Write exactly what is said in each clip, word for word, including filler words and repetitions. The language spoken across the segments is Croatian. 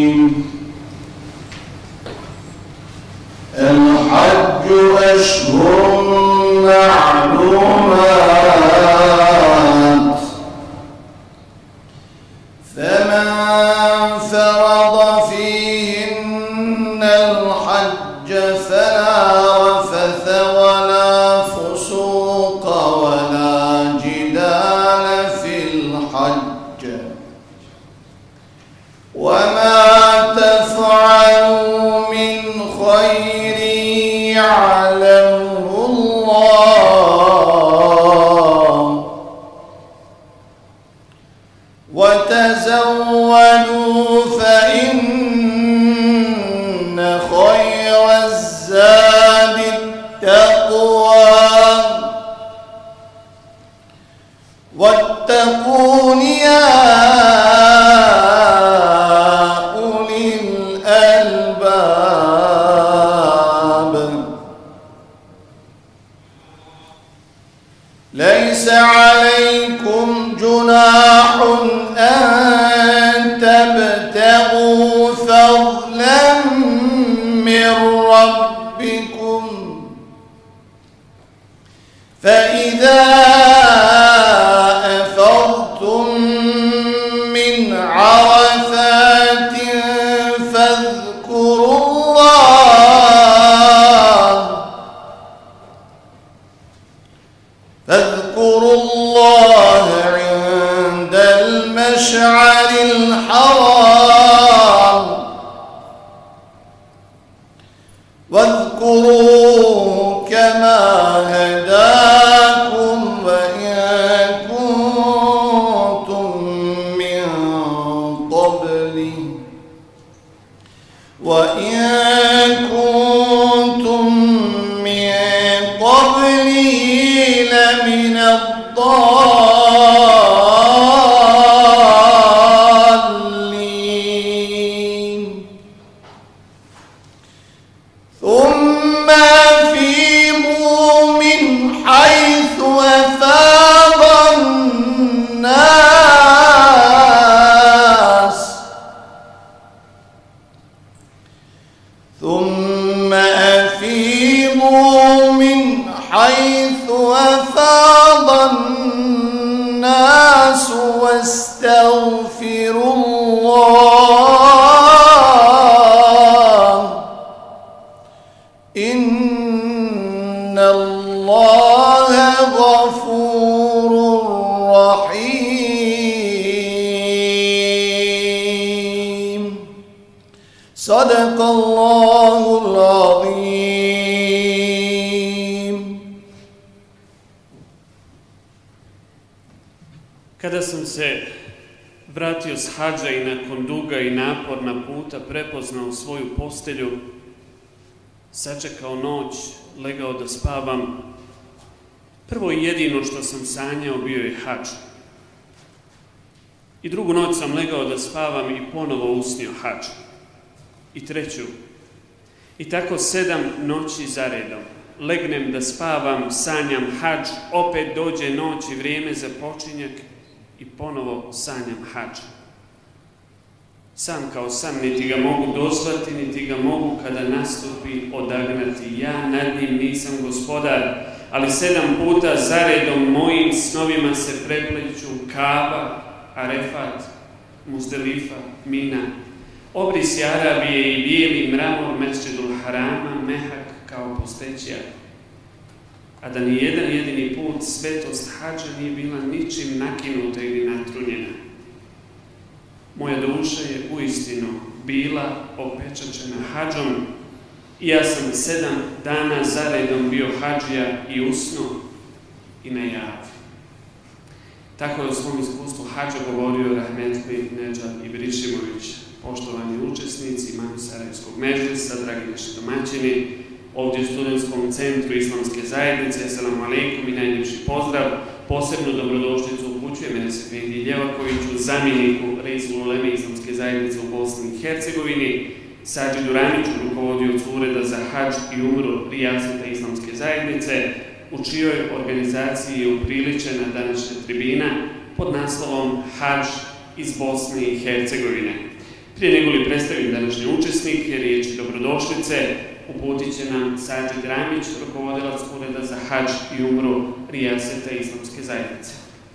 الحج أشهر معلومات فمن فرض فيهن الحج فلا رفث ولا فسوق ولا جدال في الحج وما تفعلوا من خير يعلمه الله وتزودوا فإن خير الزاد التقوى واتقون يا ليس عليكم جناح أن تبتغوا فضلا من ربكم فإذا أفضتم من عرفات فاذكروا الله فاذكروا الله عند المشعر الحرام واذكروه كما هداكم وإن كنتم من قبله وإن كنتم من قبله لمن الضالين ثم أفيضوا من حيث أفاض الناس ثم أفيضوا من حيث أفاض الناس واستغفروا الله إن الله غفور رحيم صدق الله العظيم. Kada sam se vratio s hadža i nakon duga i naporna puta prepoznao svoju postelju, sačekao noć, legao da spavam, prvo i jedino što sam sanjao bio je hadž. I drugu noć sam legao da spavam i ponovo usnio hadž. I treću. I tako sedam noći za redom. Legnem da spavam, sanjam hadž, opet dođe noć i vrijeme za počinjak i ponovo sanjam hadž. Sam kao sam, niti ga mogu dozvati, niti ga mogu kada nastupi odagnati. Ja nad njim nisam gospodar, ali sedam puta zaredom mojim snovima se prepleću Kaaba, Arefat, Muzdelifa, Mina, obrisi Arabije i bijeli mramor Mesdžidul Harama, mehak kao pustećija. A da ni jedan jedini put svetost hadža nije bila ničim nakinuta ili natrunjena. Moja duša je uistinu bila opečačena hadžom i ja sam sedam dana zaredom bio hadžija i usnuo i na javi. Tako je o svom iskustvu hadža govorio Rahmetli Nedžad Ibrišimović. Poštovani učesnici, imami Sarajevskog medžlisa, dragi naši domaćini, ovdje u Studentskom centru Islamske zajednice, assalamu alaikum i najljepši pozdrav. Posebnu dobrodošlicu upućujem Enes Efendi Ljevakoviću, zamjeniku Reisul Uleme Islamske zajednice u Bosni i Hercegovini, Sadžidu Ramiću, rukovodiocu Ureda za hadž i umru Rijaseta Islamske zajednice, u čijoj organizaciji je upriličena današnja tribina pod naslovom Hadž iz Bosne i Hercegovine. Prije nego li predstavim današnje učesnike, riječi dobrodošlice uputit će nam Sađid Ramić, rukovodilac Ureda za hadž i umru Rijaseta Islamske zajednice.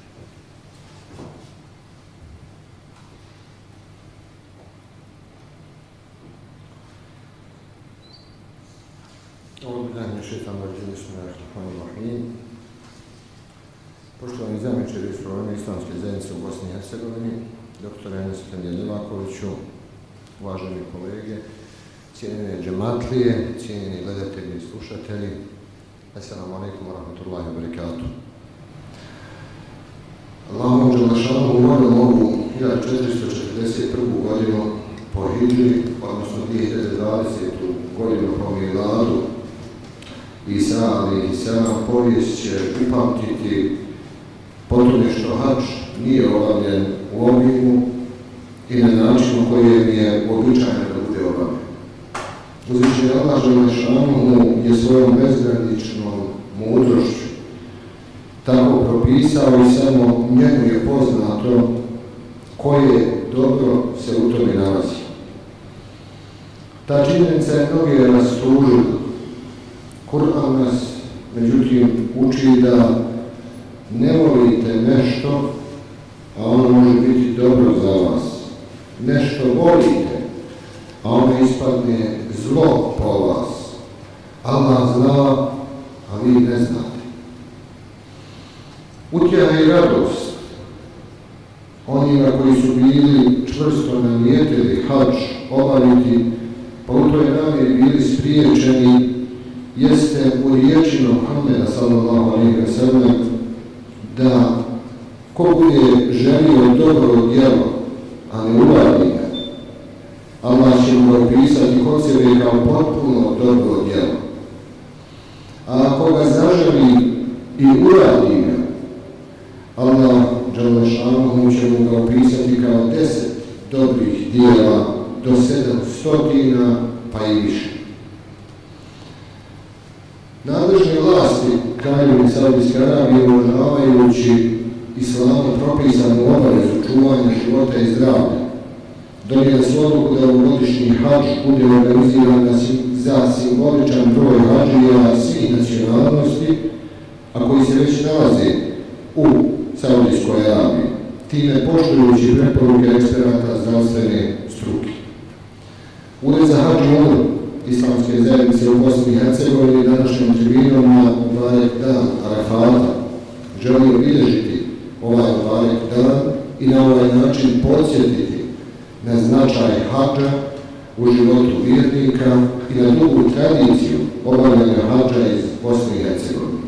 Poštovani zamjeniče Registra Islamske zajednice u Bosni i Hercegovini, doktor Enes Efendija Devakoviću, uvaženi kolege, cijenjene džematlije, cijenjeni gledatelji i slušatelji, assalamu alaikum wa rahmatullahi wa barakatuh. Allahom dželašanu uvodom ovu hiljadu četiristo četrdeset prvu godinu po hidži, odnosno dvije hiljade dvadesetu godinu po miladu, Isa alejhi selam povijest će upamtiti po tome što hadž nije obavljen u obimu i na način u kojem je uobičajeno da bude obavljen. Uzvišeni Allah dželešanu je svojom bezgraničnom mudrošću tako propisao i samo njemu je poznato koje dobro se u tome nalazi. Ta činjenica je mnoge rastužila. Kur'an nas, međutim, uči da ne volite nešto, a ono može biti dobro za vas. Nešto volite, a ono ispadne zlo po vas. Allah zna, a vi ne znate. Utjeha i radost onima koji su bili čvrsto namijetili hadž obaviti, pa u toj namjeri bili spriječeni, jeste u riječima Muhammeda sallallahu alejhi ve sellem da ko bude želio dobro djelo, a ne uradi ga, Allah će mu opisati kod sebe kao potpuno dobro djelo. A ako ga zaželi i uradi ga, Allah dželešanu će mu ga opisati kao deset dobrih djela do sedam stotina pa i više. Nadležne vlasti Kraljevine Saudijske Arabije, uvažavajući islamu propisanu obavezu čuvanja života i zdravlja, donijeli su odluku da ovogodišnji hadž bude organiziran za simboličan broj hadžija svih nacionalnosti, a koji se već nalaze u Saudijskoj Arabiji, time poštujući preporuke eksperata zdravstvene struke. Ured za hadž i umru Islamske zajednice u Bosni i Hercegovini današnjom tribinom na Mubarek dan Arafata želi obilježiti ovaj Mubarek dan i na ovaj način podsjetiti na značaj hadža u životu vjernika i na dugu tradiciju obavljanja hadža iz Bosne i Hercegovine.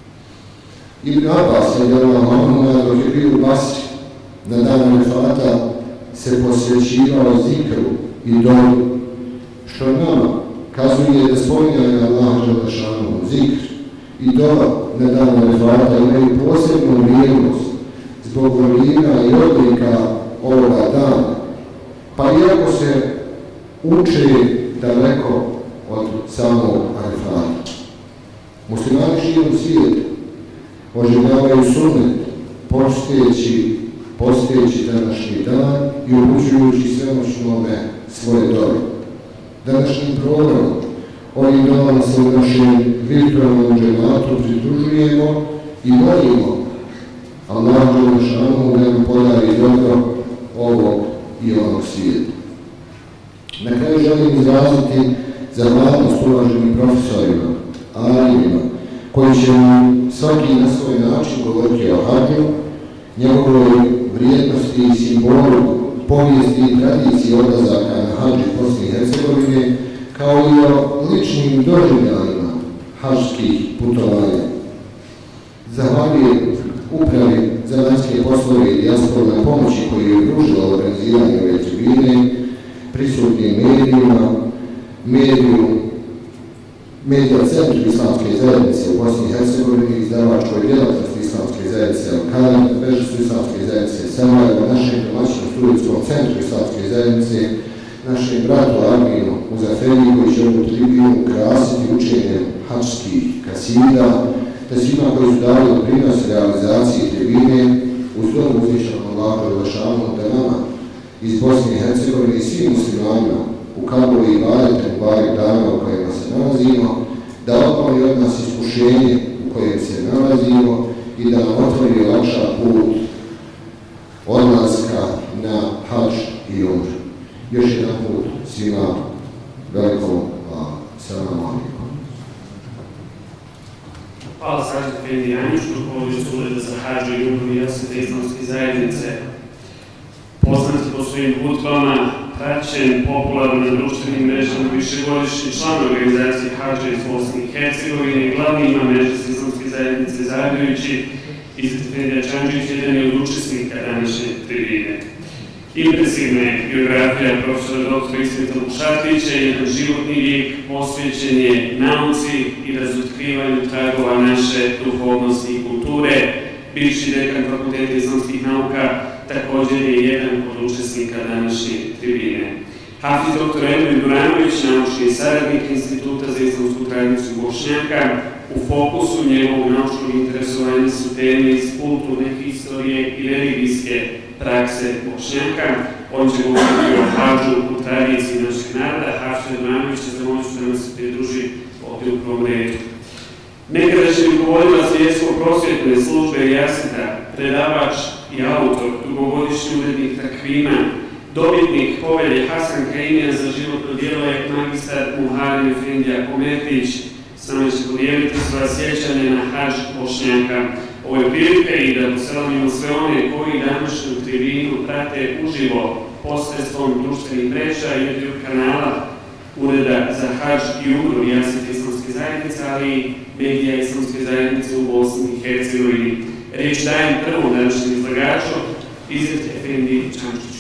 Ibn Abbas radijallahu anhu dok je bio u Basri na dan Arafata se posvećivao zikru i dovu, što nama kazuje da spominjanje Allaha dželešanu, zikr i dova na dan Arafata imaju posebnu vrijednost zbog vrlina i odlika ovoga dana, pa iako se uče daleko od samog Arafata. Muslimani širom svijeta oživljavaju sunnet posteći, posteći današnji dan i upućujući svemoćnome svoje dove. Današnjim programom ovim domama se u našem virtualnom džematu pridružujemo i molimo Allah dželešanu da nam podari dobro ovog i onog svijeta. Na kraju želim izraziti zahvalnost uvaženim profesorima, alimima, koji će nam svaki na svoj način govoriti o hadžu, njegovoj vrijednosti i simbolu, povijesti i tradiciji odlazaka na hadž u Bosni i Hercegovine, kao i o ličnim doživljajima hadžskih putovanja. Zahvaljujem Upravi za vanjske poslove i dijasporu na pomoći koju je pružila organiziranje ove tribine, prisutnim medijima, mediju, Medija centru Islamske zajednice u Bosni i Hercegovini, izdavačkoj djelatnosti Islamske zajednice Al-Kalam, Vežustu Islamske zajednice Sarajevo, našem domaćinom studentskom centru Islamske zajednice, našem bratu Arminu Muzaferiji, koji će ovu tribinu krasiti učenjem hadžskih kasida, te svima koji su dali doprinos realizaciji tribine, uz dobu uzvišenom Allahu dželešanu da nama iz Bosne i Hercegovine i svim muslimanima u Kabuli i Badete, u barih dana u kojima se nalazimo, da otkloni od nas iskušenje u kojem se nalazimo i da nam otvori i olakša put odlaska na hadž i umru. Još jedan put svima velikom hvala. Salamu alaikum. Hvala Sađid Efendi Janjiću, rukovoditelju Ureda za hadž i umru i Jasete islamske zajednice. Poznati po svojim hutvama, praćen, popularno na društvenim mrežama, višegodišnji član organizacije hadža iz Bosne i Hercegovine i glavni imam Međlis islamske zajednice Zagrebići, Izzet Efendija Čandžić, jedan je od učesnika današnje tribine. Impresivna je biografija profesora doktora Ismeta Bušatića, jedan životni vijek posvećen je nauci i razotkrivanju tragova naše duhovnosti i kulture. Bivši dekan Fakulteta islamskih nauka također je jedan od učesnika današnje tribine. Hafiz doktor Emir Duranović, naučni saradnik Instituta za islamsku tradiciju Bošnjaka. U fokusu njegovog naučnog interesovanja su teme iz kulturne historije i religijske prakse Bošnjaka. On će govoriti o hadžu u tradiciji našeg naroda. Hafiz Duranović će zamoći da nam se pridruži ovdje u prvom redu. Nekadašnji rukovodilac Svjetskog prosvjetne službe Jaseta, predavač i autor, dugogodišnji urednik Takvima, dobitnik povelje Hasan Kaimija za životno djelo je magistar Muharrem Efendija Kometić. S nama će podijeliti svoja sjećanja na hadž Bošnjaka. Ovo je prilika i da poselamimo sve one koji današnju tribinu prate uživo posredstvom društvenih mreža i YouTube kanala Ureda za hadž i umru Jasete islamske zajednice, ali i medija islamske zajednice u Bosni i Hercegovini. Riječ dajem prvom današnjem izlagaču, Izzet Efendi Čandžiću.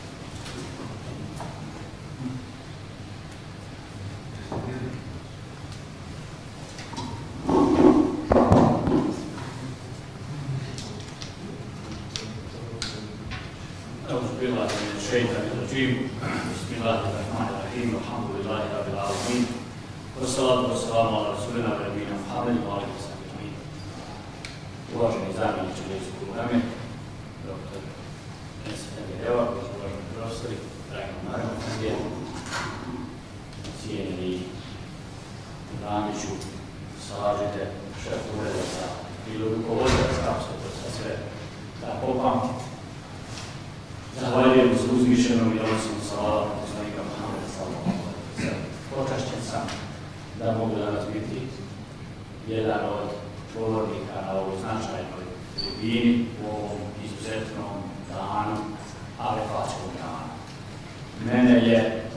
Uvaženi zamjeniče Lijevskog programe, doktor Efendi Deva, uvaženi profesori, dragi Marko, cijenjeni Ramiću, Sađide, šef ureda za ili rukovodilac, kako se to sa sve da popamti. Zahvaljujem se uzvišenom i donosnom salavom poslanika Muhammeda sallallahu alejhi ve sellem. Počašćen sam da mogu danas biti jedan od govornika na ovoj značajnoj tribini u ovom izuzetnom danu, Arefatskom danu. Mene je e,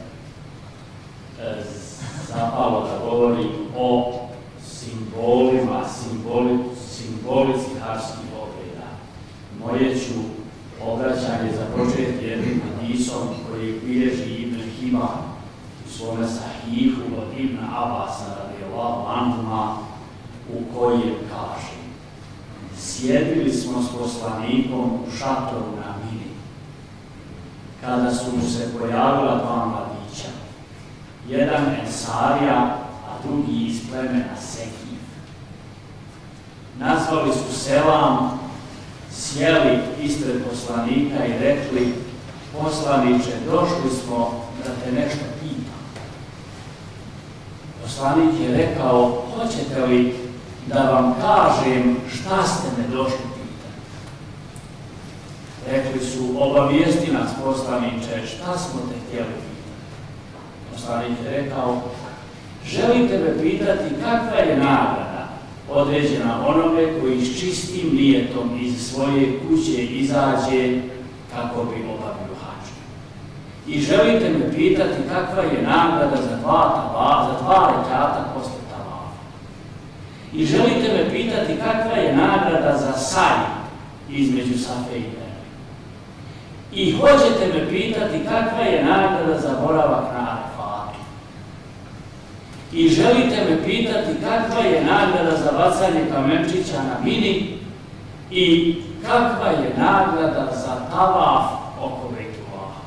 zapalo da govorim o simbolima, simboli, simbolici hadžskih obreda. Moje ću obraćanje započeti jednim hadisom koji bilježi Ibn Hibban u svome sahihu od Ibn Abasa radijallahu anhuma, u kojem kaže: sjedili smo s poslanikom u šatoru na Mini, kada su mu se pojavila dva mladića, jedan Ensarija, a drugi iz plemena Sekif. Nazvali su selam, sjeli ispred poslanika i rekli: poslaniče, došli smo da te nešto pitam. Poslanik je rekao: hoćete li da vam kažem šta ste me došli pitati? Rekli su: obavijesti nas, poslaniče, šta smo te htjeli pitati? Poslanik je rekao: želite me pitati kakva je nagrada određena onome koji s čistim nijetom iz svoje kuće izađe kako bi obavio hadž. I želite me pitati kakva je nagrada za dva tava, za dva rekata posle tavafa. I želite me pitati kakva je nagrada za saj između Safe i Merve. I hoćete me pitati kakva je nagrada za boravak na Arefatu. I želite me pitati kakva je nagrada za bacanje kamenčića na Mini i kakva je nagrada za tavaf oko Bejtullaha.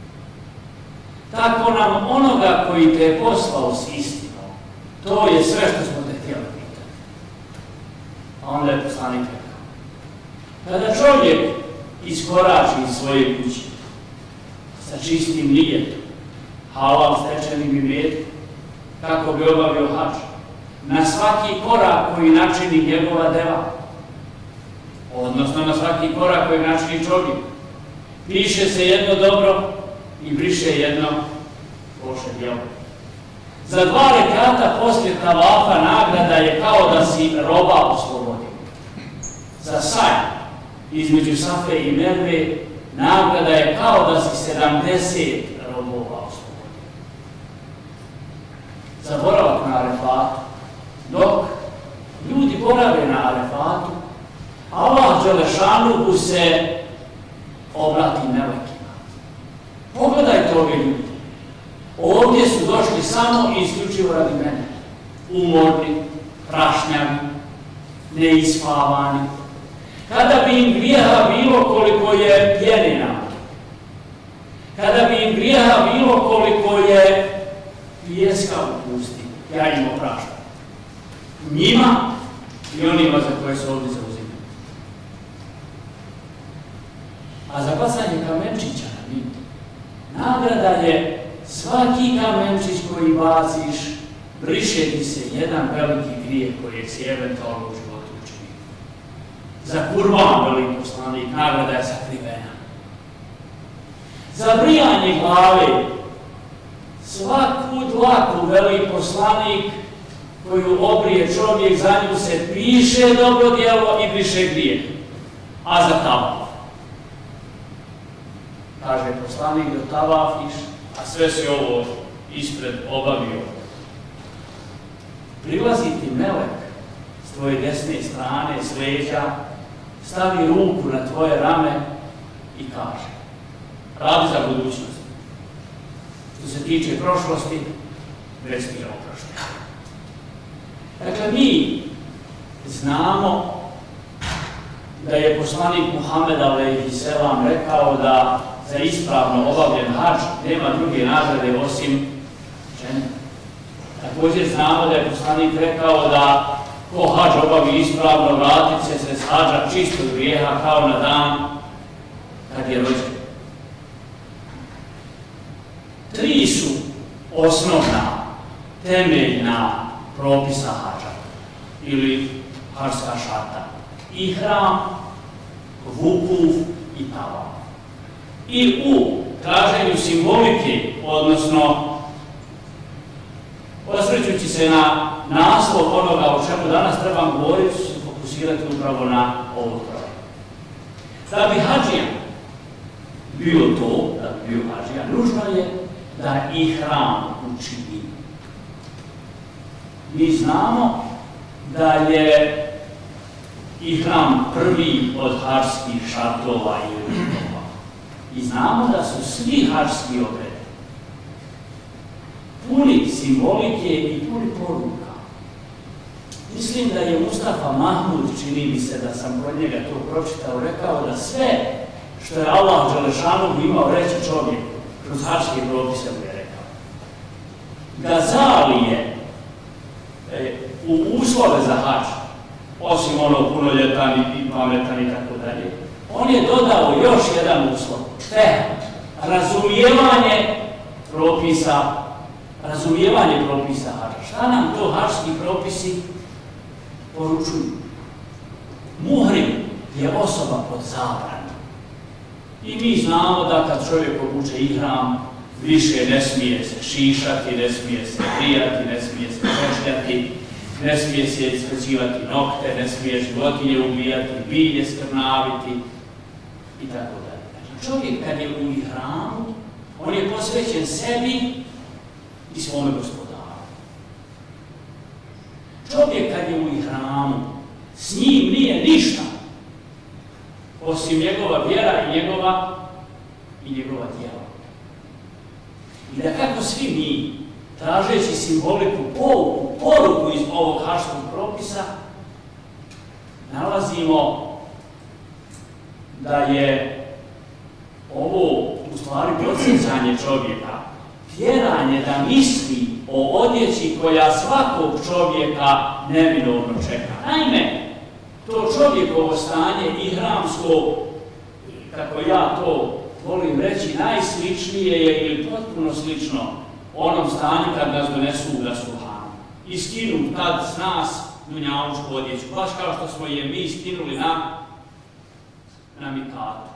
Tako nam onoga koji te je poslao s istinom, to je sve što smo te htjeli pitati. A onda je poslanik rekao: kada čovjek iskorači iz svoje kuće, sa čistim nijetom, halal stečenim imetkom, kako bi obavio hadž. Na svaki korak koji načini njegova deva, odnosno na svaki korak koji načini čovjek, piše se jedno dobro i briše jedno loše djelo. Za dva rekata poslije tavafa nagrada je kao da si roba oslobodio. Za saj između Safe i Merve nagrada je kao da si sedamdeset robova oslobodio. Za boravak na Arefatu, dok ljudi borave na Arefatu, Allah Đelešanuhu se obrati melekima. Pogledajte ove ljudi. Ovdje su došli samo i isključivo radi mene. Umorni, prašnjavi, neispavani. Kada bi im grijeha bilo koliko je pjenina, kada bi im grijeha bilo koliko je pijeska u pusti, ja im opraštam. Njima i onima za koje se ovdje zauzimaju. A za bacanje kamenčića na nit, nagrada je svaki kamenčić koji baciš, briše ti se jedan veliki grijeh kojeg si eventualno u životu učinio. Za kurban, veliki poslanik, nagrada je sakrivena. Za brijanje glave, svaku dlaku, veliki poslanik, koju obrije čovjek, za nju se piše dobro djelo i briše grijeh. A za tavaf? Kaže poslanik, da tavafiš, a sve si ovo ispred obavio. Prilazi ti melek s tvoje desne strane, s leđa, stavi ruku na tvoje rame i kaže: radi za budućnost. Što se tiče prošlosti, već mi je oprošteno. Dakle, mi znamo da je poslanik Muhammed alejhi selam rekao da za ispravno obavljen hadž nema druge nagrade osim žene. Također znamo da je poslanik rekao da ko hadž obavi ispravno, vratit će se s hadža čistog grijeha kao na dan kad je rođen. Tri su osnovna, temeljna propisa hadža ili hadžska šarta: ihram, vukuf i tavaf. I u traženju simbolike, odnosno osvrćući se na naslov onoga o čemu danas trebam govoriti, ću se fokusirati upravo na ovo pravo. Da bi hadžija bio to, da bi bio hadžija, nužno je da ihram učini. Mi znamo da je ihram prvi od hadžskih šartova i rukova. I znamo da su svi hadžski obredi puni simbolike i puni poruka. Mislim da je Mustafa Mahmud, čini mi se da sam kod njega to pročitao, rekao da sve što je Allah Đelešanuhu imao reći čovjeku kroz hadžske propise mu je rekao. Gazali je e, u uslove za hadž, osim ono punoljetan i pametan i tako dalje, on je dodao još jedan uslov, te razumijevanje propisa, razumijevanje propisa hadža. Šta nam to hadžski propisi poručuju? Muhrim je osoba pod zabranom. I mi znamo da kad čovjek obuče ihram, više ne smije se šišati, ne smije se brijati, ne smije se češljati, ne smije se iskrčivati nokte, ne smije životinje ubijati, bilje skrnaviti i tako dalje. Znači, čovjek kad je u ihramu, on je posvećen sebi i svome gospodaru. Čovjek kad je u ihramu, s njim nije ništa osim njegova vjera i njegova i njegova djela. I da kako svi mi, tražeći simboliku, pouku, poruku iz ovog hadžskog propisa, nalazimo da je ovo u stvari podsjećanje čovjeka, tjeranje da misli o odjeći koja svakog čovjeka neminovno čeka. Naime, to čovjekovo stanje ihramsko, kako ja to volim reći, najsličnije je ili potpuno slično onom stanju kad nas donesu u Rasuluhanu. I skinu tad s nas dunjavučku odjeću, baš kao što smo je mi skinuli na, na mikatu.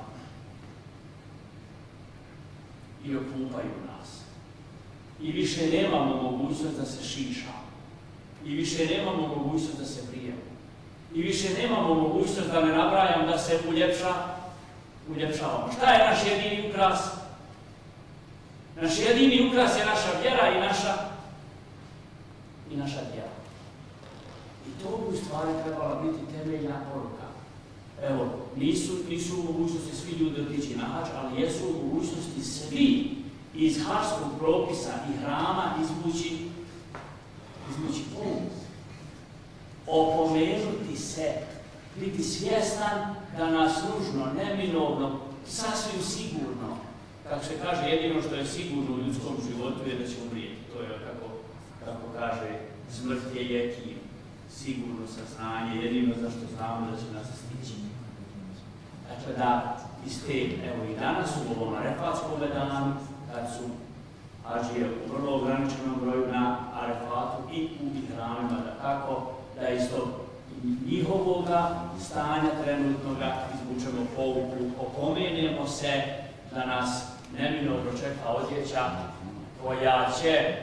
I okupaju nas. I više nemamo mogućnost da se šišamo. I više nemamo mogućnost da se brijemo. I više nemamo mogućnost, da ne nabrajam, da se uljepša, uljepšavamo. Šta je naš jedini ukras? Naš jedini ukras je naša vjera i naša, i naša djela. I to bi u stvari trebala biti temeljna poruka. Evo, nisu, nisu u mogućnosti svi ljudi otići na hadž, ali jesu u mogućnosti svi iz hadžskog propisa i hrama izvući, izvući pouku. Opomenuti se, biti svjestan da nas nužno, neminovno, sasvim sigurno, kako se kaže, jedino što je sigurno u ljudskom životu je da će umrijeti. To je kako, kako kaže, smrt je jekin, sigurno saznanje, jedino za što znamo da će nas stići. Dakle, da iz te, evo i danas u ovom Arefatskom danu, kad su hadžije u vrlo ograničenom broju na Arefatu i u ihramima, da kako, da isto njihovoga stanja trenutnoga izvučemo pouku, opomenemo se da nas neminovno čeka odjeća koja će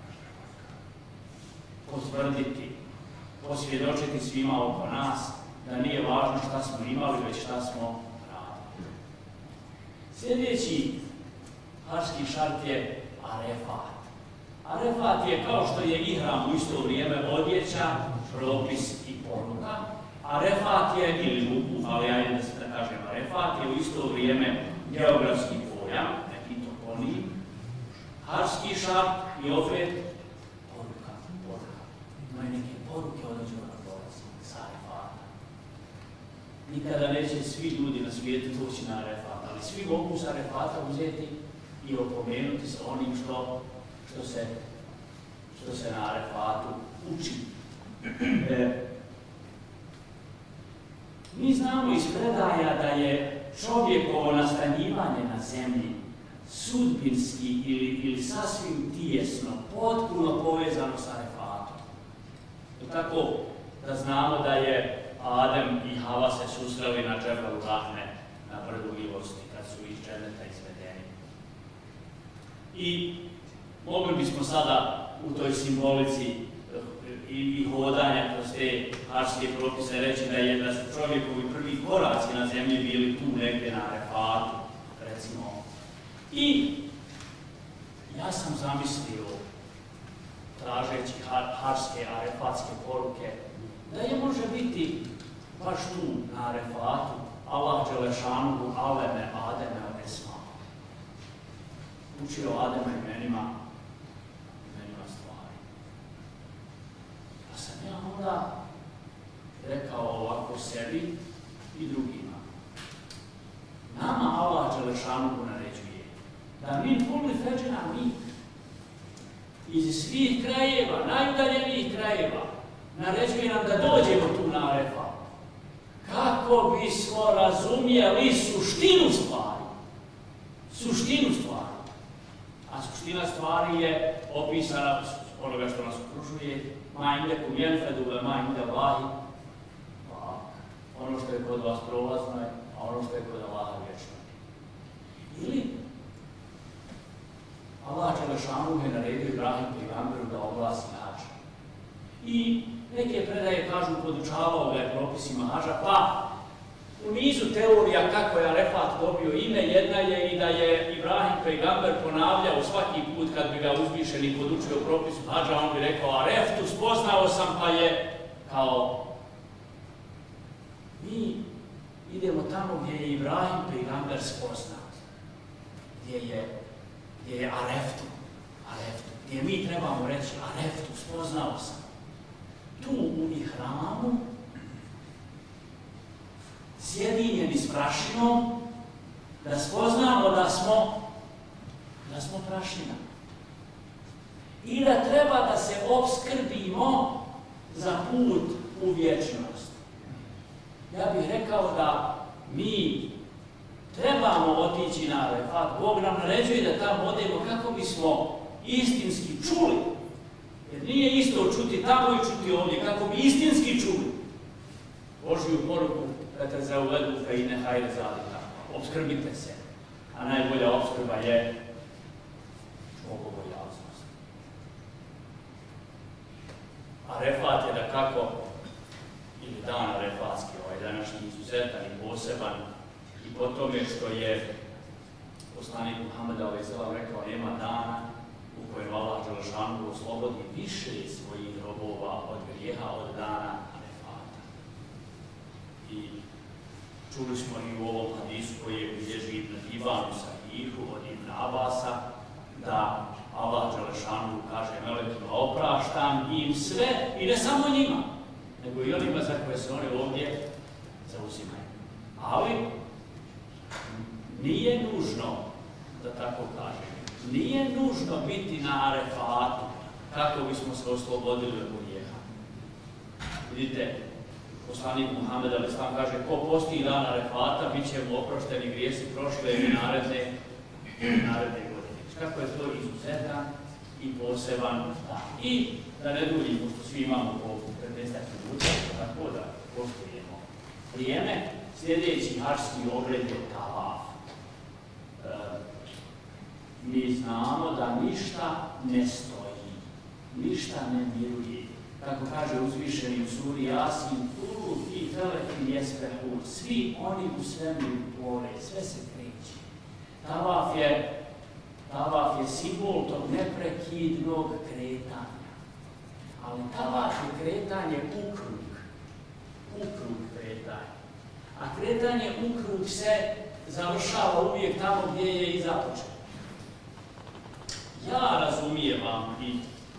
potvrditi, posvjedočiti svima oko nas da nije važno šta smo imali, već šta smo radili. Sljedeći hadžski šart je Arefat. Arefat je, kao što je ihram u isto vrijeme, odjeća, propis i poruka. Arefat je, ili luku, ali ja jedno se da kažem Arefat, je u isto vrijeme geografski pojam, neki toponim, hadžski šart i opet poruka, poruka. Imaju neke poruke određenog dolazi sa Arefata. Nikada neće svi ljudi na svijetu doći na Arefat, ali svi mogu sa Arefata uzeti i opomenuti se onim što, što, se, što se na Arefatu uči. E, mi znamo iz predaja da je čovjekovo nastanjivanje na zemlji sudbinski ili, ili sasvim tijesno, potpuno povezano sa Arefatom. Tako da znamo da je Adem i Hava se susreli na Džebalu Rahme, na brdu milosti, kad su iz dženeta izvedeni. I mogli bismo sada u toj simbolici i, i hodanja kroz te hadžske propise reći da je da su čovjekovi prvi koraci na zemlji bili tu negdje na Arefatu, recimo. I ja sam zamislio, tražeći hadžske, arefatske poruke, da je može biti baš tu na Arefatu Allah Đelešanuhu aleme Ademe od Esma. Učio Adema imenima, imenima stvari. Pa sam ja onda rekao ovako sebi i drugima. Nama Allah Đelešanuhu naređuje da mi kulli feđena mi iz svih krajeva, najudaljenijih krajeva, naređuje nam da dođemo tu na Arefat. Kako bismo razumijeli suštinu stvari. Suštinu stvari. A suština stvari je opisana onoga što nas okružuje. Ma indekum jenfedu ve ma inde Allahi. Ono što je kod vas prolazno je, a ono što je kod Allaha vječno. Ili Allah Đelešanuhu je naredio Ibrahim pejgamberu da oglasi hadž. I neke predaje kažu podučavao ga je propisima hadža, pa u nizu teorija kako je Arefat dobio ime, jedna je i da je Ibrahim pejgamber ponavljao svaki put kad bi ga uzvišeni podučio propisu hadža, on bi rekao Areftu, spoznao sam, pa je kao mi idemo tamo gdje je Ibrahim pejgamber spoznat, gdje je gdje je Areftu, Areftu, gdje mi trebamo reći Areftu, spoznao sam. Tu u ihramu, sjedinjeni s prašinom, da spoznamo da smo, da smo prašina. I da treba da se opskrbimo za put u vječnost. Ja bih rekao da mi trebamo otići na Arefat. Bog nam naređuje da tamo odemo kako bismo istinski čuli. Jer nije isto čuti tamo i čuti ovdje, kako bi istinski čuli Božju poruku da te zauvedu fe i nehajre zalika. Obskrbite se. A najbolja obskrba je bogobojaznost. Arefat je da kako, ili dan Arefatski, ovaj današnji izuzetan i poseban, i po tome što je poslanik Muhammed alejhi ve sellem rekao, nema dana u kojem Allah dželešanu oslobodi više svojih robova od grijeha od dana Arefata. I čuli smo i u ovom hadisu koji je bilježi Ibn Hibanu Sahihu od Ibn Abasa, da Allah dželešanu kaže melekima, opraštam im sve i ne samo njima, nego i onima za koje se oni ovdje zauzimaju. Ali nije nužno, da tako kažem, nije nužno biti na Arefatu kako bismo se oslobodili od grijeha. Vidite, poslanik Muhammed alejhi ve sellem kaže, ko posti dan Arefata, bit će mu oprošteni grijesi prošle i naredne, naredne godine. Kako je to izuzetan i poseban dan. I da ne duljimo, što svi imamo po petnaestak minuta, tako da poštujemo vrijeme. Sljedeći hađski obred je tavaf. E, mi znamo da ništa ne stoji, ništa ne miruje. Kako kaže uzvišeni u suri Jasin, Ulu i Telekin jespehu, svi oni u svemiru tvore, sve se kreće. Tavaf je, tavaf je simbol tog neprekidnog kretanja. Ali tavaf je kretanje u krug, u krug kretanja. A kretanje u krug se završava uvijek tamo gdje je i započeo. Ja razumijem i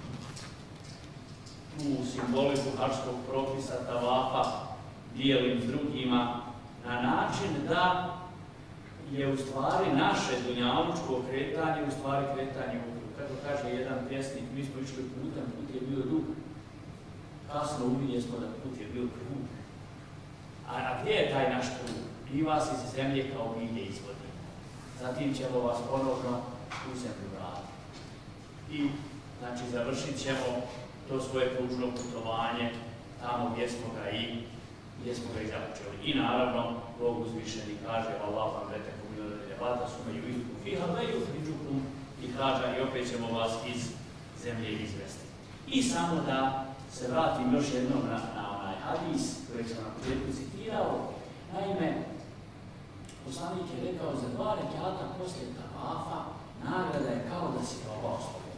tu simboliku hađskog propisa tavafa dijelim s drugima na način da je u stvari naše dunjalučko kretanje u stvari kretanje u krug. Kako kaže jedan pjesnik, mi smo išli putem, put je bio dug. Kasno uvidjeli smo da put je bio krug. A, a gdje je taj naš krug? Mi vas iz zemlje kao bilje izvodimo. Zatim ćemo vas ponovno u zemlju vratiti. I, znači, završit ćemo to svoje kružno putovanje tamo gdje smo ga i gdje smo ga i započeli. I naravno, Bog uzvišeni kaže, Allah vam retekum i odredne vata sume i uizdukum fiha veju friđukum i kaže, i opet ćemo vas iz zemlje izvesti. I samo da se vratim još jednom na, na onaj hadis koji sam na početku citirao. Naime, poslanik je rekao, za dva rekata poslije tavafa nagrada je kao da si roba oslobodio.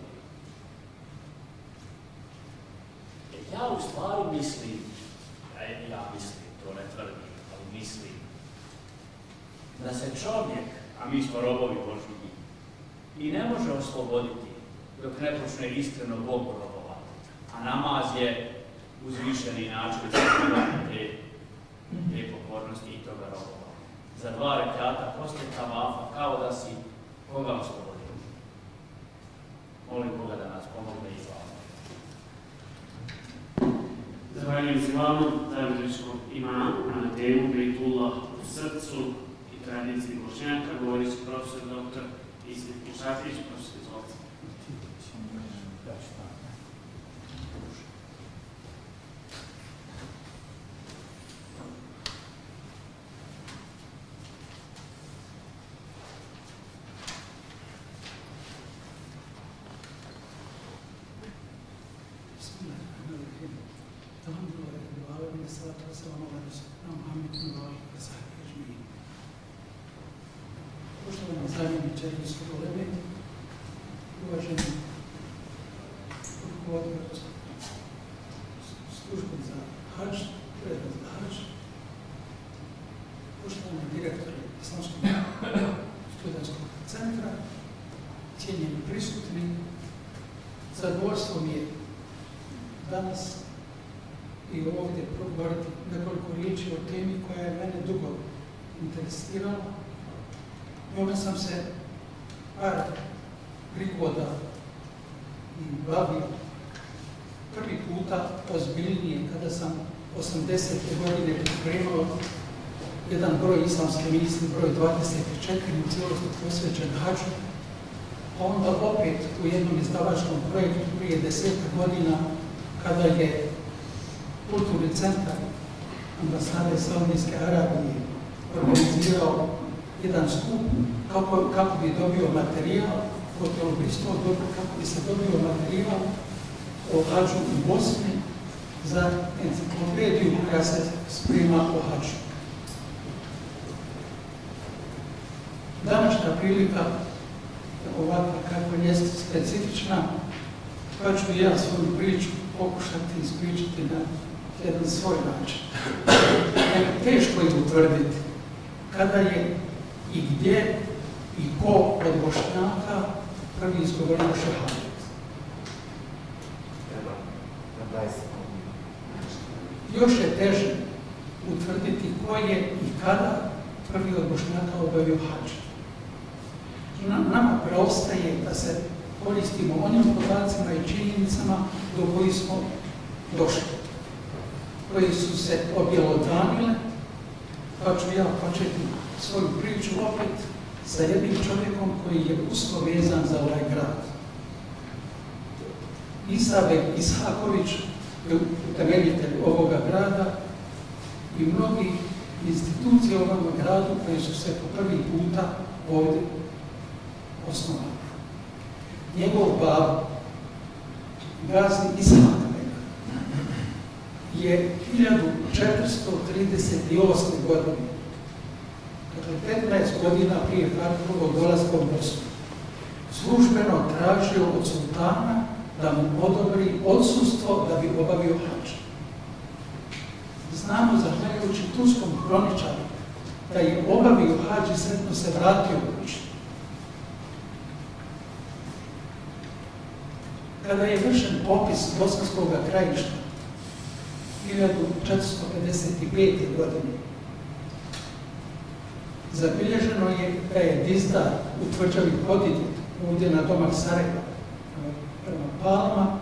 Ja u stvari mislim, ja mislim, to ne tvrdim, ali mislim, da se čovjek, a mi smo robovi Božji, i ne može osloboditi dok ne počne iskreno Bogu robovati. A namaz je uzvišeni način te, te pokornosti i toga robovanja. Za dva rekata poslije tavafa, kao da si koga oslobodio. Molim Boga da nas pomogne i slava. Zahvaljujem se vama, zajedničkog imama na temu Bejtullah u srcu i tradiciji Bošnjaka. Govorit će profesor doktor Ismet Mušafić, profesor izvolite. Poštovani zamjeniče Rijskog uleme, uvaženi rukovodilac službe za hadž, ureda za hadž, poštovani direktori Islamskog studentskog centra, cijenjeni prisutni, zadovoljstvo mi je danas i ovdje progovoriti nekoliko riječi o temi koja je mene dugo interesirala. Njome sam se par prigoda i bavio prvi puta ozbiljnije kada sam osamdesete godine pripremao jedan broj islamske misli, broj dvadeset četiri, u cijelosti posvećen hadžu. A onda opet u jednom izdavačkom projektu prije deseta godina, kada je kulturni centar ambasade Saudijske Arabije organizirao jedan skup kako, kako bi dobio materijal, kako bi se dobio materijal o hadžu u Bosni za enciklopediju koja se sprema o hadžu. Današnja prilika, ovakva kako je specifična, pa ću ja svoju priču pokušati ispričati na jedan svoj način. Teško je utvrditi kada je i gdje i ko od Bošnjaka prvi izgovorio šehadet. Još je teže utvrditi ko je i kada prvi od Bošnjaka obavio hadž. Nama preostaje da se koristimo onim podacima i činjenicama do kojih smo došli, koji su se objelodanile, pa ću ja početi svoju priču opet sa jednim čovjekom koji je usko vezan za ovaj grad. Isabek Ishaković je utemeljitelj ovoga grada i mnogi institucije u ovom gradu koje su se po prvi puta ovdje osnovali. Njegov bab, Gazi Ishakbek, je hiljadu četiristo trideset osme. godine, dakle petnaest godina prije Fathovog dolaska u Bosnu, službeno tražio od sultana da mu odobri odsustvo da bi obavio hadž. Znamo, zahvaljujući turskom hroničaru, da je obavio hadž i sretno se vratio kući. Kada je vršen popis bosanskog krajišta hiljadu četiristo pedeset pete. godine, zabilježeno je da je Dizdar u tvrđavi Podidjet, ovdje na domak Sarajeva, prema Palma,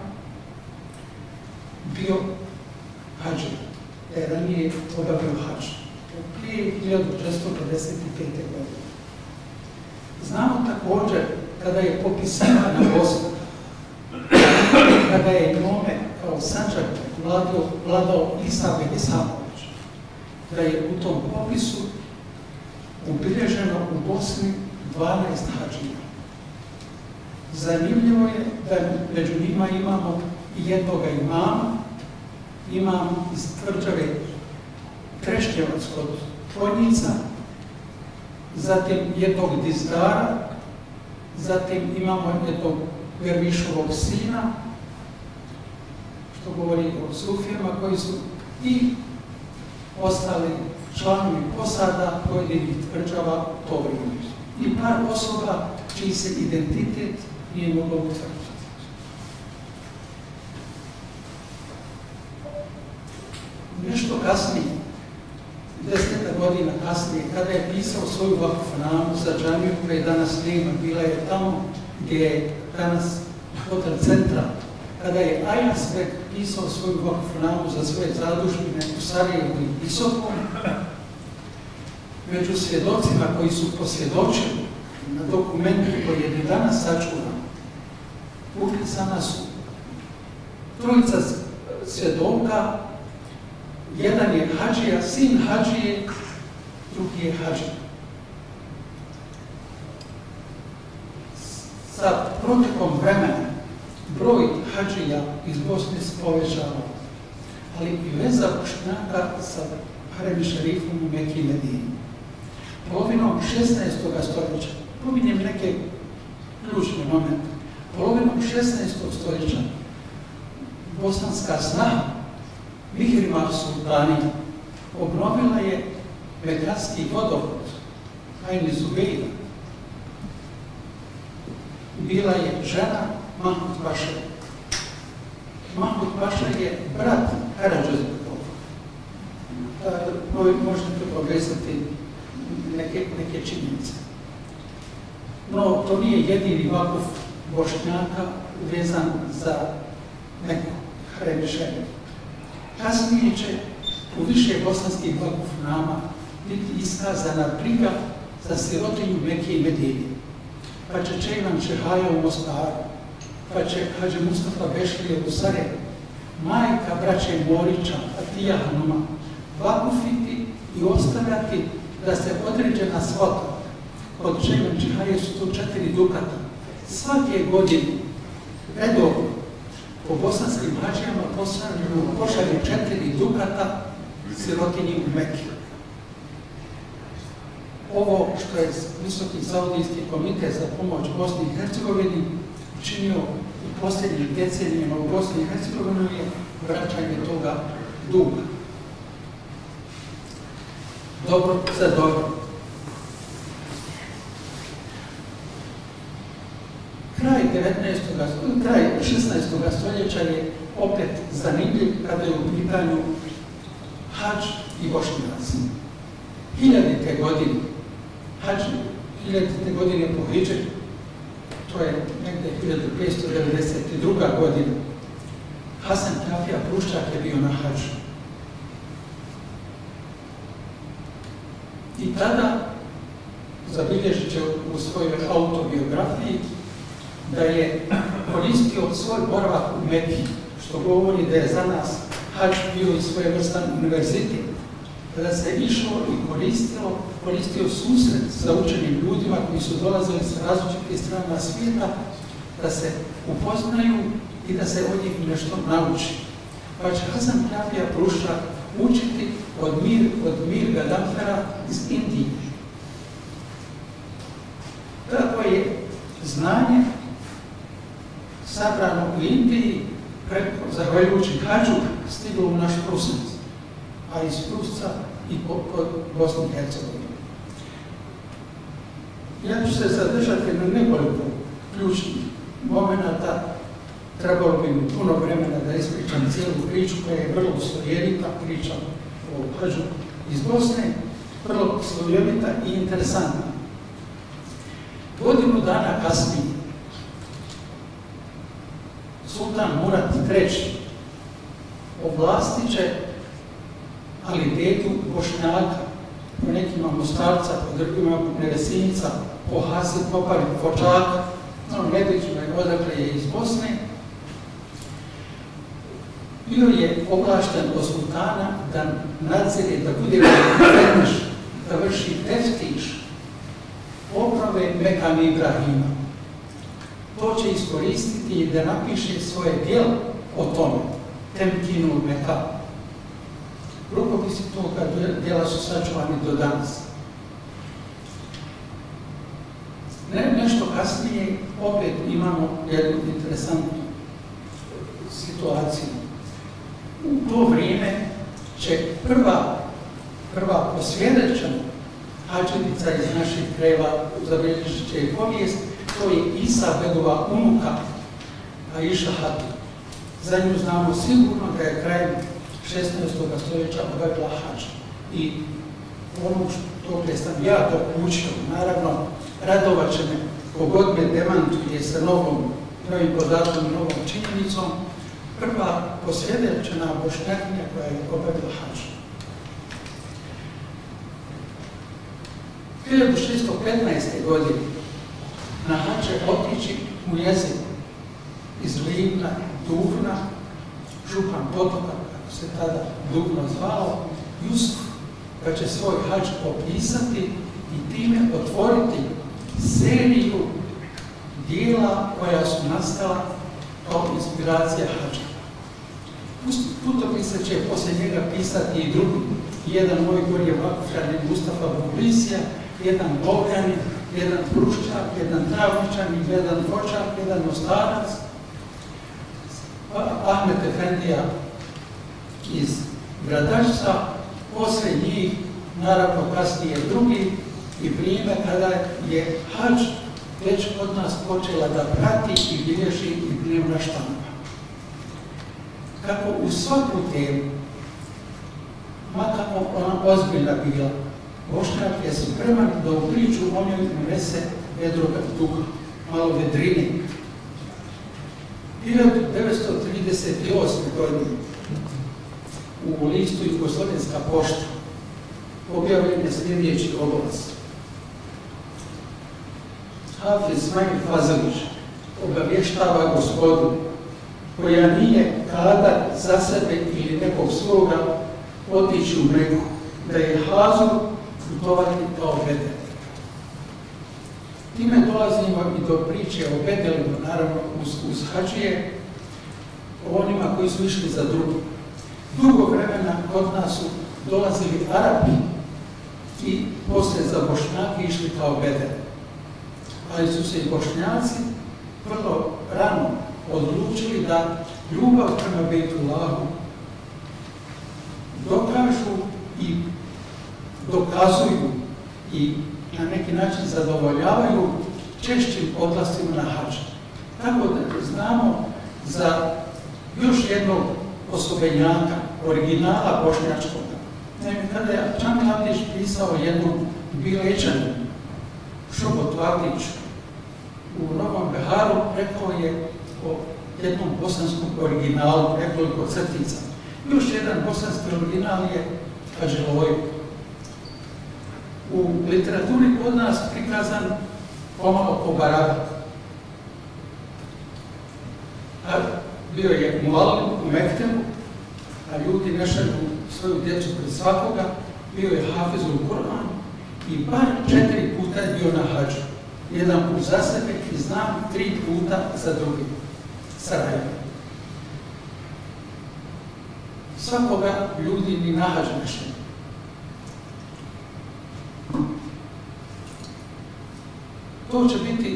bio hadžir, da je ranije obavio hadž. Prije hiljadu četiristo pedeset pete. godine. Znamo također kada je popisivana Bosna, kada je njome kao Sanđak vladao, vladao Isabek Ishaković, da je u tom popisu ubilježeno u Bosni dvanaest hadžija. Zanimljivo je da među njima imamo i jednoga imama, imam iz tvrđave Trešnjevac kod Konjica, zatim jednog Dizdara, zatim imamo jednog Vervišovog sina, što govori o sufijama koji su i ostali članovi posada pojedinih tvrđava to vrijeme. I par osoba čiji se identitet nije mogao utvrditi. Nešto kasnije, deseta godina kasnije, kada je pisao svoju vakufnamu za džamiju koje danas nema, bila je tamo gdje je danas hotel Centra, kada je Ajasbek pisao svoju vakufnamu za svoje zadužbine u Sarajevu i Visokom, među svjedocima koji su posvjedočili na dokumentu koji je danas sačuvan, upisana su trojica svjedoka, jedan je hadžija, sin hadžije, drugi je hadžija. Sa protekom vremena broj hadžija iz Bosne se povećava, ali i veza Bošnjaka sa Harem šerifom u Meki i Medini. Polovinom šesnaestog stoljeća, pominjem neke ključne momente, polovinom šesnaestog stoljeća bosanska snaha Mihrimah Sultanija obnovila je Mekanski vodovod Hajni Zubejda. Bila je žena Mahmud Paša. Mahmud Paša je brat Karadžozbekova. Možete povezati neke, neke činjenice. No, to nije jedini vakuf Bošnjaka vezan za neko Harem šerif. Kasnije će u više bosanskih vakufnama biti iskazana briga za sirotinju Mekke i Medine. Pa će Čejlan Čehaja u Mostaru, pa će Hadži Mustafa Bešlije u Sarajevu, majka braće Morića, Atija Hanuma, vakufiti i ostavljati da se određena svota, od Čejlan Čehaje su to četiri dukata, svake godine redovno po bosanskim hađijama pošalju četiri dukata sirotinji u Mekke. Ovo što je Visoki Saudijski komitet za pomoć Bosni i Hercegovini učinio u posljednjih decenijama u Bosni i Hercegovini je vraćanje toga duga. Dobro za dobro. Kraj devetnaestog. kraj šesnaestog. stoljeća je opet zanimljiv kada je u pitanju hadž i Bošnjaci. Hiljadite godine, hadž hiljadite godine po hidžri, to je negde hiljadu petsto devedeset druga. godina. Hasan Kafija Pruščak je bio na hadžu. I tada zabilježit će u svojoj autobiografiji da je koristio svoj boravak u Mekki, što govori da je za nas hadž bio i svojevrstan univerzitet, kada se išlo i koristilo, koristio susret sa učenim ljudima koji su dolazili sa različitih strana svijeta, da se upoznaju i da se od njih nešto nauči. Pa će Hasan Kafija Pruščak učiti od Mir, od Mir Gadafera iz Indije. Tako je znanje sabrano u Indiji, preko, zahvaljujući hadžu, stiglo u naš Prusnac, a iz Prusca i po, po Bosni i Hercegovini. Ja ću se zadržati na nekoliko ključnih momenata. Trebalo bi mi puno vremena da ispričam cijelu priču koja je vrlo slojevita, priča o hadžu iz Bosne, vrlo slojevita i interesantna. Godinu dana kasnije sultan Murat treći ovlastit će Alidetu Bošnjaka, po nekima Mostarca, po drugima Nevesinjica, po Hasi, Popari, Fočaka, no nebićno je odakle je iz Bosne. Bio je ovlašten od sultana da nadzire, da bude predmeš, da vrši teftiš poprave Mekame Ibrahima. To će iskoristiti i da napiše svoje djelo o tome, Temkinul Meka. Rukopisi toga djela su sačuvani do danas. Ne, nešto kasnije opet imamo jednu interesantnu situaciju. U to vrijeme će prva, prva posvjedočena hadžidica iz naših krajeva, zabilježit će i povijest, to je Isa Begova unuka, Aisha Hatun. Za nju znamo sigurno da je krajem šesnaestog. stoljeća obavila hadž. I ono što gdje sam ja dokučio, naravno, radovat će me kogod me demantuje sa novom, novim podatkom i novom činjenicom, prva posvjedočena Bošnjakinja koja je obavila hadž. hiljadu šesto petnaeste. godine na hadž će otići u jezik iz Livna, Duvna, župan Potoka, kako se tada Duvno zvao, Jusuf, pa će svoj hadž opisati i time otvoriti seriju dijela koja su nastala kao inspiracija hadža. Putopise će poslije njega pisati i drugi. Jedan moj gor je vakufljanin Mustafa Bublisija, jedan Bogljani, jedan Pruščak, jedan Travničan, jedan Fočak, jedan Mostarac, Ahmet Efendija iz Gradačca, poslije njih, naravno kasnije drugi, i vrijeme kada je hadž već od nas počela da prati i bilježi i dnevna štampa. Kako u svaku temu, makako ona ozbiljna bila, Bošnjak je spreman da u priču o njoj unese vedroga duha, malo vedrine. hiljadu devetsto trideset osme. godine u listu Jugoslovenska pošta objavljen je sljedeći oglas. Hafiz Ismail Fazelić obavještava Gospodu, koja nije kadar za sebe ili nekog svoga otići u Meku, da je hazur putovati kao bedel. Time dolazimo i do priče o bedelima, naravno uz, uz hađije, o onima koji su išli za drugi. Dugo vremena kod nas su dolazili Arapi i poslije za Bošnjake išli kao bedel. Ali su se i Bošnjaci vrlo rano odlučili da ljubav prema Bejtullahu dokažu i dokazuju i na neki način zadovoljavaju češćim odlastima na hadž. Tako da znamo za još jednog osobenjaka, originala bošnjačkog. Naime, kada je Džamil Abdić pisao jednom Bilečanu, Šobotu Abdiću, u Novom Beharu rekao je o jednom bosanskom originalu, nekoliko crtica. Još jedan bosanski original je Hadžiloj. U literaturi kod nas prikazan pomalo po Barabi. A bio je mualim u Mektemu, a ljudi ne šalju svoju djecu pred svakoga, bio je hafiz u Kur'an i bar četiri puta je bio na hađu. Jedan put za sebe i znam tri puta za drugi. Sarajevo. Svakoga ljudi ni na hađu ne šalju. To će biti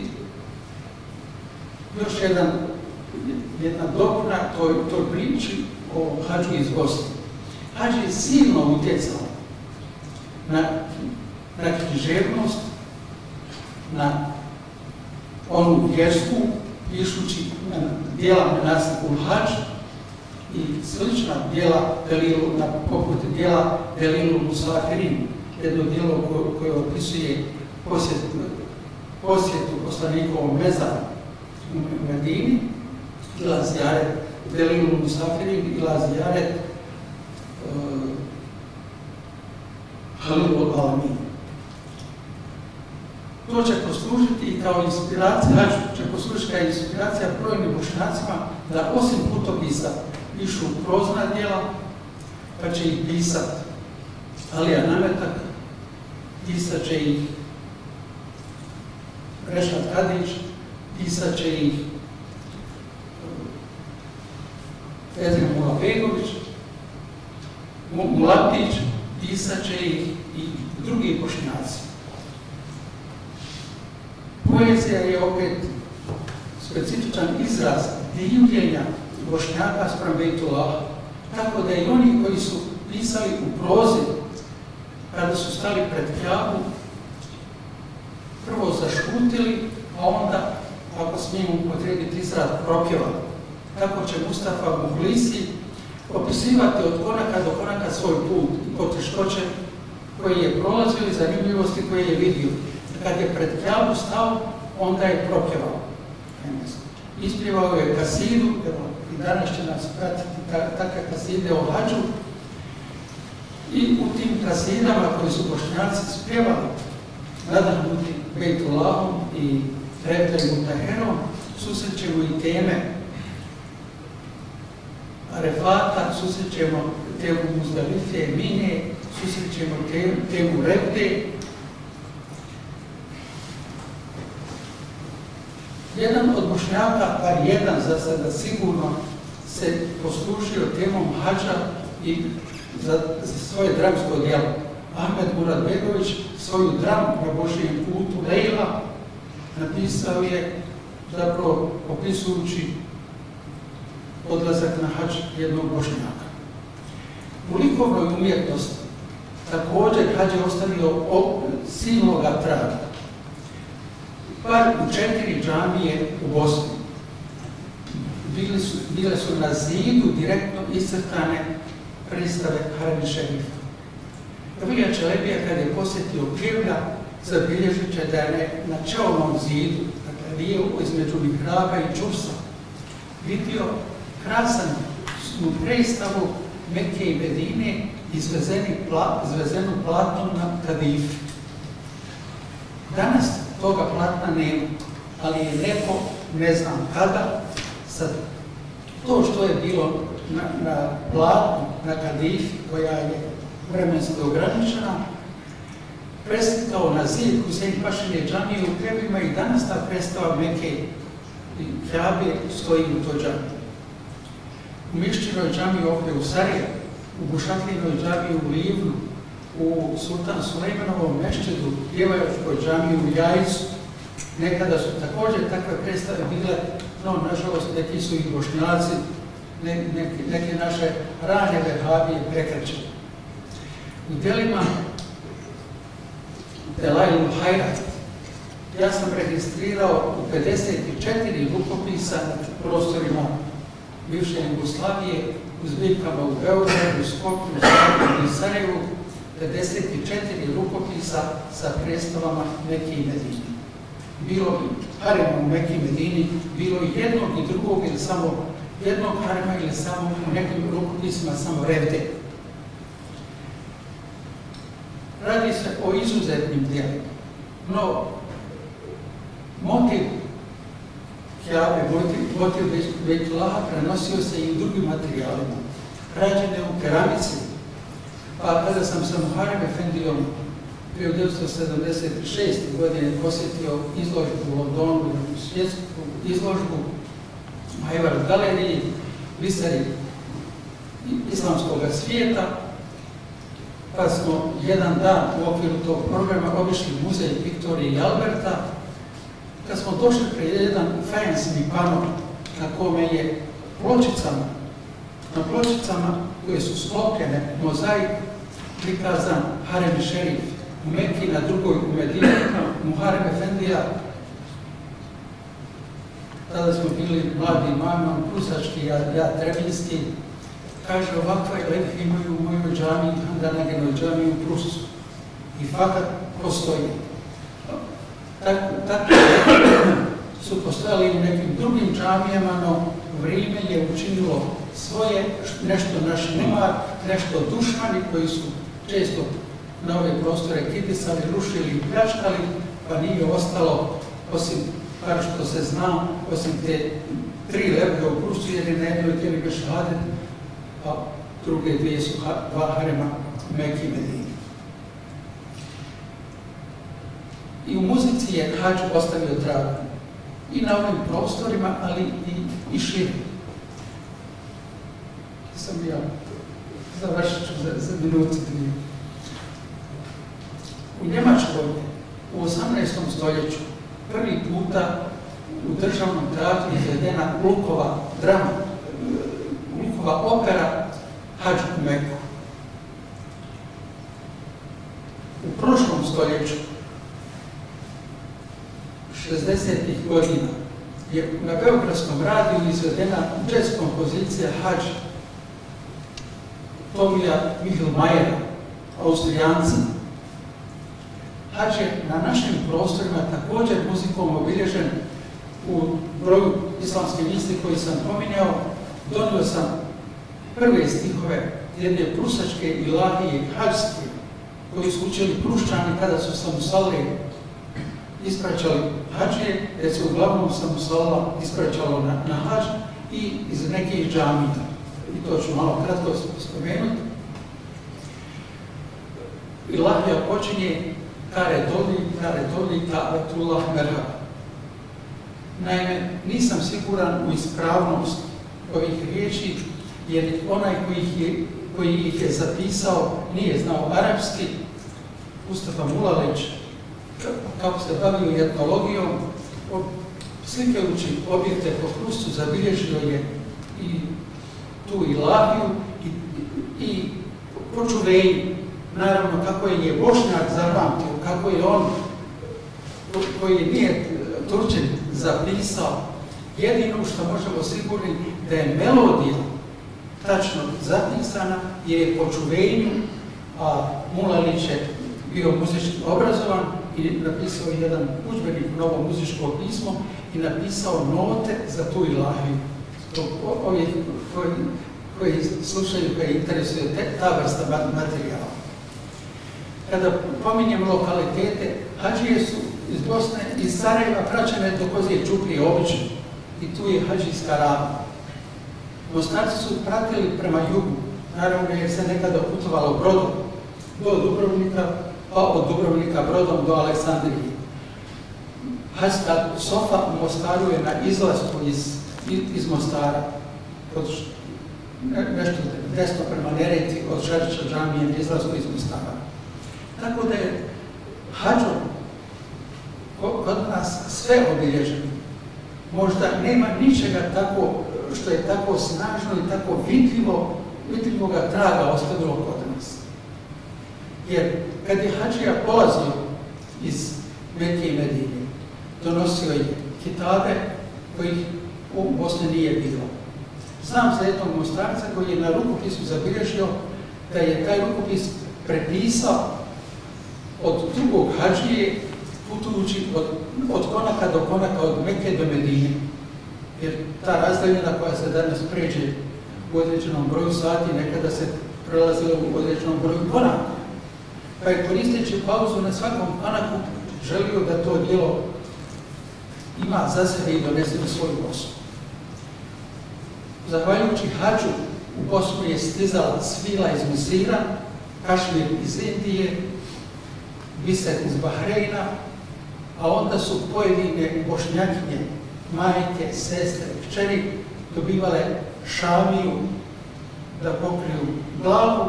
još jedan, jedna dopuna toj, toj priči o hađu iz Bosne. Hađ je silno utjecao na, na književnost, na onu vjersku, pišući dijela Menasik-ul Hadž i slična dijela Delilu, na poput dijela Delilu Musafirin, jedno dijelo koje, koje opisuje posjetu, posjetu poslanikovom mezaru u Medini, ila zijaret Delilu Musafirin, ila zijaret uh, Halilul Alamin. To će poslužiti i kao inspiracija, će poslužiti kao inspiracija brojnim Bošnjacima da osim putopisa pišu prozna djela, pa će ih pisat Alija Nametak, pisat će ih Rešad Kadić, pisat će ih Ezra Mulabegović, Mulatić, pisat će ih i drugi Bošnjaci. Poezija je opet specifičan izraz divljenja Bošnjaka spram Bejtullaha. Tako da i oni koji su pisali u prozi, kada su stali pred Kjabu, prvo zašutili, a onda, ako smijemo upotrijebiti izraz, propjevali. Tako će Mustafa Muhlisi opisivati od konaka do konaka svoj put i poteškoće koji je prolazio i zanimljivosti koje je vidio. Kad je pred Kjabu stao, onda je propjevao. Ispjevao je kasidu, i danas će nas pratiti takve kaside o hađu. I u tim kasidama koji su Bošnjaci spjevali, nadahnuti Bejtullahom i Rebdem Mutaherom, susrećemo i teme Arefata, susrećemo temu Muzdalife, Mine, susrećemo temu, temu Rebde. Jedan od Bošnjaka, bar jedan za sada sigurno, se poslužio temom hađa i za, za svoje dramsko djelo. Ahmed Muradbegović svoju dramu na Božijem putu Lejla napisao je, zapravo opisujući odlazak na hađ jednog Bošnjaka. U likovnoj umjetnosti također hađ je ostavio silnoga traga. Bar u četiri džamije u Bosni bile su, bile su na zidu direktno iscrtane predstave Harem Šerifa. Evolija Čelebija, kad je posjetio Krivlja, zabilježit će da je na čelnom zidu, dakle lijevo između mihraba i čursa, vidio krasan predstavu Mekke i Medine izvezeni pla, izvezenu platnom na kadifi. Danas toga platna nema, ali je neko, ne znam kada, sad to što je bilo na, na platnu, na kadifi, koja je vremenski ograničena, preslikao na zid Husein Pašine džamije u Krebima i danas ta predstava Mekke i Kjabe stoji u toj džamiji. U Mišćinoj džamiji ovdje u Sarajevu, u Bušatlinoj džamiji u Livnu, u Sultan Sulejmanovom mešćidu, Djevojačkoj džamiji u Jajcu. Nekada su također takve predstave bile, no nažalost neki su i Bošnjaci, ne, neke, neke naše rane vehabije prekrećene. U djelima Delajlu Hajrat ja sam registrirao u pedeset četiri rukopisa na prostorima bivše Jugoslavije, u zbirkama u Beogradu, Skopju, Zagrebu i Sarajevu, pedeset četiri rukopisa sa predstavama Mekke i Medine. Bilo harema u Mekke i Medini, bilo i jednog i drugog ili samo jednog harema ili samo u nekim rukopisima samo revde. Radi se o izuzetnim djelima, no motiv Kjabe, motiv Bejtullaha prenosio se i u drugim materijalima, rađene u keramici. Pa kada sam sa Muharem Efendijom hiljadu devetsto sedamdeset šeste. godine posjetio izložbu u Londonu, svjetsku izložbu u Hayward galeriji, biseri islamskog svijeta, pa smo jedan dan u okviru tog programa obišli muzej Viktorije i Alberta. Kad smo došli pred jedan fajansni pano na kome je pločicama, na pločicama koje su sklopljene, mozaik, prikazan Harem šerif u Mekki, na drugoj u Medini, Muharem Efendija. Tada smo bili mladi imam, prusački, ja, ja trebinski. Kaže, ovakva letke imaju u mojoj džamiji, Handanagenoj džamiji u Prusu. I fakat postoji. Tako, tako su postojali u nekim drugim džamijama, no vrijeme je učinilo svoje, nešto naš nemar, nešto dušmani koji su često na ove prostore kidisali, rušili i pljačkali, pa nije ostalo, osim, kao što se zna, osim te tri lebke u Prusu, jer je na jednoj tijeli bešahadet, a druge dvije su dva harema Mekke i Medine. I u muzici je hadž ostavio traga. I na ovim prostorima, ali i, i šire. Sam ja, završit ću za, za minuti dvije. U Njemačkoj u osamnaestom stoljeću prvi puta u državnom teatru izvedena Glukova drama, Glukova opera Hadž u Meku. U prošlom stoljeću, šezdesetih godina, je na Beogradskom radiju izvedena jazz kompozicija Hadž Tomija Mihlmajera, Austrijanca. Hadž je na našim prostorima također muzikom obilježen. U broju islamske misli koji sam pominjao, donio sam prve stihove jedne prusačke ilahije hadžske, koji su učili Pruščani kada su samusale ispraćali hadžije, jer se uglavnom samusala ispraćalo na, na hadž i iz nekih džamija. I to ću malo kratko spomenuti. Ilahija počinje kare doli, kare doli, ka'atullah merhaba. Naime, nisam siguran u ispravnost ovih riječi, jer onaj koji ih je, koji ih je zapisao nije znao arapski. Mustafa Mulalić, kako se bavio etnologijom, slikajući objekte po Prustu, zabilježio je i tu ilahiju i, i, i počuvenju. Naravno, kako je Bošnjak zapamtio, kako je on, koji nije Turčin, zapisao. Jedino što možemo sigurni da je melodija tačno zapisana, jer je po čuvenju, a Mulalić je bio muzički obrazovan i napisao jedan udžbenik, novo muzičko pismo i napisao note za tu ilahiju. Ovi koji, koji slušaju, koji interesuju te, ta vrsta materijala. Kada pominjem lokalitete, hadžije su iz Bosne, iz Sarajeva praćene do Kozije Čuprije obično i tu je hadžijska rava. Mostarci su pratili prema jugu, naravno jer se nekada putovalo brodom do Dubrovnika, pa od Dubrovnika brodom do Aleksandrije. Hadžska sofa u Mostaru je na izlasku iz, iz Mostara, od, nešto desno prema Neretvi, od Žarića džamije na izlasku iz Mostara. Tako da je hadžom kod nas sve obilježeno. Možda nema ničega tako, što je tako snažno i tako vidljivo, vidljivoga traga ostavilo kod nas. Jer kad je hadžija polazio iz Mekke i Medine, donosio je kitabe kojih u Bosni nije bilo. Znam za jednog Mostarca koji je na rukopisu zabilježio da je taj rukopis prepisao od drugog hadžije putujući od, od konaka do konaka, od Mekke do Medine. Jer ta razdaljina koja se danas pređe u određenom broju sati, nekada se prelazila u određenom broju konaka. Pa je koristeći pauzu na svakom konaku želio da to djelo ima za sebe i donese na svoju Bosnu. Zahvaljujući hadžu u Bosnu je stizala svila iz Misira, kašmir iz Indije, biser iz Bahreina, a onda su pojedine bošnjakinje, majke, sestre, kćeri dobivale šamiju da pokriju glavu,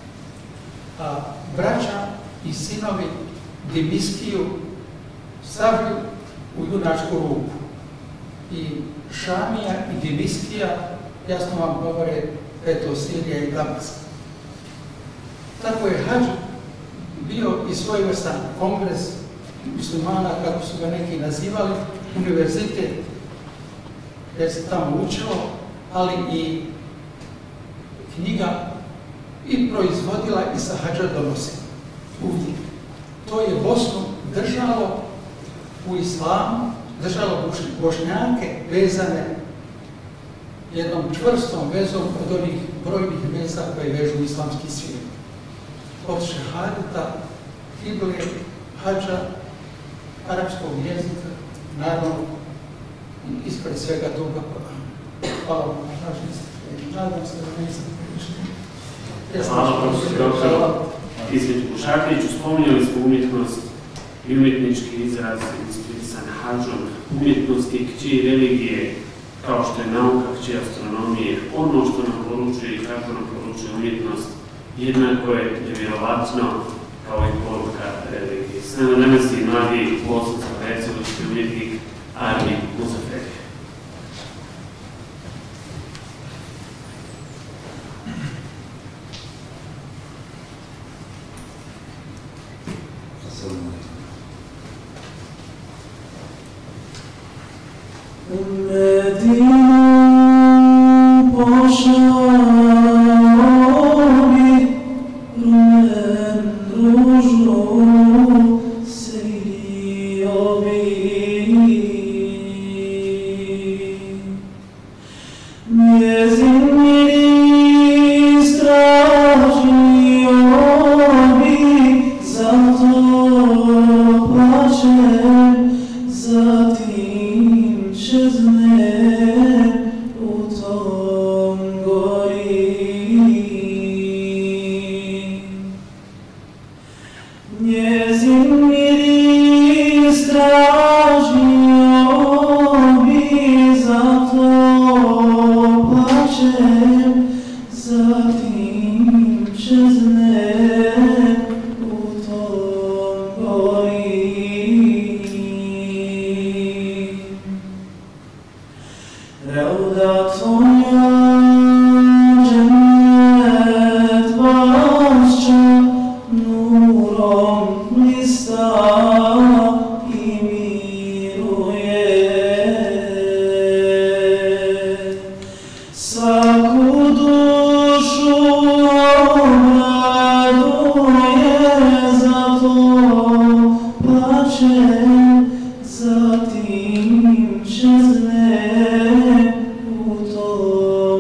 a braća i sinovi dimiskiju, sablju u junačku ruku. I šamija i dimiskija, jasno vam govore, eto, Sirija i Damask. Tako je hadž bio i svojevrstan kongres muslimana, kako su ga neki nazivali, univerzitet, jer se tamo učilo, ali i knjiga i proizvodila i sa hadža donosila. To je Bosnu držalo u islamu, držalo Bošnjake vezane jednom čvrstom vezom od onih brojnih veza koje vežu islamski svijet. Od šehadeta, kible, hadža, arapskog jezika, naravno, ispred svega toga Korana. Hvala vam na pažnji. Nadam se da nisam prišli. Hvala, profesor doktor Ismet Bušakoviću. Spominjali smo umjetnost i umjetnički izraz inspirisan hadžom, umjetnosti kći religije, kao što je nauka kći astronomije. Ono što nam poručuje i kako nam poručuje umjetnost, jednako je nevjerovatno kao i poruka religije. S nama danas je mladi bosansko-hercegovački umjetnik Armin Muzaferi. Zatim će zne u to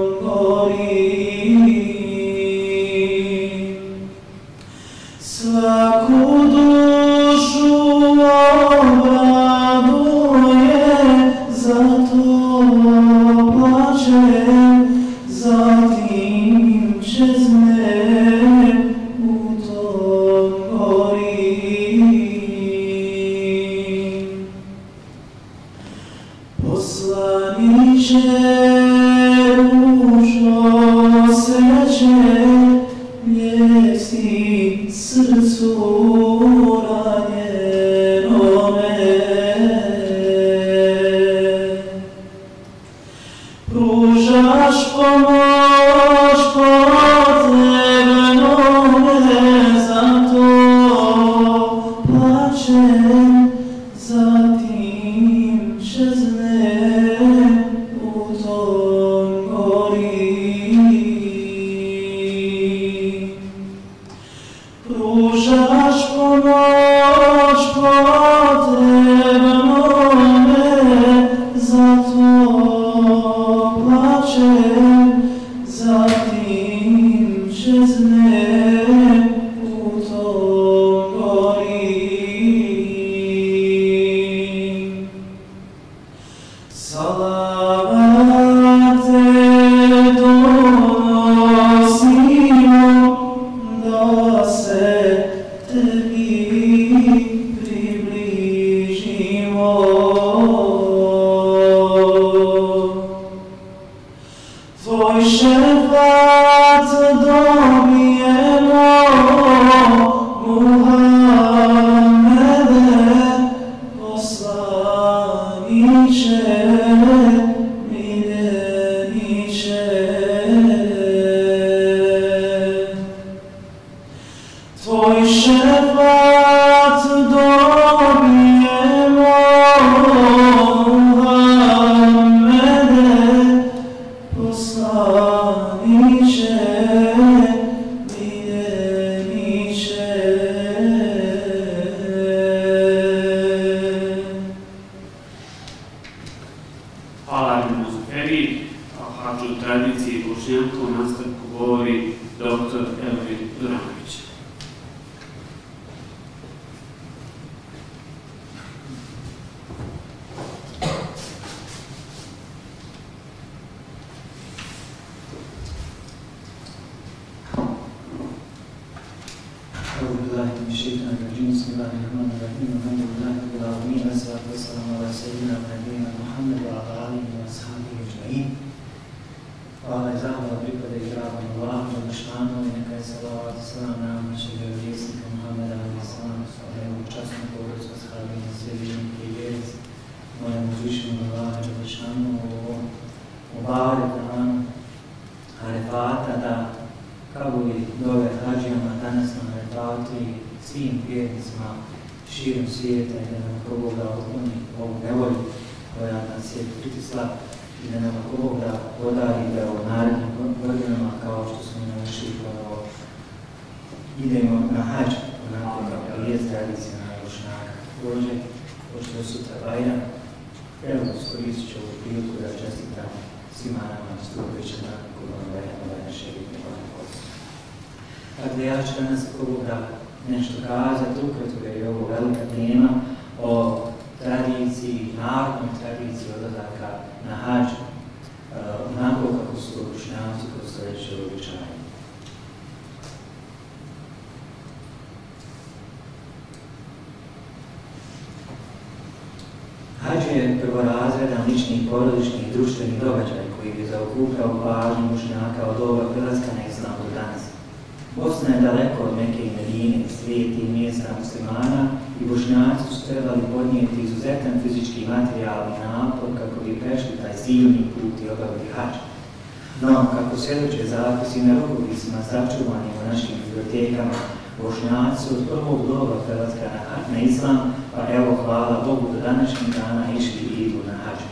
Hadž je prvorazredan lični, porodični i društveni događaj koji bi zaokupljao pažnju mužnjaka od doba prelaska na islam do danas. Bosna je daleko od Mekke i Medine, svijeti i mjesta muslimana i bošnjaci su trebali podnijeti izuzetan fizički i materijalni napor kako bi prešli taj silni put i obavili hadž. No, kako svjedoče zapisi na rukopisima sačuvanim u našim bibliotekama, bošnjaci od prvog doba prelaska na, na islam, pa evo hvala Bogu do današnjih dana išli i idu na hadž.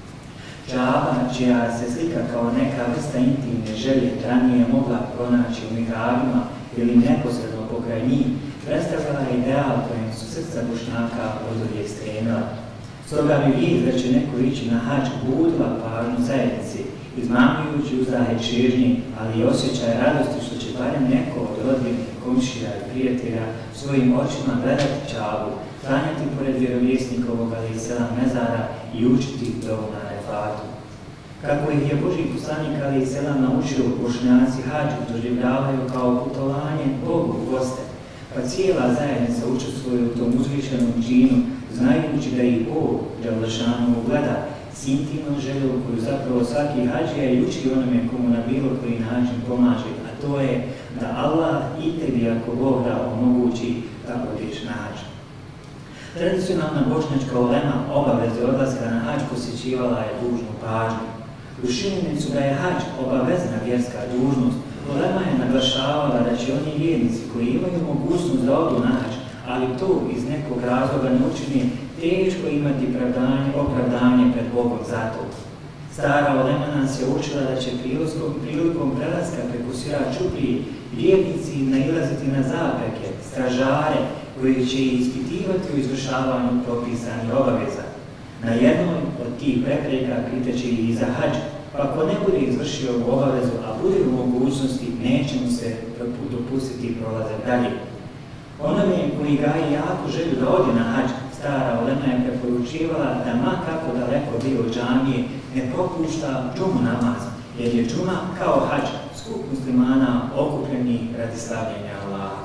Džaba, čija se slika kao neka vrsta intimne želje ranije mogla pronaći u mihrabima ili neposredno pokraj njih, predstavljala je ideal kojem su srca bošnjaka oduvijek stremila. Stoga bi vid da će neko ići na hadž budila pažnju zajednici, izmamljujući uzdahe čežnje, ali i osjećaj radosti što će barem neko od rodbinih, komšija i prijatelja svojim očima gledati Džabu, klanjati pored vjerovjesnikovog ali i selam mezara i učiti dovu na Arafatu. Kako ih je Božji poslanik alejhi selam naučio, Bošnjaci hadžu doživljavaju kao putovanje Bogu u goste, pa cijela zajednica učestvuje u tom uzvišenom činu, znajući da ih Bog dželešanu gleda s intimnom željom koju zapravo svaki hadžija i uči onome komu na bilo koji način pomaže, a to je da Allah i tebi ako Bog da omogući da odeš na hadž. Tradicionalna bošnjačka ulema obaveze odlaska na hadž posjećivala je dužnu pažnju. U činjenicu da je hadž obavezna vjerska dužnost, ulema je naglašavala da će oni vjernici koji imaju mogućnost da odu na hadž, ali to iz nekog razloga ne učini, teško imati opravdanje pred Bogom za to. Stara ulema nas je učila da će prilikom prelaska preko Sirat Čuprije vjernici nailaziti na zapreke, stražare, koji će ispitivati u izvršavanju propisanih obaveza. Na jednoj od tih prepreka priteće i za hadž, pa ako ne bude izvršio ovu obavezu, a bude u mogućnosti, neće mu se dopustiti prolazak dalje. Onome koji gaje jako želju da ode na hadž, stara ulema je preporučivala da ma kako daleko bio od džamije ne propušta džumu namaz, jer je džuma kao hadž, skup muslimana okupljeni radi slavljenja Allaha.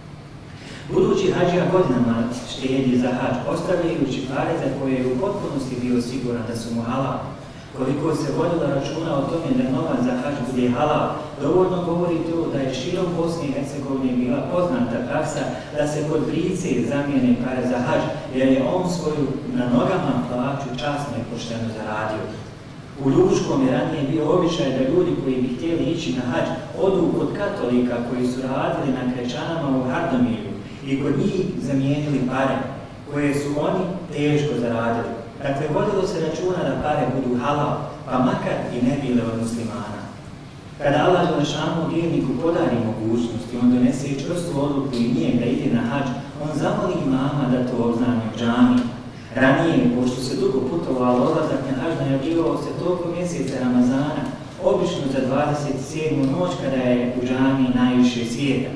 Budući hadžija godinama štedi za hadž, ostavljajući pare za koje je u potpunosti bio siguran da su mu halal. Koliko se vodilo računa o tome da novac za hadž bude halal, dovoljno govori to da je širom Bosne i Hercegovine bila poznata praksa da se kod brice zamijene pare za hadž, jer je on svoju na nogama plaću časno i pošteno zaradio. U Ljubuškom je ranije bio običaj da ljudi koji bi htjeli ići na hadž odu kod katolika koji su radili na Krečanama u Hardomilju i kod njih zamijenili pare koje su oni teško zaradili. Dakle, vodilo se računa da pare budu halal, pa makar i ne bile od muslimana. Kada Allah dželešanu vjerniku podari mogućnosti, on donese i čvrstu odluku i njeg da ide na hadž, on zamoli imama da to obznani u džami. Ranije, pošto se dugo putovalo, odlazak na hadž najavljivao se toliko mjeseca Ramazana, obično za dvadeset sedmu noć kada je u džami najviše svijeta.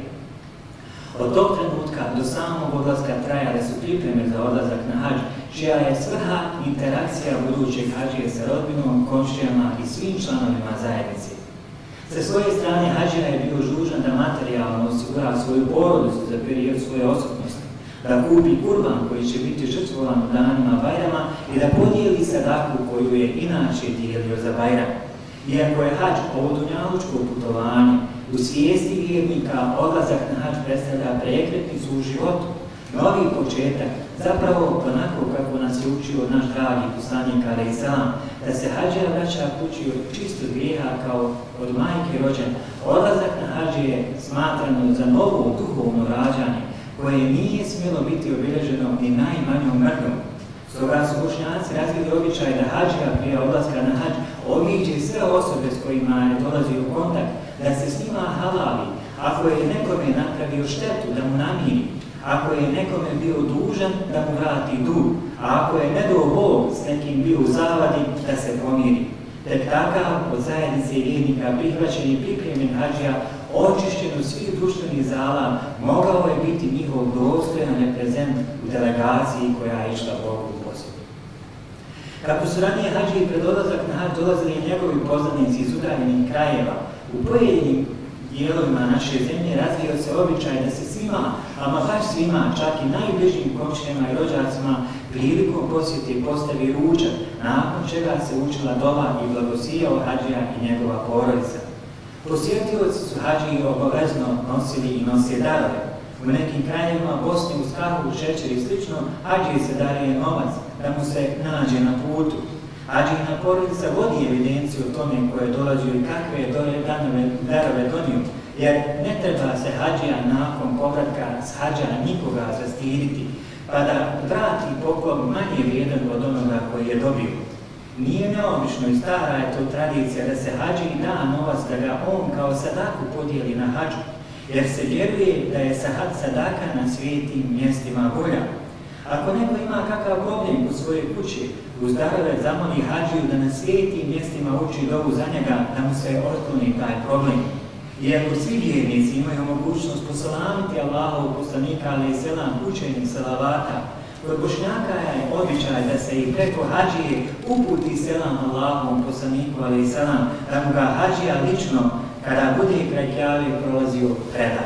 Od tog trenutka do samog odlaska trajale su pripreme za odlazak na hadž, čija je svrha interakcija budućeg hadžije sa rodbinom, komšijama i svim članovima zajednice. Sa svoje strane hadžija je bio dužan da materijalno osigura svoju porodicu za period svoje odsutnosti, da kupi kurban koji će biti žrtvovan u danima Bajrama i da podijeli sadaku koju je inače dijelio za Bajram. Iako je hadž ovo dunjalučko putovanje, u svijesti vjernika odlazak na hadž predstavlja prekretnicu u životu, novi početak, zapravo onako kako nas je učio naš dragi poslanik alejhi selam, da se hadžija vraća kući od čistog grijeha kao od majke rođen. Odlazak na hadž je smatrano za novo duhovno rađanje, koje nije smjelo biti obilježeno ni najmanjom mrkom. Stoga su Bošnjaci razvili običaj da hadžija prije odlaska na hadž obiđe sve osobe s kojima je dolazio u kontakt, da se s njima halali, ako je nekome napravio štetu da mu namiri, ako je nekome bio dužan da mu vrati dug, a ako je ne dao Bog s nekim bio u zavadi da se pomiri. Tek takav od zajednice vjernika prihvaćen i pripremljen hadžija, očišćen od svih društvenih zala, mogao je biti njihov dostojan reprezent u delegaciji koja je išla Bogu u posjetu. Kako su ranije hadžiji pred odlazak na hadž dolazili njegovi poznanici iz udaljenih krajeva, u pojedinim dijelovima naše zemlje razvio se običaj da se svima, ama baš svima, čak i najbližim komšijama i rođacima, prilikom posjeti postavi ručak, nakon čega se učila dova i blagosijao hadžija i njegova porodica. Posjetioci su hadžiji obavezno nosili i nose darove. U nekim krajevima Bosne uz kahu, šećer i slično, hadžiji se daruje novac da mu se nađe na putu. Hadžijina porodica vodi evidenciju o tome koje dolađu i kakve je darove donio, jer ne treba se hadžija nakon povratka s hadža nikoga zastiditi, pa da vrati poklon manje vrijedan od onoga koji je dobio. Nije neobično i stara je to tradicija da se hadžiji da novac da ga on kao sadaku podijeli na hadžu, jer se vjeruje da je sahad sadaka na svijetim mjestima bolja. Ako neko ima kakav problem u svojoj kući, uz darove zamoli hadžiju da na svijetim mjestima uči dovu za njega, da mu se otkloni taj problem. Iako svi vjernici imaju mogućnost posalamiti Allahu poslanika alejhi selam učenjem salavata, Kod Bošnjaka je običaj da se i preko hađije uputi selam Allahovom poslaniku, ali i selam, da mu ga hađija lično, kada bude kraj Kjabe prolazio, preda.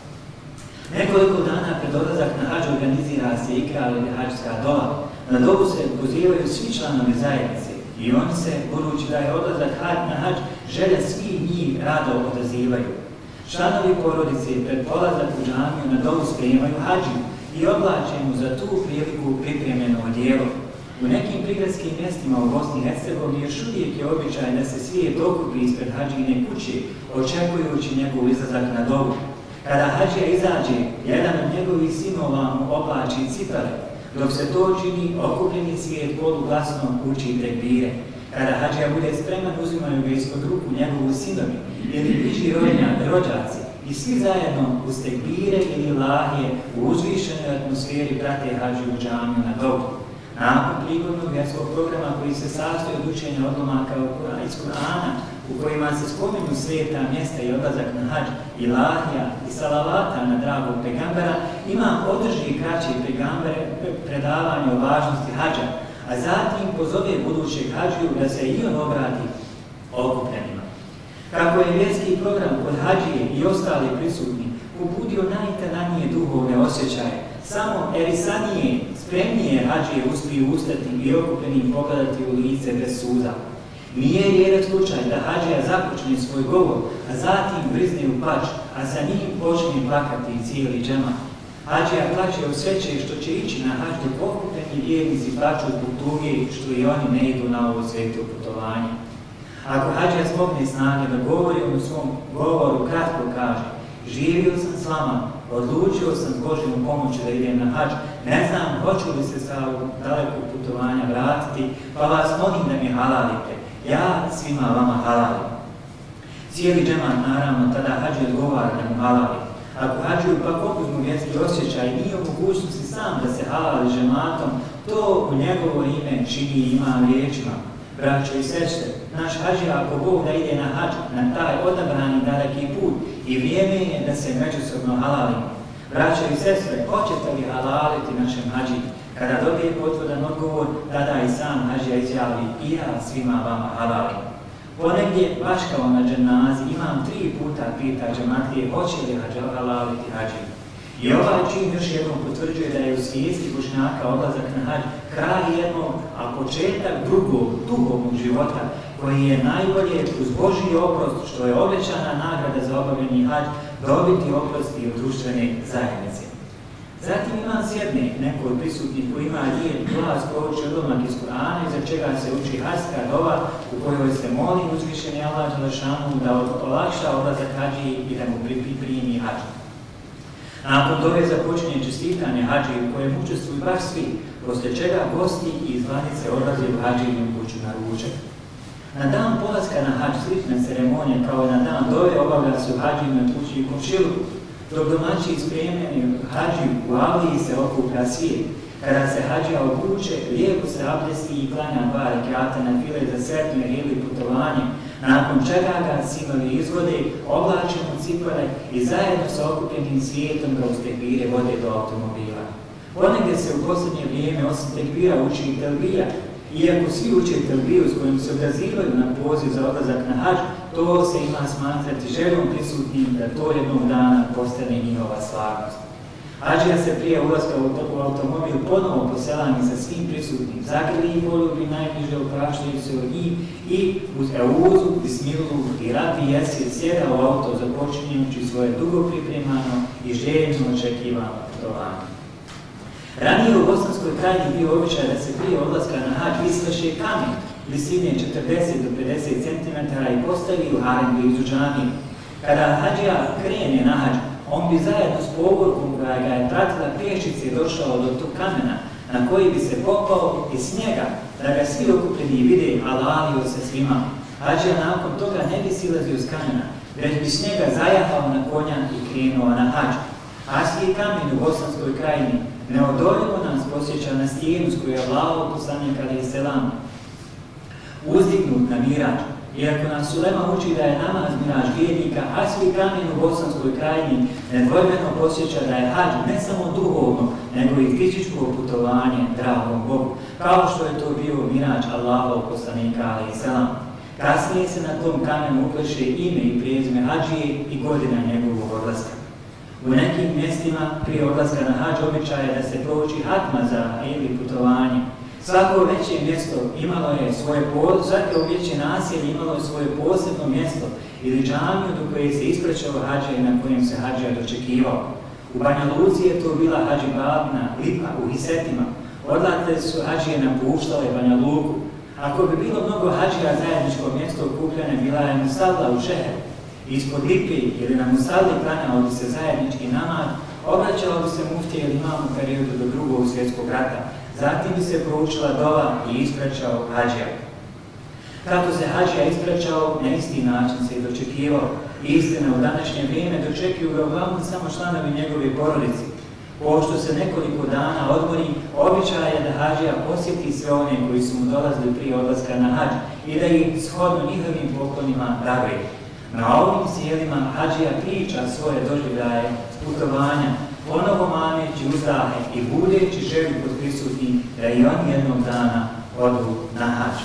Nekoliko dana pred odlazak na hađ organizira se ikra ili hađska dova. Na dovu se pozivaju svi članovi zajednice i oni se, budući da je odlazak na hađ, želja svi njih rado odazivaju. Članovi porodice pred polazak u džamiju na dovu spremaju hađiju i oblače mu za tu priliku pripremljeno odijelo. U nekim prigradskim mjestima u Bosni i Hercegovini još uvijek je običaj da se svijet okupi ispred hađine kuće, očekujući njegov izlazak na dovu. Kada hađija izađe, jedan od njegovih sinova mu oblači cipele. Dok se to čini, okupljeni svijet poluglasno uči tekbire. Kada hađija bude spreman, uzimaju ga ispod ruku njegovu sinovi ili bliži rođaci i svi zajedno uz tekbire ili lahije u uzvišenoj atmosferi prate hađiju u džamiju na dobu. Nakon prigodnog vjerskog programa koji se sastoji od učenja odlomaka iz Kur'ana, u kojima se spominju sveta mjesta i odlazak na hađ, i lahija i salavata na dragog pegambera, imam održi kraći pegambere predavanje o važnosti hađa, a zatim pozove budućeg hađiju da se i on obrati okupljenima. Kako je vjerski program kod hađije i ostali prisutni pobudio najtananije duhovne osjećaje, samo erisanije, spremnije hađije uspiju ustati i okupljenim pogledati u lice bez suza. Nije rijedak slučaj da hađija započne svoj govor, a zatim brizne u plač, a sa njim počne plakati i cijeli džemat. Hađija plače od sreće što će ići na hađ, dok okupljeni vjernici plaču zbog tuge što i oni ne idu na ovo sveto putovanje. Ako hađija smogne snage da govori, on u svom govoru kratko kaže: živio sam s vama, odlučio sam s Božjom pomoći da idem na hađ, ne znam hoću li se sa ovog dalekog putovanja vratiti, pa vas molim da mi halalite, ja svima vama halalim. Cijeli džemat naravno tada hađi odgovara da mu halali. Ako hađiju pak okuzmu vjerski osjećaj nije u mogućnosti sam da se halali džematom, to u njegovo ime čini imam riječima: braćo i sestre, naš hađija ako Bog da ide na hađ, na taj odabrani daleki put, i vrijeme je da se međusobno halalimo. Braćo i sestre, hoćete li halaliti našem hađiji? Kada dobije potvrdan odgovor, tada i sam hađija izjavi: i ja svima vama halalim. Ponegdje, baš kao na dženazi, imam tri puta pita džematlije hoće li halaliti hađiju. I ovaj čin još jednom potvrđuje da je u svijesti Bošnjaka odlazak na hađ kraj jednog, a početak drugog, duhovnog života, koji je najbolje uz Božji oprost, što je obećana nagrada za obavljeni hađ, dobiti oprost i od društvene zajednice. Zatim imam sjedne neko od prisutnih koji ima lijep glas prouči odlomak iz Kur'ana, iza čega se uči hađska dova u kojoj se moli uzvišeni Allah Đelešanu da olakša odlazak hađiji i da mu pripremi hađ. Nakon dove započinje čestitanje hađiji u kojem učestvuju baš svi, poslije čega gosti i zvanice odlaze u hađijinu kuću na ručak. Na dan polaska na hađ slične ceremonije kao i na dan dove obavlja se u hađijinoj kući u komšiluku, dok domaći spremljeni hađiju u avliji se okuplja svijet. Kada se hađija obuče, lijepo se abdesti i klanja dva rekata na file za sretno ili putovanje, nakon čega ga sinovi izvode, oblače mu cipele i zajedno sa okupljenim svijetom ga uz tekbire vode do automobila. Ponegdje se u posljednje vrijeme osim tekbira uči i telbija. Iako svi uče telbiju s kojim se odazivaju na poziv za odlazak na hađ, to se ima smatrati željom prisutnim da to jednog dana postane njihova stvarnost. Hađija se prije ulaska u automobil ponovo poselani sa svim prisutnim, zagrli i poljubi najbliže opraštaju se od njih i uz euzu, bismilu i rabi jesir sjeda u auto započinjući svoje dugo pripremano i željno očekivano putovanje. Ranije u Bosanskoj krajini bio običaj da se prije odlaska na hađ isleše kamen visine četrdeset do pedeset centimetara i postavi u harem blizu džamije. Kada hađija krene na hađ, on bi zajedno s pogorkom koja ga je pratila pješice došao do tog kamena na koji bi se popao iz snijega da ga svi okupljeni vide, halalio se svima. Hađija nakon toga ne bi silazio s kamena, već bi snijega zajahao na konja i krenuo na hađ. Hađski kamen u Bosanskoj krajini neodoljivo nas posjeća na stijenu s koju je Allahov poslanik alejhi selam uzdignut na mirađ. Iako nas ulema uči da je namaz miraž vjernika, Hasvi kamen u Bosanskoj krajini nedvojbeno posjeća da je hađ ne samo duhovno, nego i fizičko putovanje dragom Bogu, kao što je to bio miraž Allahovog poslanika alejhi selam. Kasnije se na tom kamenu ukleše ime i prezime hađije i godina njegovog odlaska. U nekim mjestima prije odlaska na hađ običaj je da se prouči hatma za ili putovanje. Svako veće mjesto imalo je svoje posebno, svako veće naselje imalo je svoje posebno mjesto ili džamiju do koje se ispraćao hađa i na kojem se hađa dočekivao. U Banja Luci je to bila hađi Babina, Lipa, u Hisetima. Odatle su hađije napuštale Banja Luku. Ako bi bilo mnogo hađija zajedničko mjesto okupljene, bila je musalla u Šeheru. Ispod Lipe ili na musalli klanjao bi se zajednički namaz, obraćalo bi se muftije ili imam u periodu do drugog svjetskog rata. Zatim bi se proučila dova i ispraćao hađija. Kako se hađija ispraćao, na isti način se i dočekivao. Istina, u današnje vrijeme dočekuju ga uglavnom samo članovi njegove porodice. Pošto se nekoliko dana odmori, običaj je da hađija posjeti sve one koji su mu dolazili prije odlaska na hađ i da ih shodno njihovim poklonima daruje. Na ovim sjelima hađija priča svoje doživljaje putovanja, ponovo maneći uzdahe i budeći želju kod prisutnih da i oni jednog dana odu na hađ.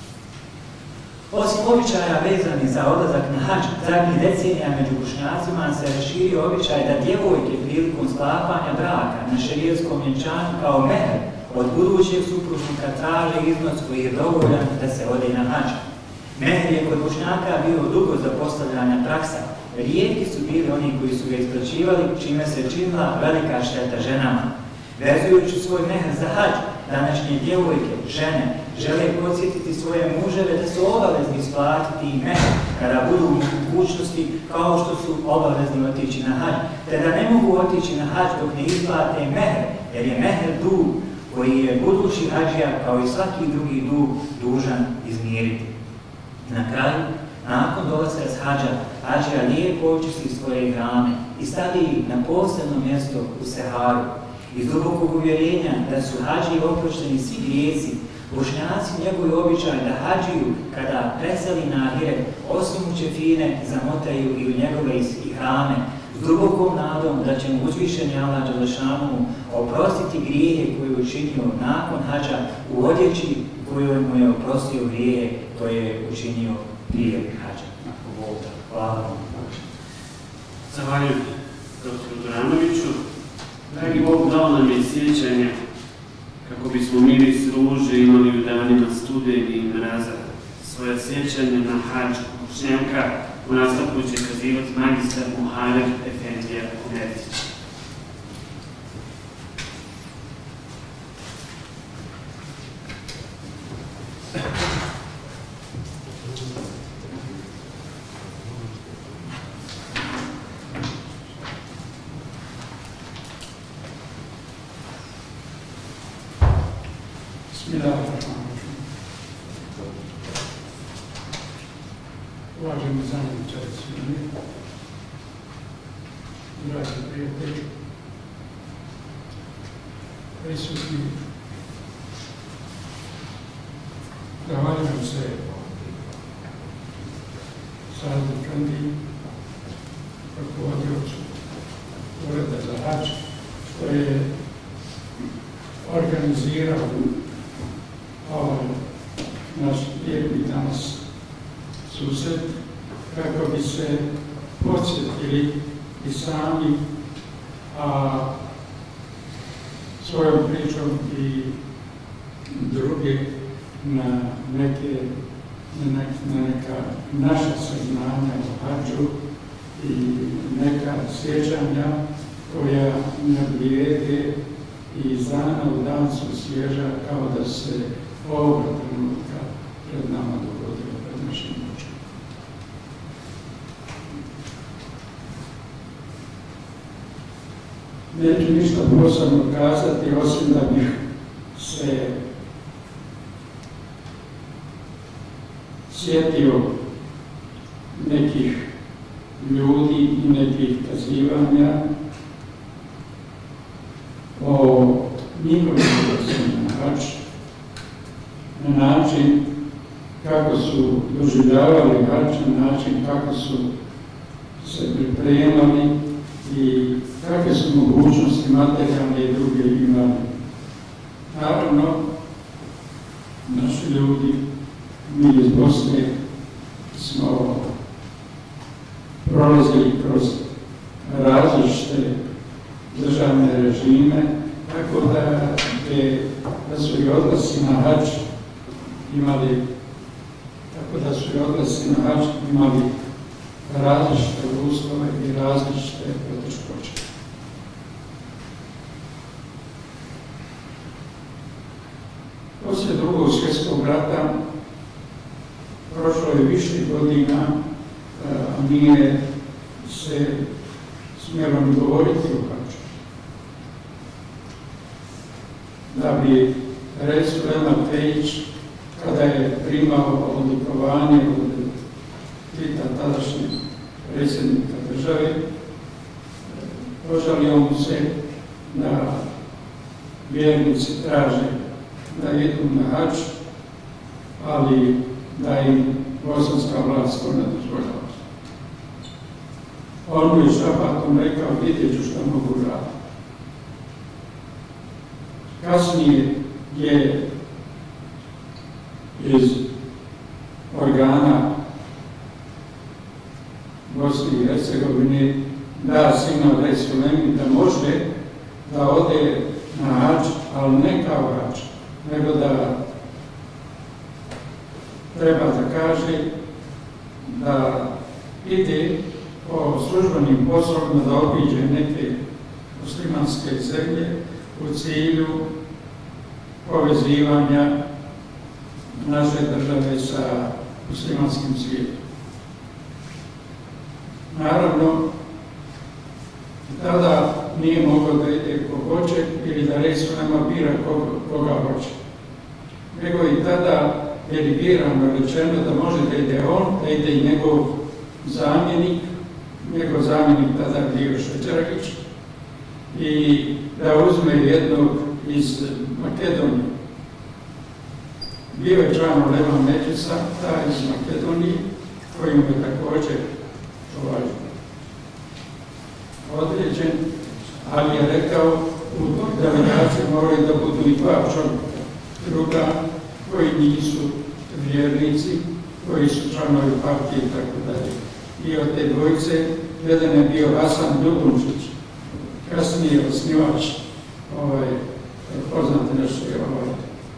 Osim običaja vezanih za odlazak na hađ, zadnjih decenija među Bošnjacima se raširio običaj da djevojke prilikom sklapanja braka na šerijskom vjenčanju kao mehr od budućeg supružnika traže iznos koji je dovoljan da se ode na hađ. Mehr je kod Bošnjaka bio dugo zapostavljanja praksa. Rijetki su bili oni koji su ga isplaćivali, čime se činila velika šteta ženama. Vezujući svoj mehr za hađ, današnje djevojke, žene, žele podsjetiti svoje muževe da su obavezni isplatiti i mehr kada budu u mogućnosti kao što su obavezni otići na hađ, te da ne mogu otići na hađ dok ne isplate mehr, jer je mehr dug koji je budući hađija kao i svaki drugi dug dužan izmiriti. Na kraju, nakon dolaska s hađa, hađija lijepo očisti svoje ihrame i stavi ih na posebno mjesto u Seharu. Iz dubokog uvjerenja da su hađiji oprošteni svi grijesi, Bošnjaci njegovi običaj da hađiju kada preseli na ahiret, osim u čefine, zamotaju i u njegove ihrame, s dubokom nadom da će mu uzvišeni Allah Đelešanu oprostiti grijehe koje je učinio nakon hađa u odjeći koju mu je oprostio grijehe koje je učinio prije hađa. Hvala vam. Zahvaljujem doktoru Duranoviću. Dragi Bog, dao nam je sjećanje kako bismo miris ruže imali u danima studeni i mraza. Svoje sjećanje na hađ Bošnjaka u nastavku će kazivati magistar Muharrem Efendija Kunertić. Uvaženi zamjeniče svimi, dragi prijatelji, prisutni, zahvaljujem se Sadu Efendiji, rukovodiocu Ureda za hađ, što je organizirao ovaj naš lijepi danas susret, kako bi se podsjetili i sami, a svojom pričom i druge na neke, na neka, na neka naša saznanja o hađu i neka sjećanja koja ne vrijede i iz dana u dan su svježa kao da se ovoga trenutka pred nama dogodilo, pred našim očima. Neću ništa posebno kazati, osim da bih se sjetio nekih ljudi i nekih kazivanja o njihovim odlasima na hađ, na način kako su doživljavali hač na način kako su se pripremali i kakve su mogućnosti materijalne i druge imali. Naravno, naši ljudi, mi iz Bosne, smo prolazili kroz različite državne režime, tako da, je, da su i odlasi na hač imali, tako da su i odlasi na hač imali različite uslove i različite poteškoće. Poslije drugog svjetskog rata prošlo je više godina, a nije se smjelo ni govoriti o haču. Da bi Resul Emad Pejić, kada je primao odlikovanje od Tita, tadašnjeg predsjednika države, požalio mu se da vjernici traže da idu na hač, ali da im bosanska vlast to ne dozvoljava. On mu je šapatom rekao, vidjet ću šta mogu raditi. Kasnije je iz organa Bosne i Hercegovine da signal Resulemi da može da ode na hač, ali ne kao hač, nego da treba da kaže da ide po službenim poslovima da obiđe neke muslimanske zemlje u cilju povezivanja naše države sa muslimanskim svijetom. Naravno, tada nije moglo da ide ko hoće ili da Resulema bira koga hoće. Nego i tada je dirigirano rečeno da može da ide on, da ide i njegov zamjenik, njegov zamjenik tada bio Šećeragić, i da uzme jednog iz Makedonije. Bio je član Ulema Medžlisa, taj iz Makedonije, koji mu je također ovaj, određen, ali je rekao u delegaciji moraju da budu i dva čovjeka, druga koji nisu vjernici, koji su članovi partije i tako dalje. I od te dvojice, jedan je bio Hasan Ljubunčić, kasnije osnivač ovaj, poznate nešto je ovaj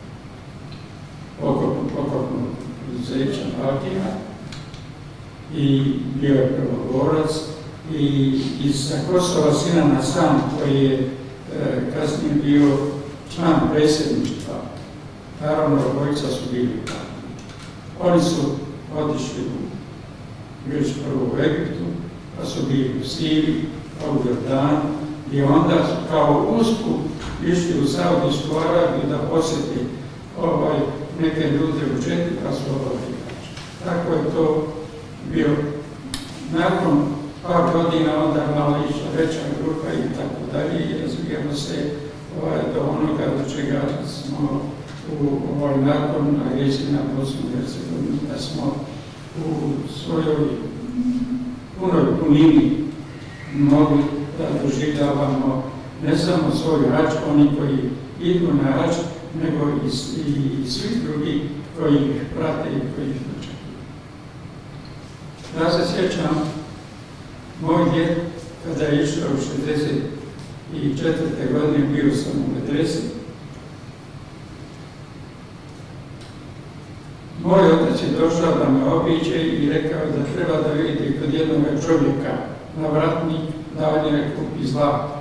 pokopnog izuzeća partija i bio je prvoborac i iz Kosova Sinan Hasan koji je e, kasnije bio član predsjedništva. Naravno, dvojica su bili partije. Oni su otišli u bili su prvo u Egiptu, pa su bili u Siriji, pa u Jordanu i onda su kao uskup išli u Saudijsku Arabiju da posjeti ovaj, neke ljude u Džeti, pa su obavili. Tako je to bio. Nakon par godina onda malo išla veća grupa i tako dalje i razvijamo se ovaj, do onoga do čega smo u ovaj, nakon agresije na Bosnu i Hercegovinu, da smo u svojoj punoj punini mogli da doživljavamo ne samo svoj hač, oni koji idu na hač, nego i, i, i svi drugi koji ih prate i koji ih dočekuju. Ja se sjećam, moj djed, kada je išao u šezdeset četvrte godine, bio sam u medresi. Moj otac je došao da me obiđe i rekao da treba da vidi kod jednog čovjeka na vratnik da on je kupi zlato.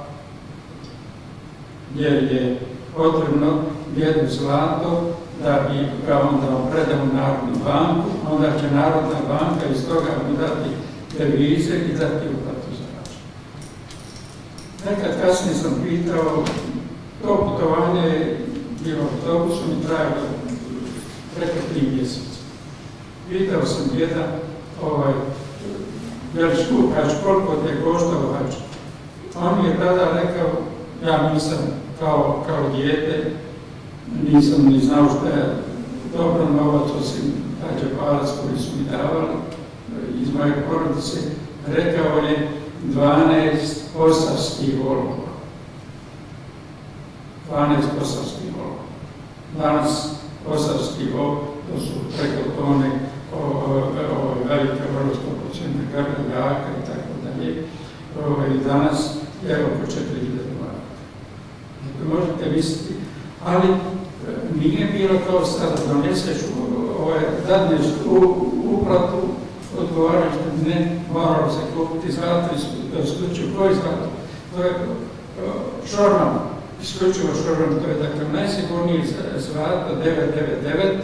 Jer je potrebno jedno zlato da bi ga onda predao u Narodnu banku, onda će Narodna banka iz toga mu dati devize i dati uplatu za račun. Nekad kasnije sam pitao, to putovanje je bilo autobusom i trajalo preko tri mjeseca. Pitao sam djeda, ovaj, je li skup hač, koliko te je koštao hač? On mi je tada rekao, ja nisam kao dijete, nisam ni znao što je dobro novac, osim taj džeparac koji su mi davali iz moje porodice, rekao je dvanaest posavskih volova. dvanaest posavskih volova. Danas posavski vol, to su preko tone, velika vrlo sto procenta grada, jaka i tako dalje. I danas je oko četiri hiljade maraka. Dakle, možete misliti, ali nije bilo kao sada, doneseš, dadneš uplatu, odgovaraš, ne, moralo se kupiti zlato, isključivo koji zlato. To je šorman, isključivo šorman, to je dakle najsigurniji zlato, devet devet devet,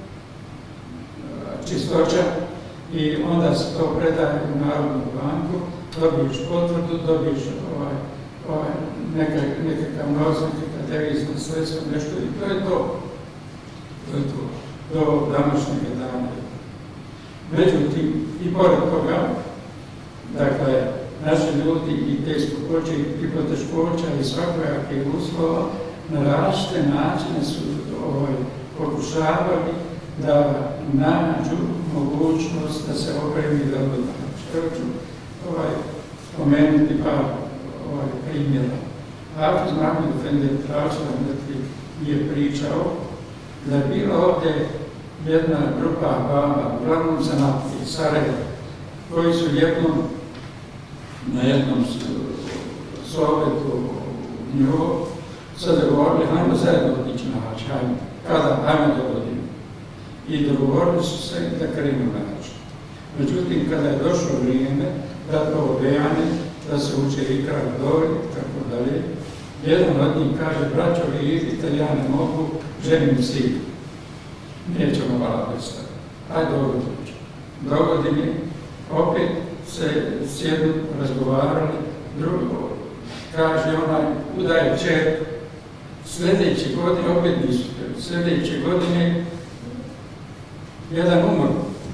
čistoća, i onda se to predaje u Narodnu banku, dobiješ potvrdu, dobiješ ovaj, ovaj, nekakav novac, nekakav devizno sredstvo, nešto, i to je to. To je to, do današnjega dana. Međutim, i pored toga, dakle, naši ljudi i te skupoće i poteškoća i svakojakih uslova na različite načine su ovaj, pokušavali da nađu mogućnost da se opremi da odmah. Što ću ovaj, spomenuti par ovaj, primjera. Hafiz Mahmud Efendi Tračan je pričao da je bila ovdje jedna grupa baba, uglavnom zanatki iz Sarajeva, koji su jednom, na jednom sovetu u nju sada govorili, hajmo zajedno otići na hač, hajmo, kada, hajmo do godine. I dogovorili su se da krenu na hač. Međutim, kada je došlo vrijeme da to obejane, da se uče ikra doli, tako dalje, jedan od njih kaže, braćo, vi idite, ja ne mogu, ženim sin. Nećemo vala predstaviti. Ajde dogoditi. Dogodine, opet se sjednu, razgovarali, drugo, kaže onaj, udaje čer, sljedeće godine, opet nisu, sljedeće godine, jedan umr,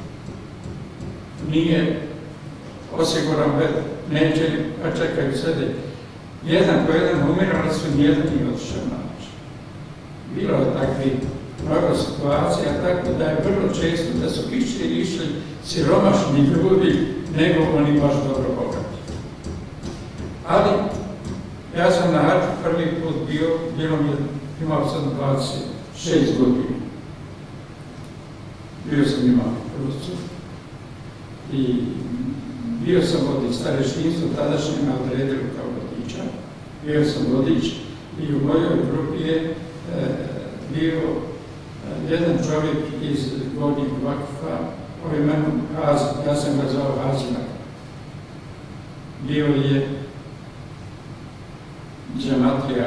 nije osiguran ved, neće, pa čekaju sljedeće. Jedan po jedan umir, ali su nijedan nije otišao na način. Bilo je takvi mnogo situacija, tako da je vrlo često da su išli i išli siromašni ljudi, nego oni baš dobro bogati. Ali, ja sam na haču prvi put bio, bilo mi je, imao sam dvadeset šest godina. Bio sam imao Ruscu i bio sam vodič, stareštinstvo tadašnje me odredilo kao vodiča. Bio sam vodič i u mojoj grupi je e, bio e, jedan čovjek iz Gornjeg Vakfa o imenu Hazim, ja sam ga zvao Hazima. Bio je džematlija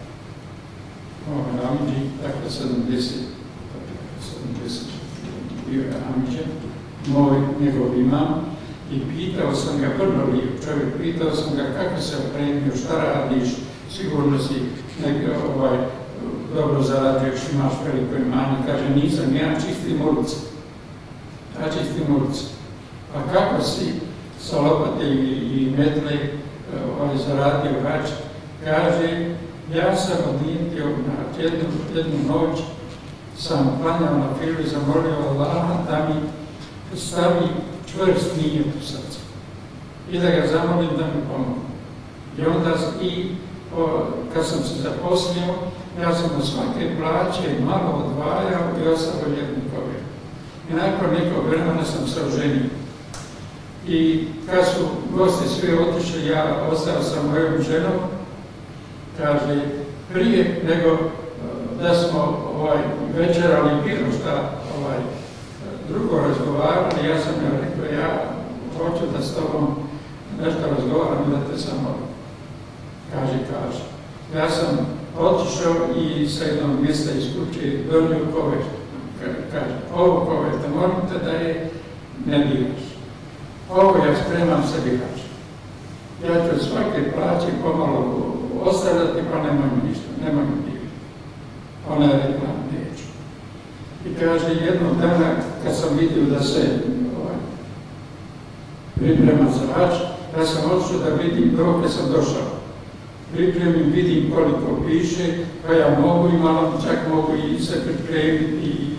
Amidži, dakle sedamdeset, sedamdeset, bio je Amidža, moj, njegov imam, i pitao sam ga, vrlo lijep čovjek, pitao sam ga kako se opremio, šta radiš, sigurno si neki, ovaj, dobro zaradio, još imaš veliko imanje, kaže, nisam, ja čistim ulice, ja čistim ulice. Pa kako si sa lopate i, i metle ovaj, zaradio hač? Kaže, ja sam odnijetio na jednu, jednu noć, sam klanjao na filu i zamolio Allaha da mi stavi čvrst nijet u srce i da ga zamolim da mi pomogu. I onda i o, kad sam se zaposlio, ja sam od svake plaće malo odvajao i ostao jednu povijek. I nakon nekog vremena sam se oženio. I kad su gosti svi otišli, ja ostao sa mojom ženom, kaže, prije nego da smo ovaj, večerali bilo šta ovaj, drugo razgovarali, ja sam joj rekao, ja hoću da s tobom nešto razgovaram i da te samo kaže, kaže. Ja sam otišao i sa jednog mjesta iz kuće donio kovert. Kaže, ovo kovert, molim te da je ne diraš. Ovo ja spremam sebi hač. Ja ću svake plaće pomalo ostavljati, pa nemoj mi ništa, nemoj mi dirati. Ona je rekla, neću. I kaže, jednog dana, kad sam vidio da se ovaj, priprema za hač, ja sam otišao da vidim dok kad sam došao. Pripremim, vidim koliko piše, pa ja mogu i malo čak mogu i se pripremiti i,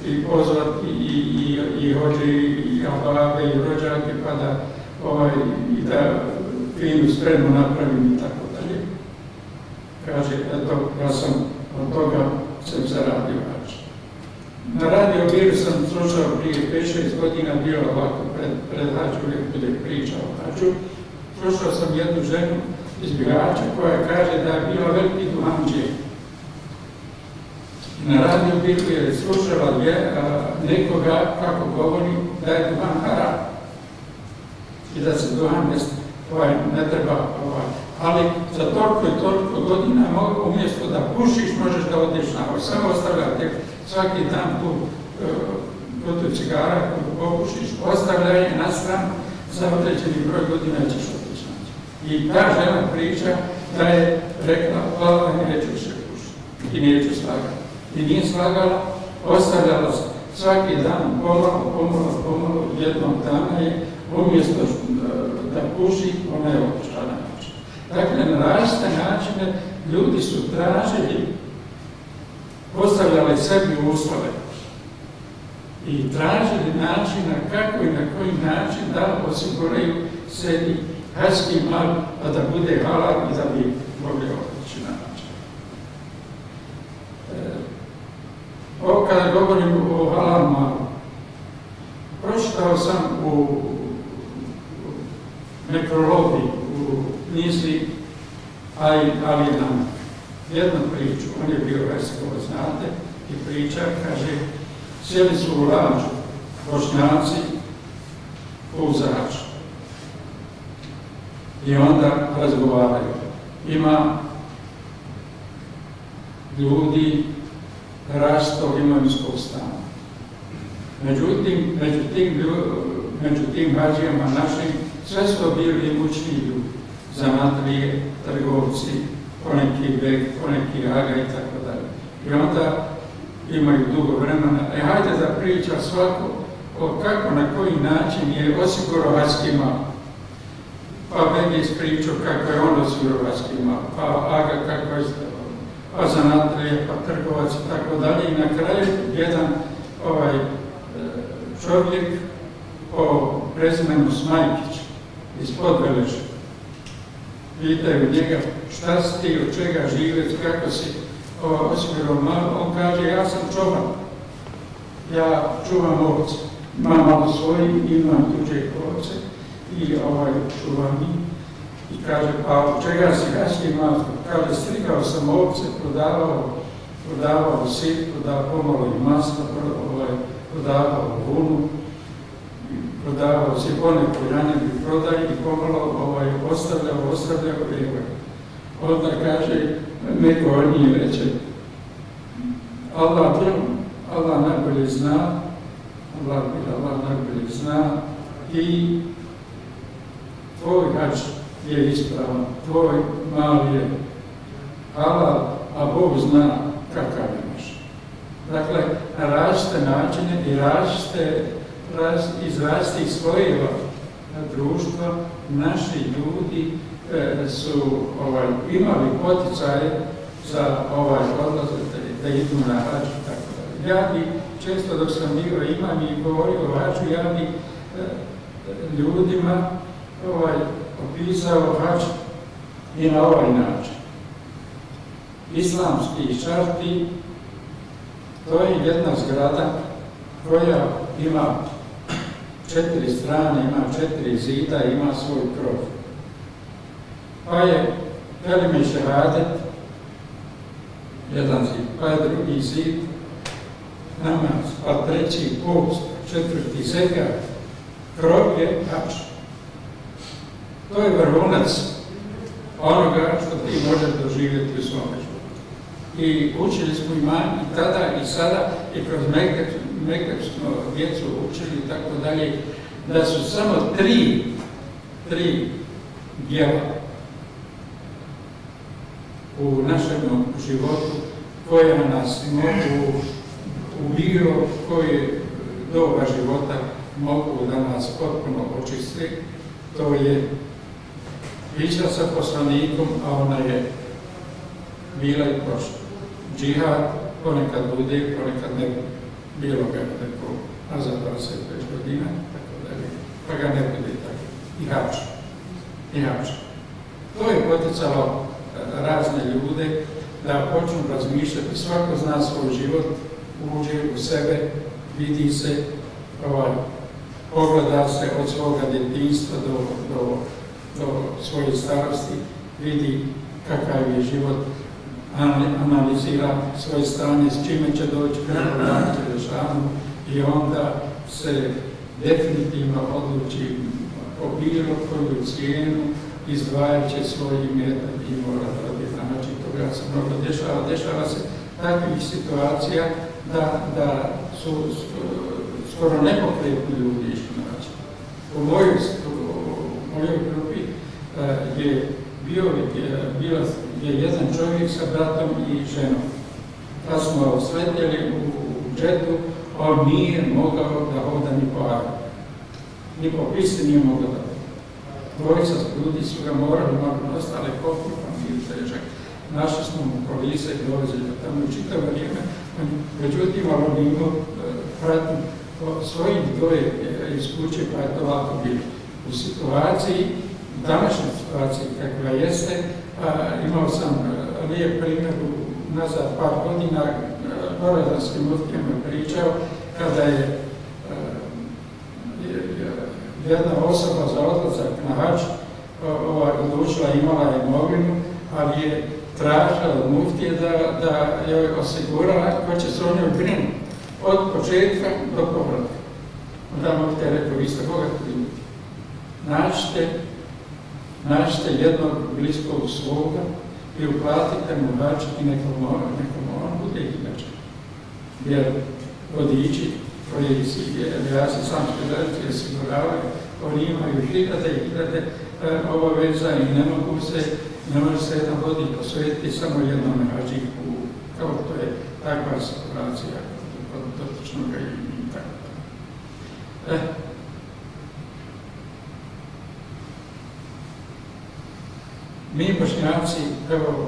i pozvati i, i, i hođe i ababe i rođake pa da, ovaj, i da finu spremu napravim i tako dalje. Kaže, eto, ja sam od toga sam zaradio hađ. Na radio biru sam slušao prije pet šest godina, bio ovako pred, pred hađu, uvijek bude priča o hađu. Slušao sam jednu ženu iz Bihaća koja kaže da je bila veliki duhanđija. Na radio biru je slušala je, a, nekoga kako govori da je duhan haram i da se duhan ne, ovaj, ne treba, ovaj, ali za toliko i toliko godina umjesto da pušiš možeš da odeš na ovo. Samo ostavljate svaki dan tu kutu cigara koju popušiš, ostavljaj je na stranu za određeni broj godina ćeš otići naći. I ta žena priča da je rekla, hvala, neću se pušiti i neću slagati. I nije slagala, ostavljala se svaki dan, pomalo, pomalo, pomalo, jednog dana je, umjesto da puši, ona je otišla na način. Dakle, na različite načine ljudi su tražili, postavljali sebi uslove i tražili načina kako i na koji način da osiguraju sebi hađski mal, a da bude halal i da bi mogli otići na način. Ovo kada govorim o halal malu, pročitao sam u nekrologiji, u knjizi Ali nam jednu priču, on je bio Verskovo, znate, i priča, kaže, sjeli su u lađu Bošnjaci u Zraču. I onda razgovaraju. Ima ljudi različitog imovinskog stana. Međutim, među tim, među tim hađijama našim sve su bili imućni ljudi, zanatlije, trgovci, poneki beg, poneki aga i tako dalje. I onda imaju dugo vremena. E, hajde da priča svako o kako, na koji način je osigurao hađski mal. Pa beg je ispričao kako je on osigurao hađski mal, pa aga kako je pa zanatlije, pa trgovac i tako dalje. I na kraju jedan ovaj čovjek po prezimenu Smajkić iz Podveleža. Pitaju njega šta si ti, od čega živec, kako si osigurao malo. On kaže, ja sam čuvan, ja čuvam ovce. Imam malo svoji, imam tuđe ovce i ovaj čuvam ih. I kaže, pa od čega si hađski malo? Kaže, strigao sam ovce, prodavao, prodavao sit, prodavao pomalo i masno, prodavao vunu, prodavao si poneku ranjevi prodaj i pomalo ovaj, ostavljao, ostavljao vrijeme. Onda kaže, neko od njih reče, Allah, Allah najbolje zna, Allah, Allah najbolje zna i tvoj hađ je ispravan, tvoj mal je halal, a Bog zna kakav imaš. Dakle, na različite načine i različite iz različitih slojeva društva naši ljudi e, su ovaj, imali poticaje za ovaj odlazak da, da idu na hađ i tako dalje. Ja bi često dok sam bio imam i govorio o hađu, ja bi e, ljudima ovaj, opisao hađ i na ovaj način. Islamski šarti, to je jedna zgrada koja ima četiri strane, ima četiri zida, ima svoj krov. Pa je kelime šehadet, jedan zid, pa je drugi zid, namaz, pa treći post, četvrti zekat, krov je hađ. To je vrhunac onoga što ti možeš doživjeti u svom životu. I učili smo imam i tada i sada i kroz Mekat, Mekat smo djecu učili i tako dalje, da su samo tri, tri djela u našem životu koja nas mogu u bilo koje doba života mogu da nas potpuno očiste. To je priča sa poslanikom, a ona je bila i prošla. Džihad ponekad bude, ponekad ne bude. bilo ga neko nazad dvadeset pet godina, tako dalje, pa ga ne bude tako. I hač. I hač. To je poticalo razne ljude da počnu razmišljati, svako zna svoj život, uđe u sebe, vidi se, ovaj, pogleda se od svoga djetinjstva do, do, do svoje starosti, vidi kakav je život, analizira svoje stanje, s čime će doći, kako dana će rješavati i onda se definitivno odluči po bilo koju cijenu izdvajat će svoj imetak i mora raditi. Znači, toga se mnogo dešava. Dešava se takvih situacija da, da su skoro nepokretni ljudi išli naći. U mojoj, u mojoj grupi uh, je bio je, bio je jedan čovjek sa bratom i ženom. Da smo osvetljeli u, u džetu, on nije mogao da hoda ni po aru. Ni po pisti nije mogao da. Dvojica ljudi su ga morali malo ostale kopiju, pa nije težak. Našli smo mu kolise i dolazili ga tamo u čitavo vrijeme. Međutim, ali on imao pratim svojim dvoje iz kuće, pa je to lako bilo. U situaciji, u današnjoj situaciji kakva jeste, imao sam lijep primjer nazad par godina, Novodarskim muftijama pričao, kada je jedna osoba za odlazak na hač odlučila, imala imovinu, ali je tražila od muftije da, da joj osigura ko će se o njoj brinuti od početka do povratka. Onda muftija je rekao, vi ste bogati ljudi. Nađite, nađite jednog bliskog svoga i uplatite mu hač i nekom on bude inače. Jer vodiči koji si, ja se sam studenti osiguravaju, oni imaju hiljade i hiljade obaveza i ne mogu se, ne može se jedan godin posvetiti samo jednom hađiku, kao to je takva situacija kod dotičnog i tako. E, mi Bošnjaci, evo,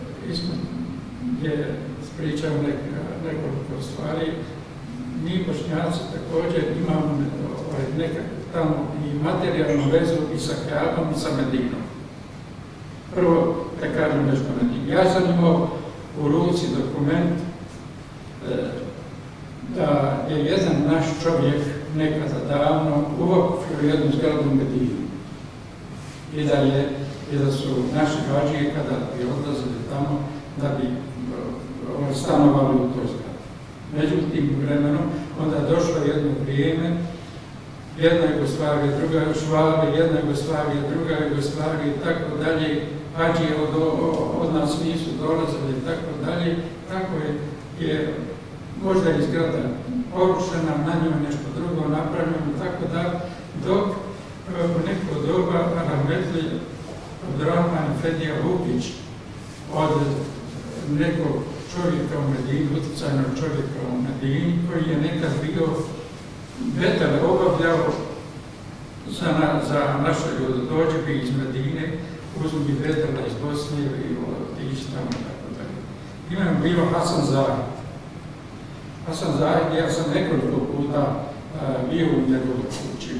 je spričao nekoliko stvari, mi Bošnjaci također imamo nekakvu tamo i materijalnu vezu i sa Kaabom i sa Medinom. Prvo, da kažem nešto o Medini. Ja sam imao u ruci dokument da je jedan naš čovjek nekada davno uvokrio jednu zgradu u Medinu. I da, je, i da su naši hađije kada bi odlazili tamo da bi stanovali u toj zgradi. Međutim, u vremenu, onda je došlo jedno vrijeme, jedna Jugoslavija, druga Jugoslavija, jedna Jugoslavija, druga Jugoslavija i tako dalje, hađije od, od nas nisu dolazili i tako dalje, tako je, je možda je zgrada porušena, na njoj nešto drugo napravljeno, tako da, dok u neko doba rahmetli Abdurrahman Efendija Vukić od nekog čovjeka u Medini, utjecajnog čovjeka u Medini, koji je nekad bio vetar obavljao za, na, za naše dođebi iz Medine, uzmi vetala iz Bosne i otići tamo i tako dalje. Imam bio Hasan Zahid. Hasan Zahid, ja sam nekoliko puta a, bio u njegovu kući.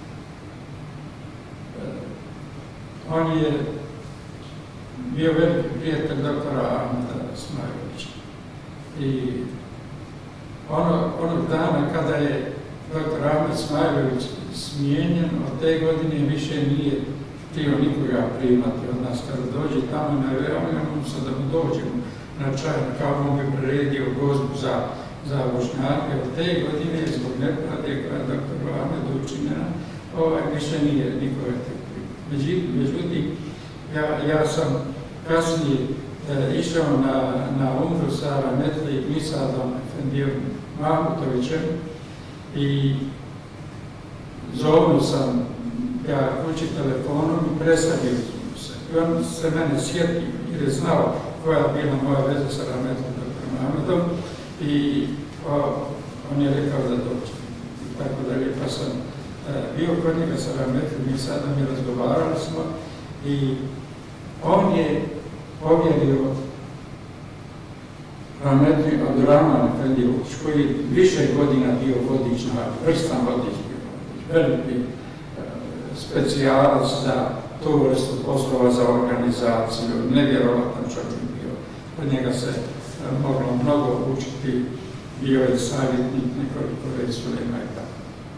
On je bio veliki prijatelj doktora Ahmeda Smajovića. I ono, onog dana kada je doktor Ahmed Smajović smijenjen, od te godine više nije htio nikoga primati od nas. Kada dođe tamo na javljamo se da mu dođemo na čaj, kao on bi priredio gozbu za, za Bošnjake. Od te godine, zbog nepravde koja je doktor Ahmed učinjena, ovaj, više nije nikoga te primati. Međutim, ja, ja sam kasnije e, išao na, na umru sa rahmetli Misadom Efendijom Mahmutovićem i zovnu sam ga kući telefonom i predstavio se. I on se mene sjetio jer je znao koja je bila moja veza sa rahmetlim doktorom Mahmutom i o, on je rekao da dođe. I tako dalje, pa sam e, bio kod njega sa rahmetlim Misadom i razgovarali smo i on je povjerio Rahmetli Abdurrahman Efendijević, koji je više godina bio vodič na vrstan vodič, veliki e, specijalac za tu vrstu poslova za organizaciju, nevjerovatan čovjek bio. Od njega se e, moglo mnogo učiti, bio je savjetnik nekoliko već Sulejma i tako.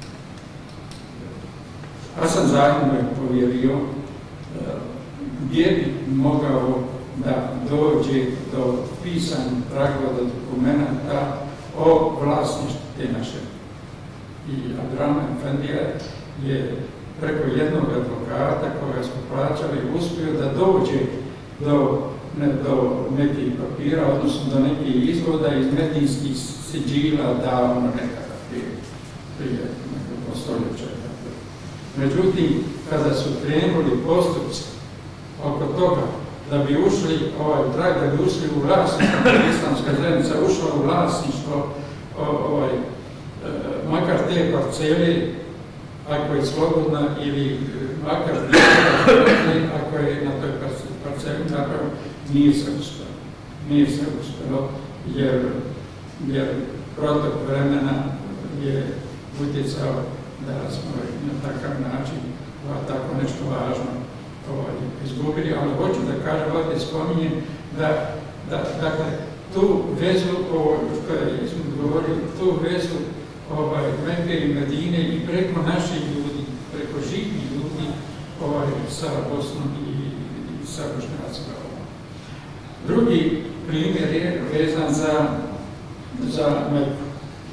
Hasan Zahid mu je povjerio e, gdje bi mogao da dođe do pisanih tragova, do dokumenta o vlasništvu te naše. I Abdurrahman Efendija je preko jednog advokata koga smo plaćali uspio da dođe do, ne, do nekih papira, odnosno do nekih izvoda iz medijskih siđila davno nekada prije, prije nekako stoljeća. Međutim, kada su krenuli postupci oko toga da bi ušli, ovaj trag, da bi ušli u vlasništvo, islamska zajednica ušla u vlasništvo, ovaj, e, makar te parcele, ako je slobodna, ili makar dijela, ako je na toj parceli, napravo, nije se uspjelo. Nije se uspjelo, jer, jer protok vremena je utjecao da smo na takav način tako nešto važno ovaj, izgubili, ali hoću da kažem, ovdje spominjem da, da dakle, tu vezu, ovo što je Ismet govorio, tu vezu ovaj, Mekke i Medine i preko naših ljudi, preko živih ljudi ovaj, sa Bosnom i, i sa Bošnjacima. Drugi primjer je vezan za, za Mekku.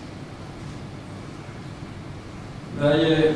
Da je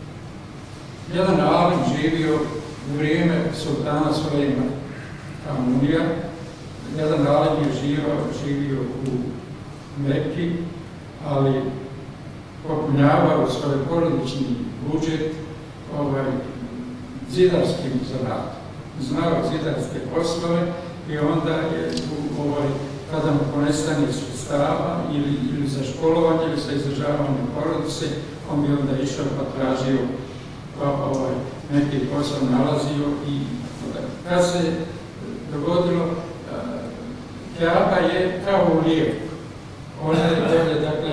jedan alim živio u vrijeme sultana Sulejma Amunija. Jedan alim je živio, živio u Mekki, ali popunjavao svoj porodični budžet ovaj, zidarskim zanatom. Znao zidarske poslove i onda je u, ovaj, kada mu ponestane sredstava ili, ili za školovanje ili za izdržavanje porodice, on bi onda išao pa tražio pa, ovaj, neki posao nalazio i kad se dogodilo, Kaaba je kao u lijevu. Ona je dolje, dakle,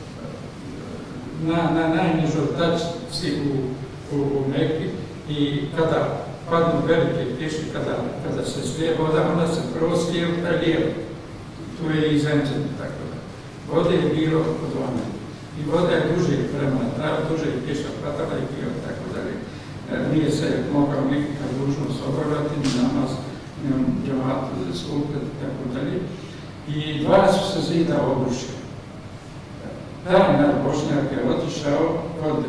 na, na najnižoj tačci u, u, u Mekki i kada padnu velike kiše, kada, kada se slije voda, onda se prvo slije u taj lijevo. Tu je i zemljen, tako da. Vode je bilo od one. I voda je duže vremena, trava duže je kiša, patala i bio, tako dalje. Nije se mogao nikakav dužnost obavljati, ni namaz, ni džematu za skupljati, tako dalje. I dva su se zida obrušili. Taj nar Bošnjak je otišao kod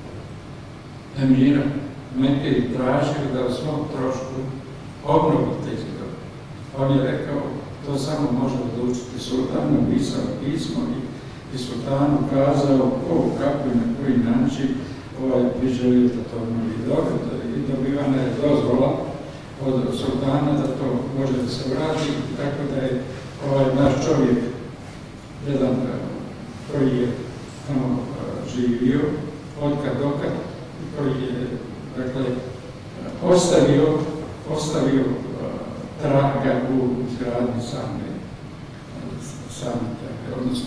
emira Mekke i tražio da u svom trošku obnovi te zidove. On je rekao, to samo može odlučiti sultan, napisao pismo i, i sultanu kazao ko, kako i na koji način ovaj, bi želio da to obnovi. I dobivana je dozvola od sultana da to može da se vrati, tako da je ovaj naš čovjek, jedan koji je tamo živio, odkad dokad, koji je, dakle, ostavio, ostavio traga u izgradnji same, same tako, odnosno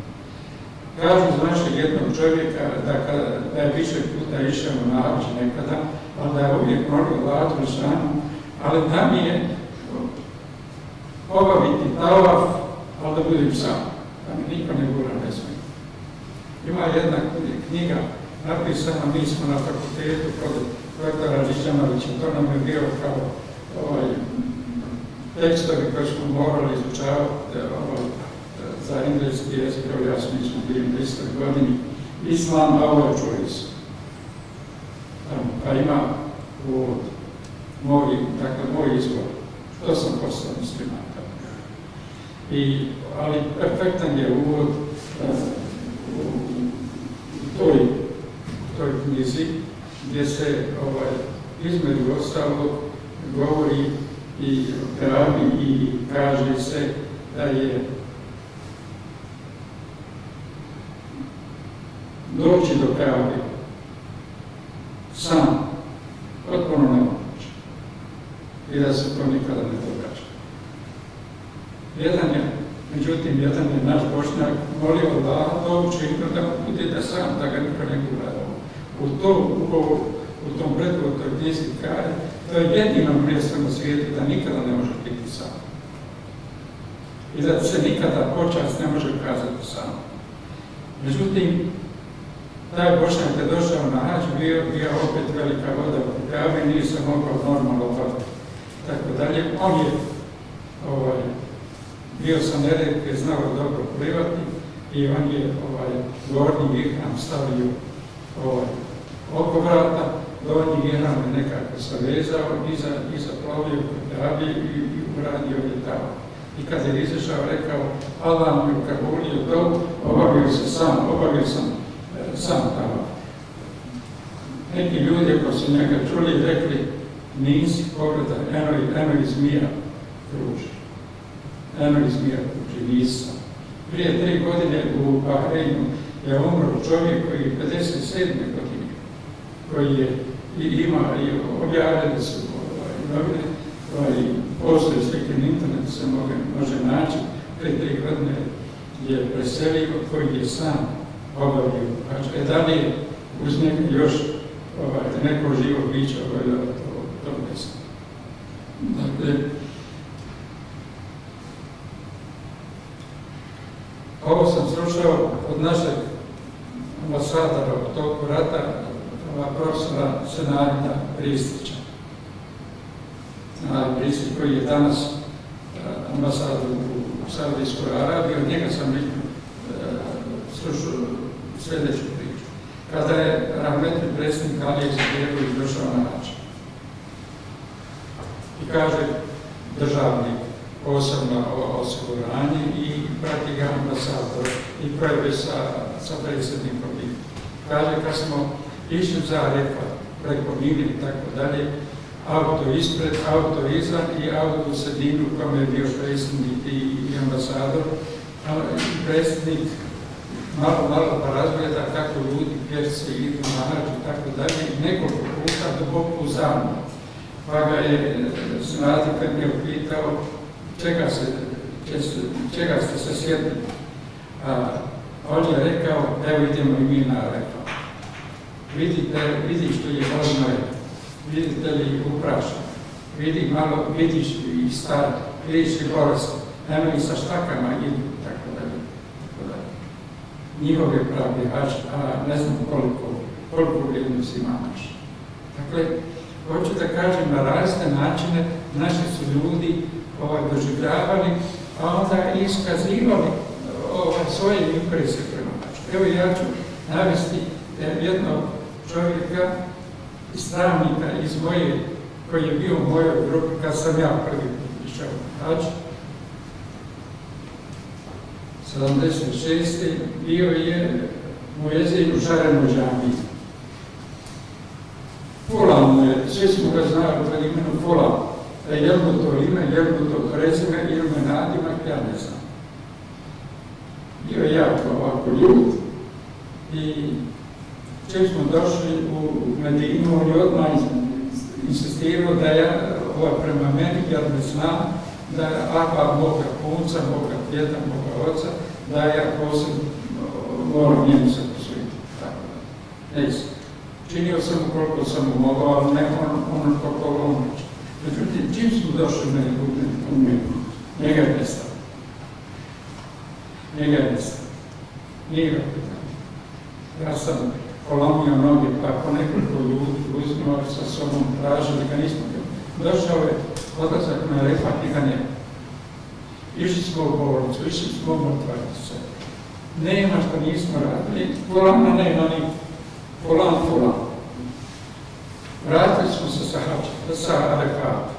kažu za našeg jednog čovjeka da, kada, da je više puta išao na Hađ nekada, ali da je uvijek morao Allahu šanu, ali da mi je obaviti tavaf, ali da budem sam, da mi niko ne gura ne smije. Ima jedna knjiga napisana, mi smo na fakultetu kod doktora Riđanovića, to nam je bio kao ovaj, tekstovi koje smo morali izučavati ovaj, za engleski jezik, evo ja sam nismo bili na istoj godini, Islam, our choice. Pa ima uvod, moj, dakle, moj izbor, što sam postao musliman. I, ali perfektan je uvod uh, u, u toj, toj knjizi, gdje se ovaj, između ostalog govori i o Kaabi i kaže se da je doći do Kaabe sam potpuno nemoguće i da se to nikada ne događa. Jedan je među Međutim, jedan je naš Bošnjak molio Allaha da učinio da mu bude da sam, da ga niko ne gura. U tom, u, u tom predvodnoj knjizi kaže, to je jedino mjesto na svijetu da nikada ne može biti sam. I da se nikada počast ne može ukazati sam. Međutim, taj Bošnjak je došao na hađ, bio, bio opet velika voda u Kabe, nije se mogao normalno obaviti. Tako dalje, on je ovaj, bio sam nered, je znao dobro plivati i on je ovaj, gornji ihram stavio ovaj, oko vrata, donji ihram je nekako se vezao i zaplovio kod Kabe i, i uradio je tamo. I kad je izašao, rekao, Allah mi ukabulio to, obavio se sam, obavio sam e, sam tamo. Neki ljudi koji su njega čuli rekli, nisi pogledaj, eno, eno iz zmija kruži. Eno iz zmija kruži, nisam. Prije tri godine u Bahreinu je umro čovjek koji je pedeset sedme godine, koji je i ima i objavljeni su novine, koji postoje slike na internetu, se može, može naći. Prije tri godine je preselio, koji je sam obavio. Znači, da li je uz njega još ovaj, neko živo biće obavljava to, to mjesto. Dakle, ovo sam slušao od našeg ambasadora u toku rata, profesora Senadija Ristića. Senadija Ristić, koji je danas ambasador u Saudijskoj Arabiji, od njega sam slušao sljedeću priču. Kada je rahmetli predsjednik Alija Izetbegović došao na hađ i kaže državni posebno osiguranje i prati ga ambasador i prve sa, sa predsjednikom. Kaže, kad smo išli za rekla, preko Mini i tako dalje, auto ispred, auto iza i auto u sredinu u kome je bio predsjednik i, i ambasador. I predsjednik malo, malo pa razgleda kako ljudi pješce idu na hađ i tako dalje i nekoliko puta duboko u zamku. Pa ga je Senadij kad mi je upitao čega, se, čega ste se sjetili. A on je rekao, evo idemo i mi na rekao. Vidite, vidi što je odmah, vidite li uprašan, vidi malo, vidiš i star, vidiš i bolest, nema i sa štakama idu, tako dalje. Njihov je pravi hađ, a ne znam koliko, koliko vrijednost ima naš. Dakle, hoću da kažem, na razne načine naši su ljudi ovaj, doživljavali, a onda iskazivali ovaj, svoje impresije prema našu. Evo ja ću navesti jednog čovjeka, stravnika iz moje, koji je bio u mojoj grupi kad sam ja prvi put išao na hađ. sedamdeset šeste bio je u Eziju Šarenu džamiji. Fulan mu je, svi smo ga znali pod imenom Fulan. Da je li mu to ime, je li mu to prezime, ili me nadimak, ja ne znam. Bio je jako ovako ljud i čim smo došli u Medinu, on je odmah insistirao da ja, ovaj prema meni, jer me znam, da je Abba moga punca, moga djeda, moga oca, da ja posebno moram njemu se posvjetiti. Tako da, ne znam. Činio sam koliko sam mu mogao, ali ne ono, ono koliko on reći. Međutim, čim smo došli na umetnost, njega je nestao. Njega je nestao. Nije ga pitanje. Ja sam polomio noge, pa po nekoliko ljudi uzimao sa sobom, tražili ga, nismo ga. Došao je odlazak na refat i ga nema. Išli smo u bolnicu, išli smo u mrtvarnicu. Nema što nismo radili, Fulana nema ni Fulan, Fulan. Vratili smo se sa hađa, sa Arefata.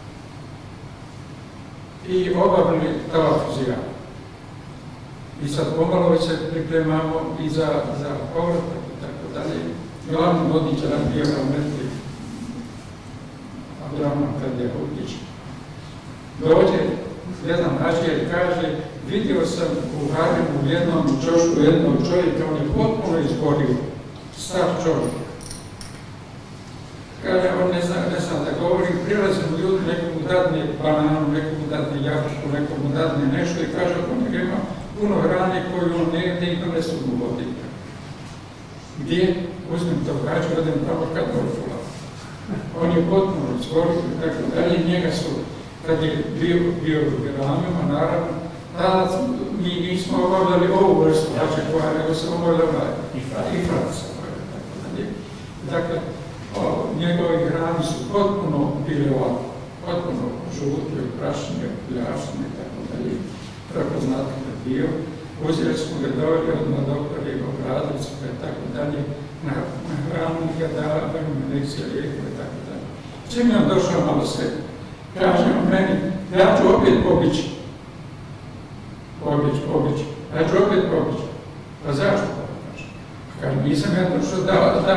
I obavili tavaf zirana. I sad pomalo već se pripremamo i za, za povratak i tako dalje. Glavni vodič nam bio rahmetli Abdurrahman kad je utiče. Dođe jedan hađer kaže, vidio sam u Harimu jednom čošku jednog čovjeka, on je potpuno izborio, star čovjek. Kaže, on ne zna, ne zna sam da govorim, prilazim ljudi, neko mu dadne bananu, neko mu dadne jabuku, neko mu dadne nešto i kaže ako njega ima puno hrane koju on ne jede i donesu mu vodika. Gdje? Uzmem to gađu, odem tamo kad orfula. On je potpuno stvorio i tako dalje, njega su, kad je bio, bio u Geramima, naravno, tada mi nismo obavljali ovu vrstu hađa koja, nego se obavljala i Franca. Dakle, njegovi hrani su potpuno bile ovako, potpuno žuti, prašne, pljašne i tako dalje. Prepoznati da bio. Uzeli smo ga doveli odmah doktor jego Bradović i tako dalje. Na hranu ga dala, injekcije, lijekove i tako dalje. Čim je on došao malo sve, kaže on meni, ja ću opet pobići. Pobići, pobići. Ja ću opet pobići. Pa zašto? Kaže, nisam ja došao da, da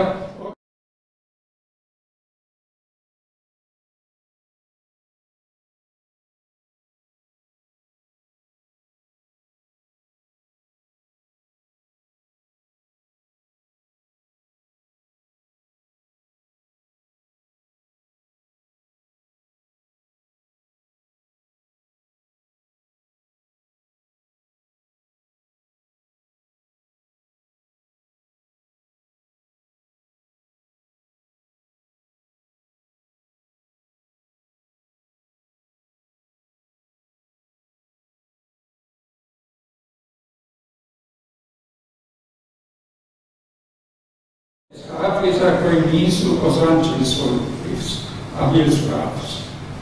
Hafiza koji nisu ozvančili svoju krivcu, a bili su Hafizi.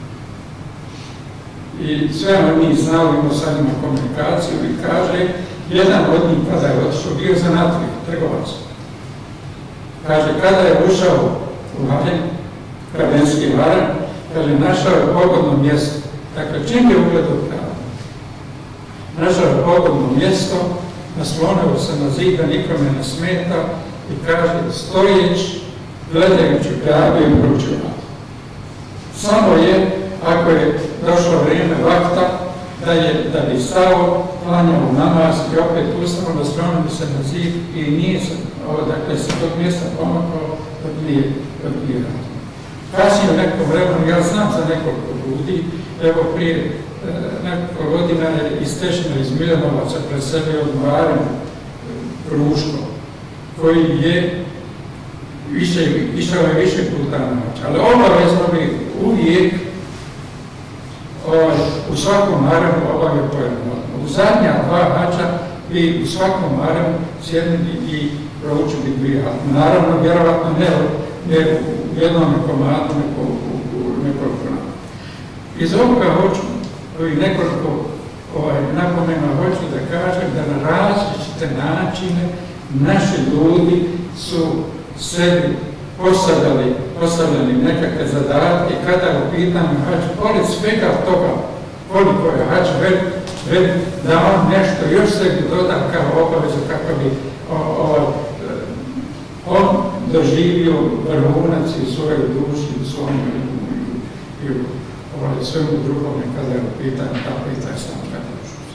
I sve oni znali, imao sa njima komunikaciju i kaže, jedan od njih kada je otišao, bio zanatljiv, trgovac. Kaže, kada je ušao u Valjen, Kravenski Varan, kaže, našao je pogodno mjesto. Dakle, čim je ugledao kravu? Našao je pogodno mjesto, naslonio se na zid da nikome ne smeta, i kaže, stojeći, gledajući kravu i proučio vatu. Samo je, ako je došlo vrijeme vakta, da je, da bi stao, klanjao namaz i opet ustao, naslonio bi se na zid i nije se, dakle, se tog mjesta pomakao, dok nije, dok nije radio. Kasnije u nekom vremenu, ja znam za nekoliko ljudi, evo prije nekoliko godina je iz Tešnja, iz Miljanovaca pred sebe odmarem Kruško, koji je više, išao je više puta na noć. Ali obavezno bi uvijek ovaj, u svakom maremu obavio pojedno. U zadnja dva hađa bi u svakom maremu sjedili i proučili dvije hađe. Naravno, vjerovatno ne, ne u jednom komadu, neko u nekoliko nama. Iz ovoga hoću, ovih nekoliko ovaj, napomena hoću da kažem da na različite načine naši ljudi su sebi postavljali, postavljali nekakve zadatke kada je u pitanju hađ, pored svega toga koliko je hađ već, već da on nešto još sebi doda kao obavezu kako bi o, o, on doživio vrhunac u svojoj duši, u svojom i u ovaj, svemu drugome kada je u pitanju ta pitanja samo kada je ušao.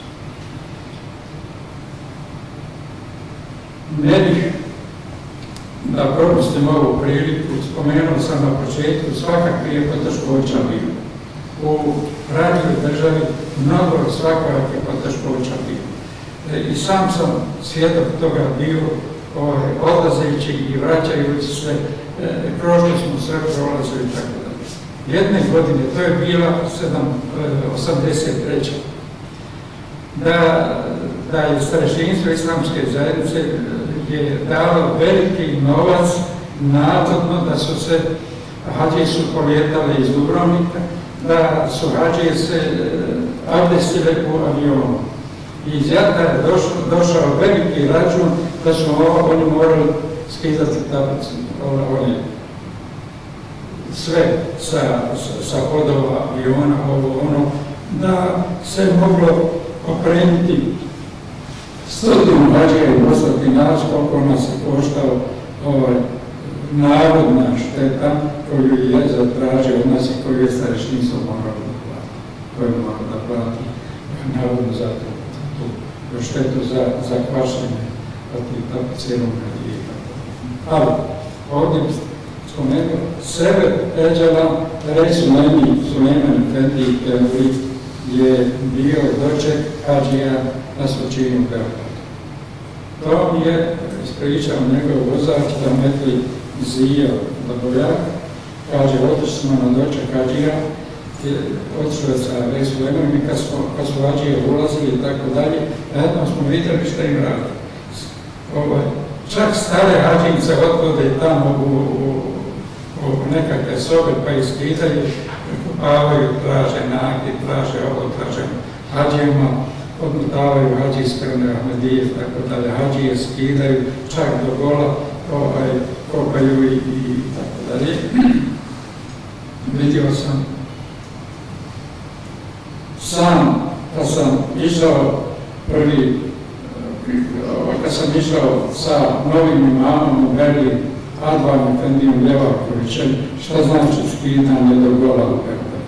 Ne bih da propustim ovu priliku, spomenuo sam na početku, svakakve je poteškoća bilo. U ranijoj državi mnogo svakakve poteškoća bilo. E, I sam sam svjedok toga bio, ovaj, odlazeći i vraćajući se, e, prošli smo sve prolazili i tako dalje. Jedne godine, to je bila osamdeset treća Da, da je starešinstvo islamske zajednice je dalo veliki novac navodno da su se hađe su polijetale iz Dubrovnika, da su hađe se abdestile u avionu. I iz Jadra je došao, došao veliki račun da su ovo, oni morali skidati tablice, one, sve sa, sa, sa podova aviona, ovo ono, da se moglo opremiti stotinu hađe i poslati nas koliko nas je koštao ovaj, narodna šteta koju je zatražio od nas i koju je starešinstvo moralo da plati. Koju je moralo da plati navodno za tu, tu štetu za, za kvašenje od tih tapicerom i tako. Ali ovdje spomenuo sebe, Eđela, reći Sulejman, Sulejman Efendi je bio doček Hadžija na Sočinu Beogradu. To mi je ispričao njegov vozač Dametli Zio Labojak, kaže, otišli smo na doček Hadžija, otišli sa Rej Sulejmanom i kad smo, kad smo Hadžije ulazili i tako dalje, jednom smo vidjeli šta im radi. Ovaj, čak stare Hadžijice odvode tamo u, u, u nekakve sobe pa iskidaju, kupavaju, traže nagi, traže ovo, traže Hadžijama, odmutavaju Hadžijske Ahmedije, tako dalje, Hadžije skidaju, čak do gola, ovaj, kopaju i, i tako dalje. Vidio sam sam, kad sam išao prvi, kad sam išao sa novim imamom u Berlin, Advan Efendijom Ljevakovićem, šta znači skidanje do gola u Beogradu.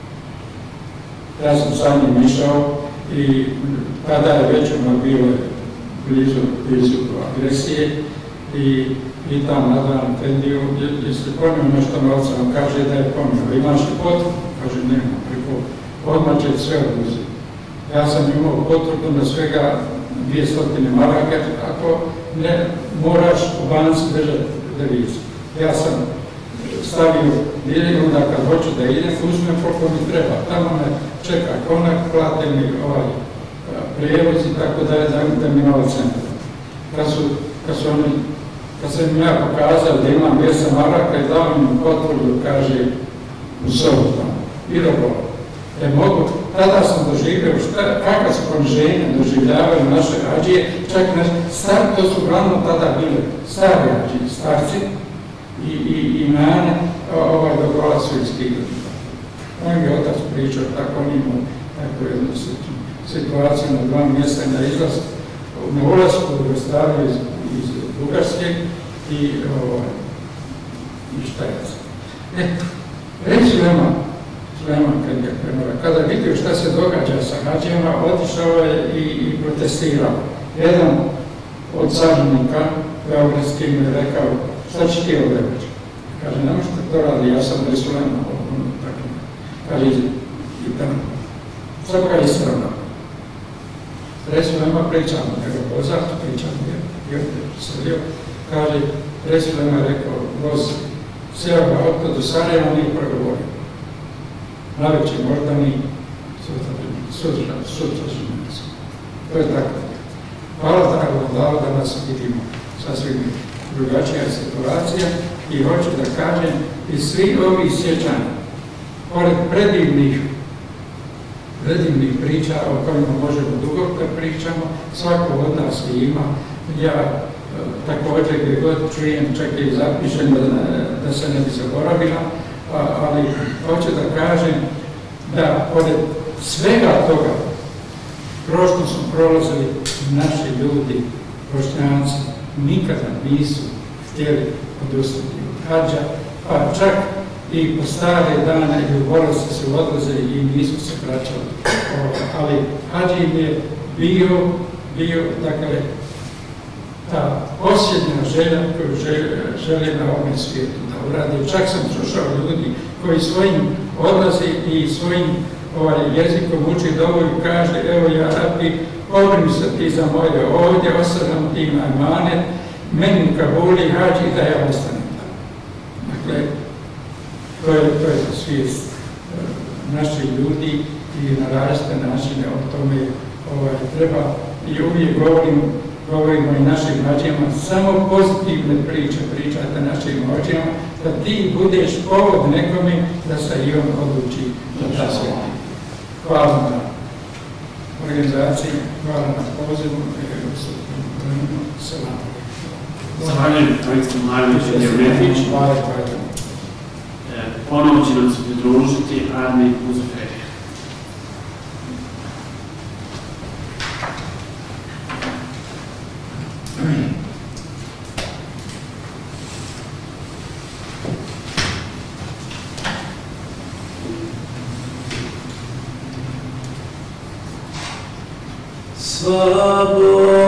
Ja sam sa njim išao i tada je već ono bilo blizu, blizu agresije i pitam Advan Efendiju, jesi ponio nešto novca? On kaže da je ponio. Imaš li potvrdu? Kaže, nema, preko odmah će sve oduzeti. Ja sam imao potvrdu na svega dvjesto maraka, ako ne moraš u banci držati devizu. Ja sam stavio bilje, onda kad hoću da idem, uzmem koliko mi treba. Tamo me čeka konak, plate mi ovaj prijevoz i tako da je da mi novac centra. Kad su, kad su oni, kad sam im ja pokazao da imam dvjesto maraka i dao mi potvrdu, kaže, u sobu tamo. Bilo bolo. E mogu, tada sam doživio kakva su poniženja doživljavaju naše Hadžije, čak ne, star, to su uglavnom tada bile stari Hadžije, starci i, i, i mane, ovaj do gola su iskidali. On mi je otac pričao, tako on imao neku jednu situaciju na dva mjesta na izlaz, na ulasku u Jugoslaviju iz, iz Bugarske i, ovaj, i šta je sad. E, reći vama, Sulejman kad je premora. Kada je vidio šta se događa sa Hadžijama, otišao je i, i protestirao. Jedan od savjetnika beogradskih mi je rekao, šta će ti ovdje reći? Kaže, ne možete to radi, ja sam Rej Sulejman. Kaže, i tamo. Sad ga je ispravno. Rej Sulejman pričamo, nego pozad, pričamo je, je sredio. Kaže, Rej Sulejman rekao, voz, sjeo ga auto do Sarajeva, nije progovorio. Najveći možda mi sutra živnicu. To je tako. Hvala drago Allahu da nas vidimo sasvim drugačija situacija i hoću da kažem i svi ovi sjećanja, pored predivnih, predivnih priča o kojima možemo dugo kad pričamo, svako od nas ima. Ja također gdje god čujem, čak i zapišem da, da se ne bi zaboravila, ali hoću da kažem da pored svega toga kroz što smo prolazili naši ljudi, Bošnjanci, nikada nisu htjeli odustati od Hadža, pa čak i po stare dane i u bolesti su odlaze i nisu se vraćali. Ali Hadži im je bio, bio, dakle, ta posljednja želja koju žele na ovom svijetu da uradi. Čak sam slušao ljudi koji svojim odlazi i svojim ovaj, jezikom uči dovu i kaže, evo ja Rabi, pobrini se ti za moje ovdje, osadam ti na emanet, meni u Kabuli Hadži da ja ostanem tamo. Dakle, to je, to je svijest naših ljudi i na različite načine o tome ovaj, treba i uvijek govorim govorimo i našim Hadžijama, samo pozitivne priče pričate našim Hadžijama, da ti budeš povod nekome da se i on odluči da ta sveti. Hvala na organizaciji, hvala na pozivu i selam. Zahvaljujem Hrvatski Mladović i Geometić. Ponovo će nam se pridružiti Arni Muzaferi. Sva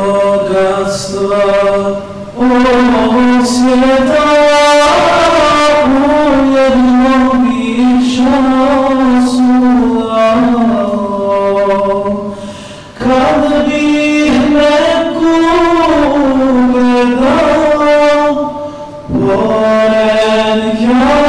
bogatstva ovog svijeta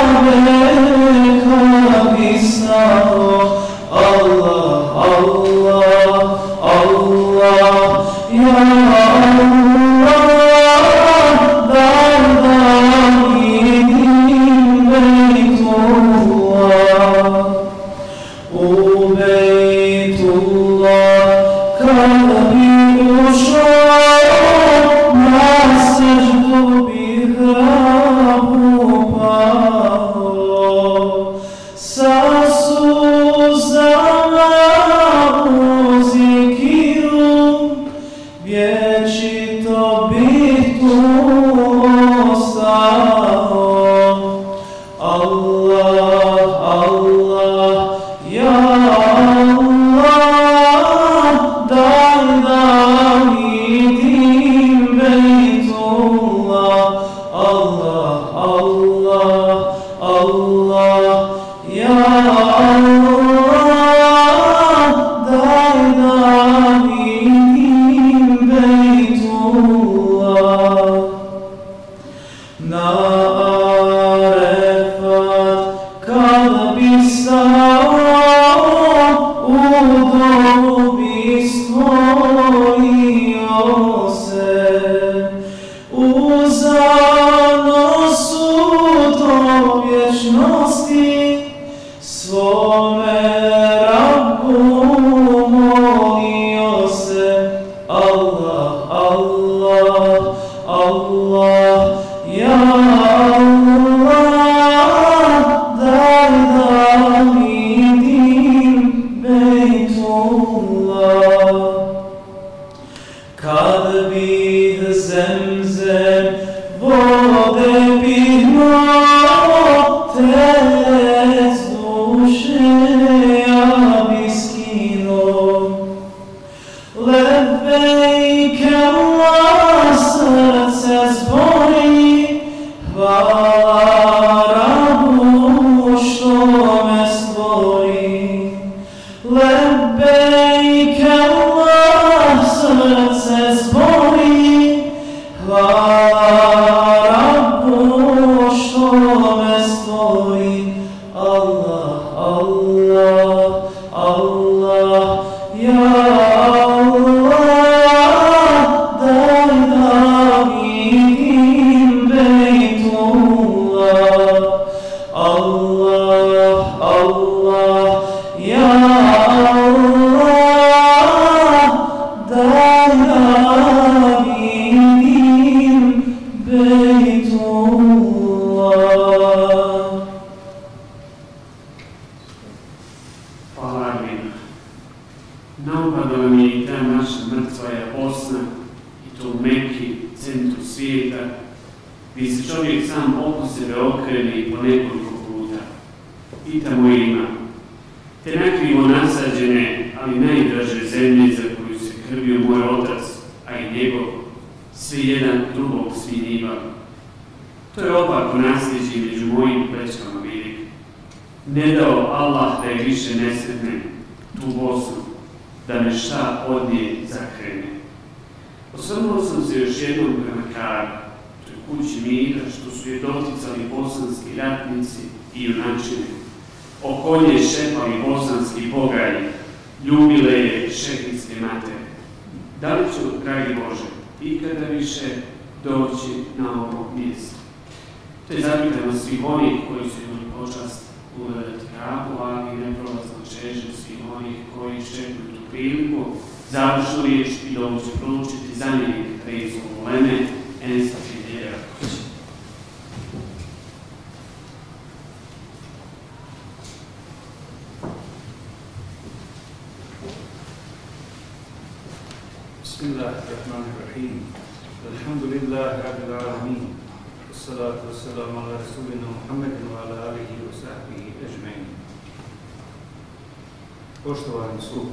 Poštovani skup,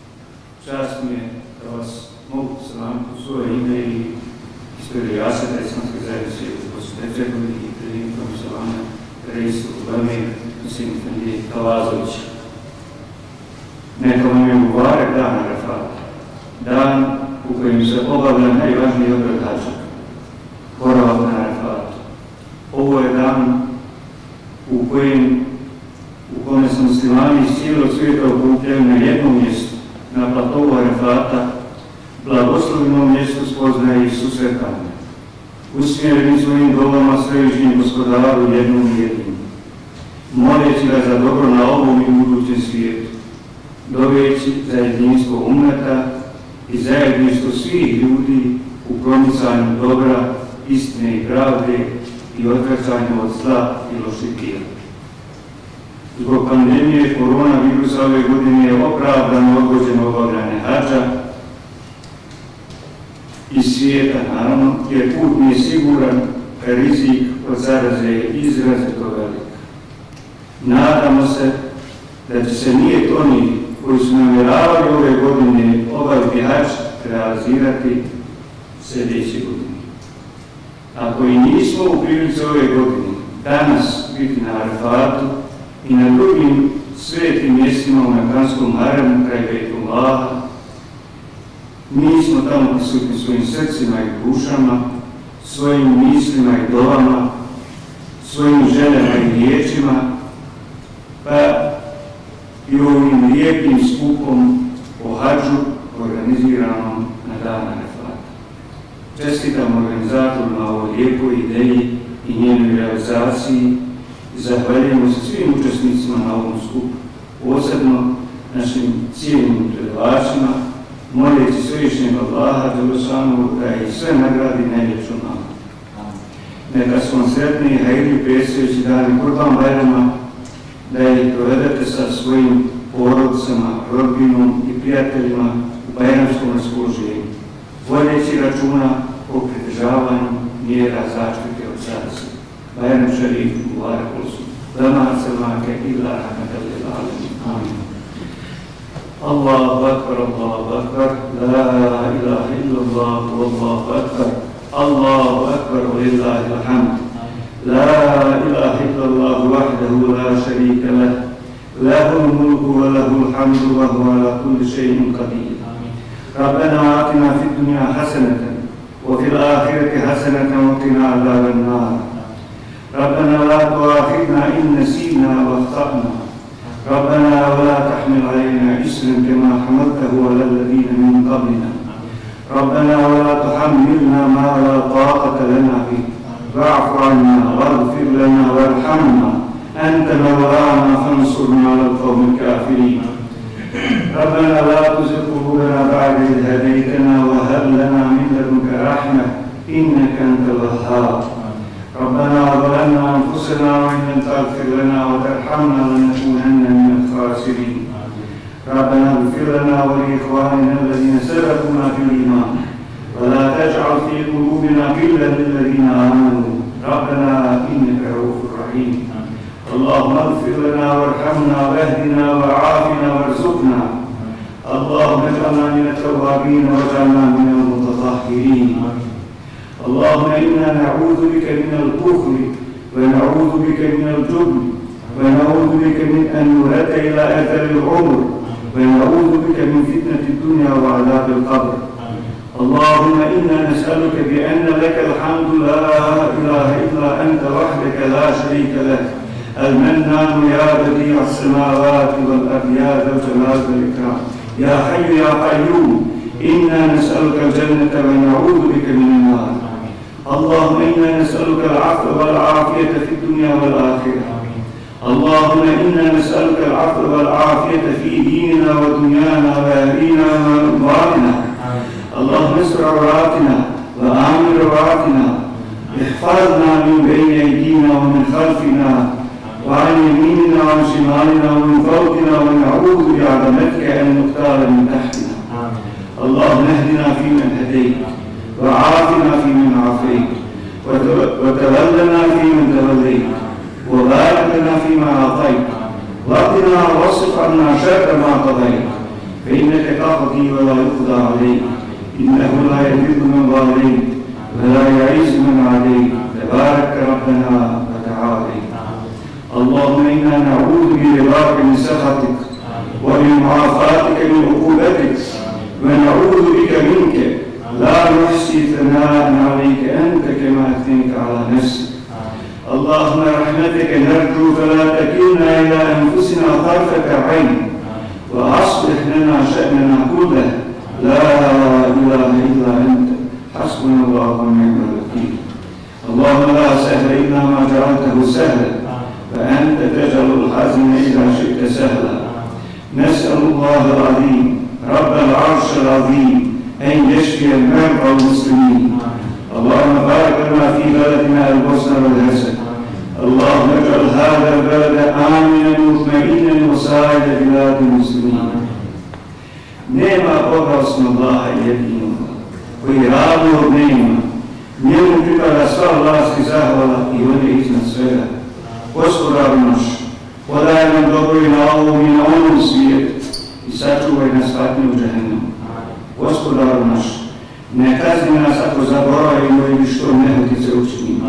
čast mi je da vas mogu salamiti u svoje ime i ispred Jaseta Islamske zajednice u Bosni i Hercegovini i prilikom salama Reisu Lemir Musim Efendije Talazovića. Neka vam je Mubarek dan Arafat, dan u kojem se obavlja najvažniji obrad hadža, boravak na Arafatu. Ovo je dan u kojem u kome se muslimani iz cijelog svijeta okupljaju na jednom mjestu, na platovu Arefata, blagoslovnom mjestu spoznaje i susretanja, usmjereni svojim dovama svevišnjem gospodaru jednom jedinom, moleći ga za dobro na ovom i budućem svijetu, doveći za jedinstvo umeta i zajedništvo svih ljudi u promicanju dobra, istine i pravde i odvraćanju od zla i loših djela. Zbog pandemije koronavirusa ove godine je opravdano odgođeno obavljanje hadža iz svijeta, naravno, jer put nije siguran, rizik od zaraze je izrazito velik. Nadamo se da će se nijet oni koji su namjeravali ove godine obaviti hadž realizirati sljedeće godine. Ako i nismo u prilici ove godine danas biti na Arefatu i na drugim svetim mjestima u Mekanskom haremu kraj Bejtullaha, mi smo tamo prisutni svojim srcima i dušama, svojim mislima i dovama, svojim željama i riječima, pa i ovim lijepim skupom o hadžu organiziranom na dan Arefata. Čestitam organizatoru na ovoj lijepoj ideji i njenoj realizaciji i zahvaljujemo se svim učesnicima na ovom skupu, posebno našim cijelim predavačima, moljeći svevišnjeg Allaha Đelešanu da i sve nagradi najljepšom nama. Neka su vam sretni i hajri predstojeći dani Kurban Bajrama, da ih provedete sa svojim porodicama, rodbinom i prijateljima u bajramskom raspoloženju, vodeći računa o pridržavanju mjera zaštite od zaraze. Bajram šerif u Arekulsu, Lama Selmake ila rahmetalil alamin. Amin. Allahu akbar, Allahu akbar, la ilaha illallah, wallahu akbar, Allahu akbar, wa lillahi alhamd. لا إله إلا الله وحده لا شريك له له الملك وله الحمد وهو على كل شيء قدير. ربنا آتنا في الدنيا حسنة وفي الآخرة حسنة وقنا عذاب النار. ربنا لا تؤاخذنا إن نسينا واخطأنا. ربنا ولا تحمل علينا إصرا كما حملته على الذين من قبلنا. ربنا ولا تحملنا ما لا طاقة لنا به. واعف عنا واغفر لنا وارحمنا أنت مولانا فانصرنا على القوم الكافرين. ربنا لا تزغ قلوبنا بعد إذ هديتنا وهب لنا من لدنك رحمة إنك أنت الوهاب. ربنا ظلمنا أنفسنا وإن لم تغفر لنا وترحمنا لنكونن من الخاسرين. ربنا اغفر لنا ولإخواننا الذين سبقونا بالإيمان ولا تجعل في قلوبنا غلا للذين آمنوا ربنا إنك رؤوف رحيم. اللهم اغفر لنا وارحمنا واهدنا وعافنا وارزقنا. اللهم اجعلنا من التوابين واجعلنا من المتطهرين. اللهم إنا نعوذ بك من البخل ونعوذ بك من الجبن ونعوذ بك من أن نرد إلى أثر العمر ونعوذ بك من فتنة الدنيا وعذاب القبر. اللهم إنا نسألك بأن لك الحمد لا إله إلا أنت وحدك لا شريك لك المنان يا بديع السماوات والأرض يا ذا الجلال والإكرام يا حي يا قيوم. إنا نسألك الجنة ونعوذ بك من النار. اللهم إنا نسألك العفو والعافية في الدنيا والآخرة. اللهم إنا نسألك العفو والعافية في ديننا ودنيانا وأهلينا وأموالنا. اللهم استر عوراتنا وآمن روعاتنا. احفظنا من بين أيدينا ومن خلفنا وعن يميننا وعن شمالنا ومن فوقنا ونعوذ بعظمتك أن نختار من تحتنا. اللهم اهدنا فيمن هديت وعافنا فيمن عافيت وتولنا فيمن توليت وبارك لنا فيما أعطيت وقنا واصرف عنا شر ما قضيت فإنك تقضي ولا يقضى عليك إنه لا يذل من ظالمين ولا يعز من عليك تبارك ربنا وتعالى. اللهم إنا نعوذ برضاك من سخطك وبمعافاتك من عقوبتك ونعوذ بك منك لا نحصي ثناء عليك أنت كما أثنيت على نفسك. اللهم رحمتك نرجو فلا تكلنا إلى أنفسنا طرفة عين وأصلح لنا شأننا كله لا إله إلا أنت حسبنا الله ونعم الوكيل. اللهم لا سهل إلا ما جعلته سهلا فأنت تجعل الحزن إذا شئت سهلا. نسأل الله العظيم رب العرش العظيم أن يشفي المرضى المسلمين. اللهم بارك لنا في بلدنا البوسنة والهرسك. اللهم اجعل هذا البلد آمنا مطمئنا وسائر بلاد المسلمين. Nema Boga osim Allaha jedinog, koji ravnog nema. Njemu pripada sva vlast i zahvala i on je iznad svega. Gospodaru naš, podaj nam dobro i na ovom i na onom svijetu i sačuvaj nas patnje u džehennemu. Gospodaru naš, ne kazni nas ako zaboravimo ili što nehotice učinimo.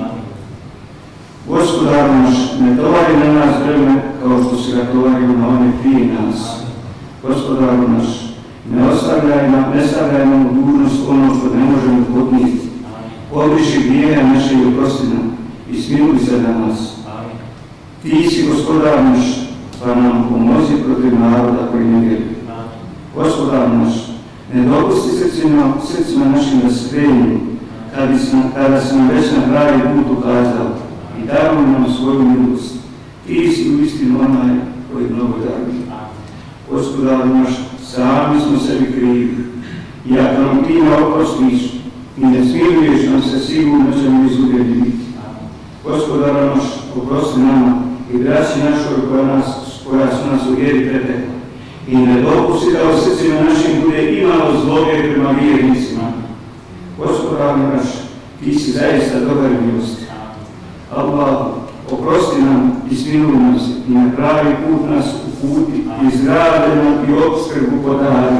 Gospodaru naš, ne tovari na nas vreme kao što si ga tovario na one prije nas. Gospodaru naš, ne ostavljaj nam, ne stavljaj nam u dužnost ono što ne možemo podnijeti. Obriši grijehe naše i oprosti nam i smiluj se na nas. Ti si gospodar naš, pa nam pomozi protiv naroda koji ne vjeruje. Gospodar naš, ne dopusti srcima, srcima našim da se krenu, kada si nam već na pravi put ukazao i daruj nam svoju milost. Ti si u istinu onaj koji mnogo daruje. Gospodar naš, sami smo sebi krivi i ako nam ti ne oprostiš i ne smiluješ nam se, sigurno ćemo izgubljeni biti. Gospodar naš, oprosti nama i braći našoj koja, nas, koja su nas u vjeri pretekla i ne dopusti da u srcima našim bude imalo zlobe prema vjernicima. Gospodar naš, ti si zaista dobar milosti. Allah, oprosti nam i smiluj nam se i na pravi put nas uputi i zdravlje nam i opskrbu podari.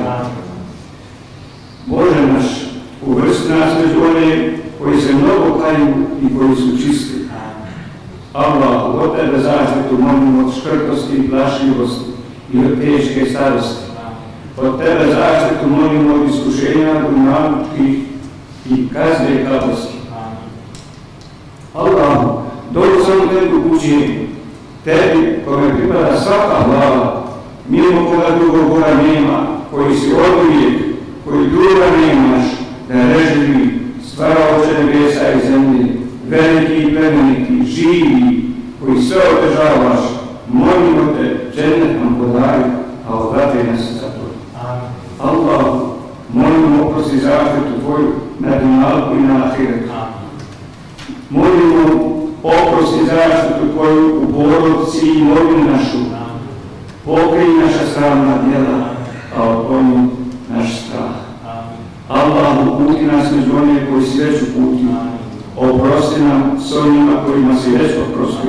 Bože naš, uvrsti nas među one koji se mnogo kaju i koji su čisti. Allah, od tebe zaštitu molimo od škrtosti i plašljivosti i od teške starosti. Od tebe zaštitu molimo od iskušenja, dunjalučkih i kazne i kaposti. Allah, dođu samo tebi upućenje, tebi kome pripada svaka glava, mimo koga drugog Boga nema, koji si oduvijek, koji druga nemaš, da reživi, stvaraoče nebesa i zemlje, veliki i plemeniti, živi, koji sve održavaš, molimo te, džennet nam podari, a odvrati nas za to. Allah, molimo oprosti zaštitu tvoju na dunjalku i na ahiretu. Molimo oprosti zaštitu tvoju u porodici i imovinu našu. Pokrij naša sramna djela, a otkloni naš strah. Allah, uputi nas među one koji si već uputio. Oprosti nam s onima kojima si već oprostio.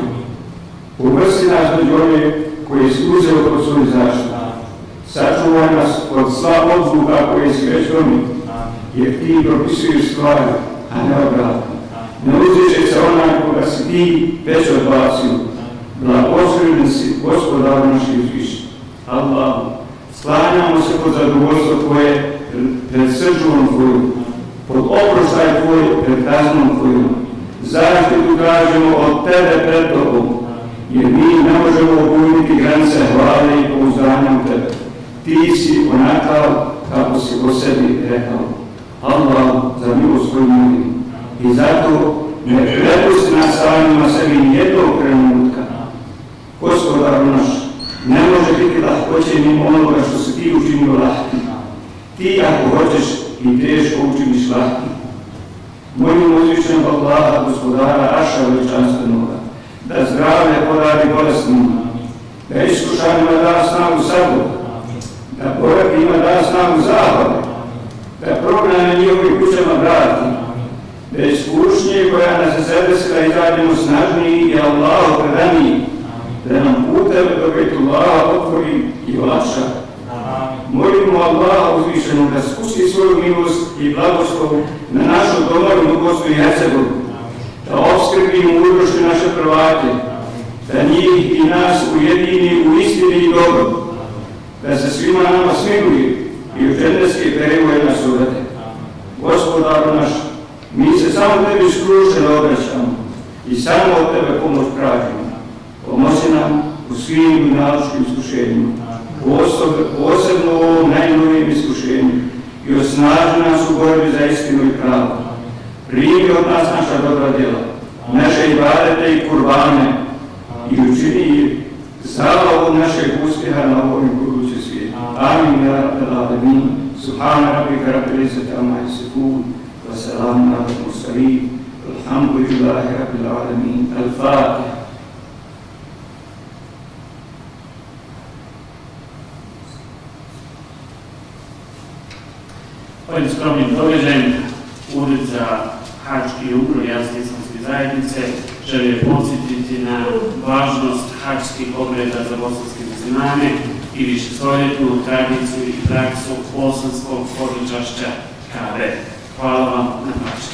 Uvrsti nas među one koji si uzeo pod svoju zaštitu. Sačuvaj nas od sva odluka koje si već donio, jer ti propisuješ stvari, a ne obratno. Ne uzviše se onaj koga si ti već odbacio. Blagoslovljen si, Gospodar naš i uzviši. Allah, sklanjamo se pod zadovoljstvo tvoje pred sržbom tvojom, pod oproštaj tvoj pred kaznom tvojom. Zaštitu tražimo od tebe pred tobom, jer mi ne možemo obujiti granice hvale i pouzdanja u tebe. Ti si onakav kako si o sebi rekao. Allah, za milost svoju molim. I zato ne prepusti nas samima sebi nijednog trenutka. Gospodar naš, ne može biti lahkoće mimo onoga što si ti učinio lahkim. Ti ako hoćeš i teško učiniš lahkim. Molimo uzvišenog Allaha, gospodara Aša veličanstvenoga, da zdravlje podari bolesnima, da iskušanjima da snagu sabora, da boravima da snagu zahvale, da prognane njihovim kućama vrati, da iskušnje koja nas za sebe se izađemo snažniji i Allahu predaniji, da nam puteve do Bejtullaha otvori i olakša. Molimo Allaha uzvišenog da spusti svoju milost i blagoslov na našu domovinu Bosnu i Hercegovinu, da opskrbi mudrošću naše prvake, da njih i nas ujedini u istini i dobro, da se svima nama smiluje i u dženevske perevuje nas uvede. Gospodaru naš, mi se samo tebi skrušeno obraćamo. i samo od tebe pomoć tražimo. Pomozi nam u svim dunjalučkim iskušenjima, posebno u ovom najnovijem iskušenju i osnaži nas u borbi za istinu i pravo. Primi od nas naša dobra djela, naše ibadete i kurbane i učini zabavu našeg uspjeha na ovom budućem svijetu. Amin, ja rabbel alemin. Subhana rabbika rabbil izzati amma yasifun, wa salamun alal mursalin, walhamdulillahi rabbil alamin. Al-Fatiha. Ovim skromnim događajem Ured za hadžki umru Jasne islamske zajednice želi podsjetiti na važnost hadžskih obreda za bosanske muslimane i višestoljetnu tradiciju i praksu bosanskog područašća Kabe. Hvala vam na pažnji.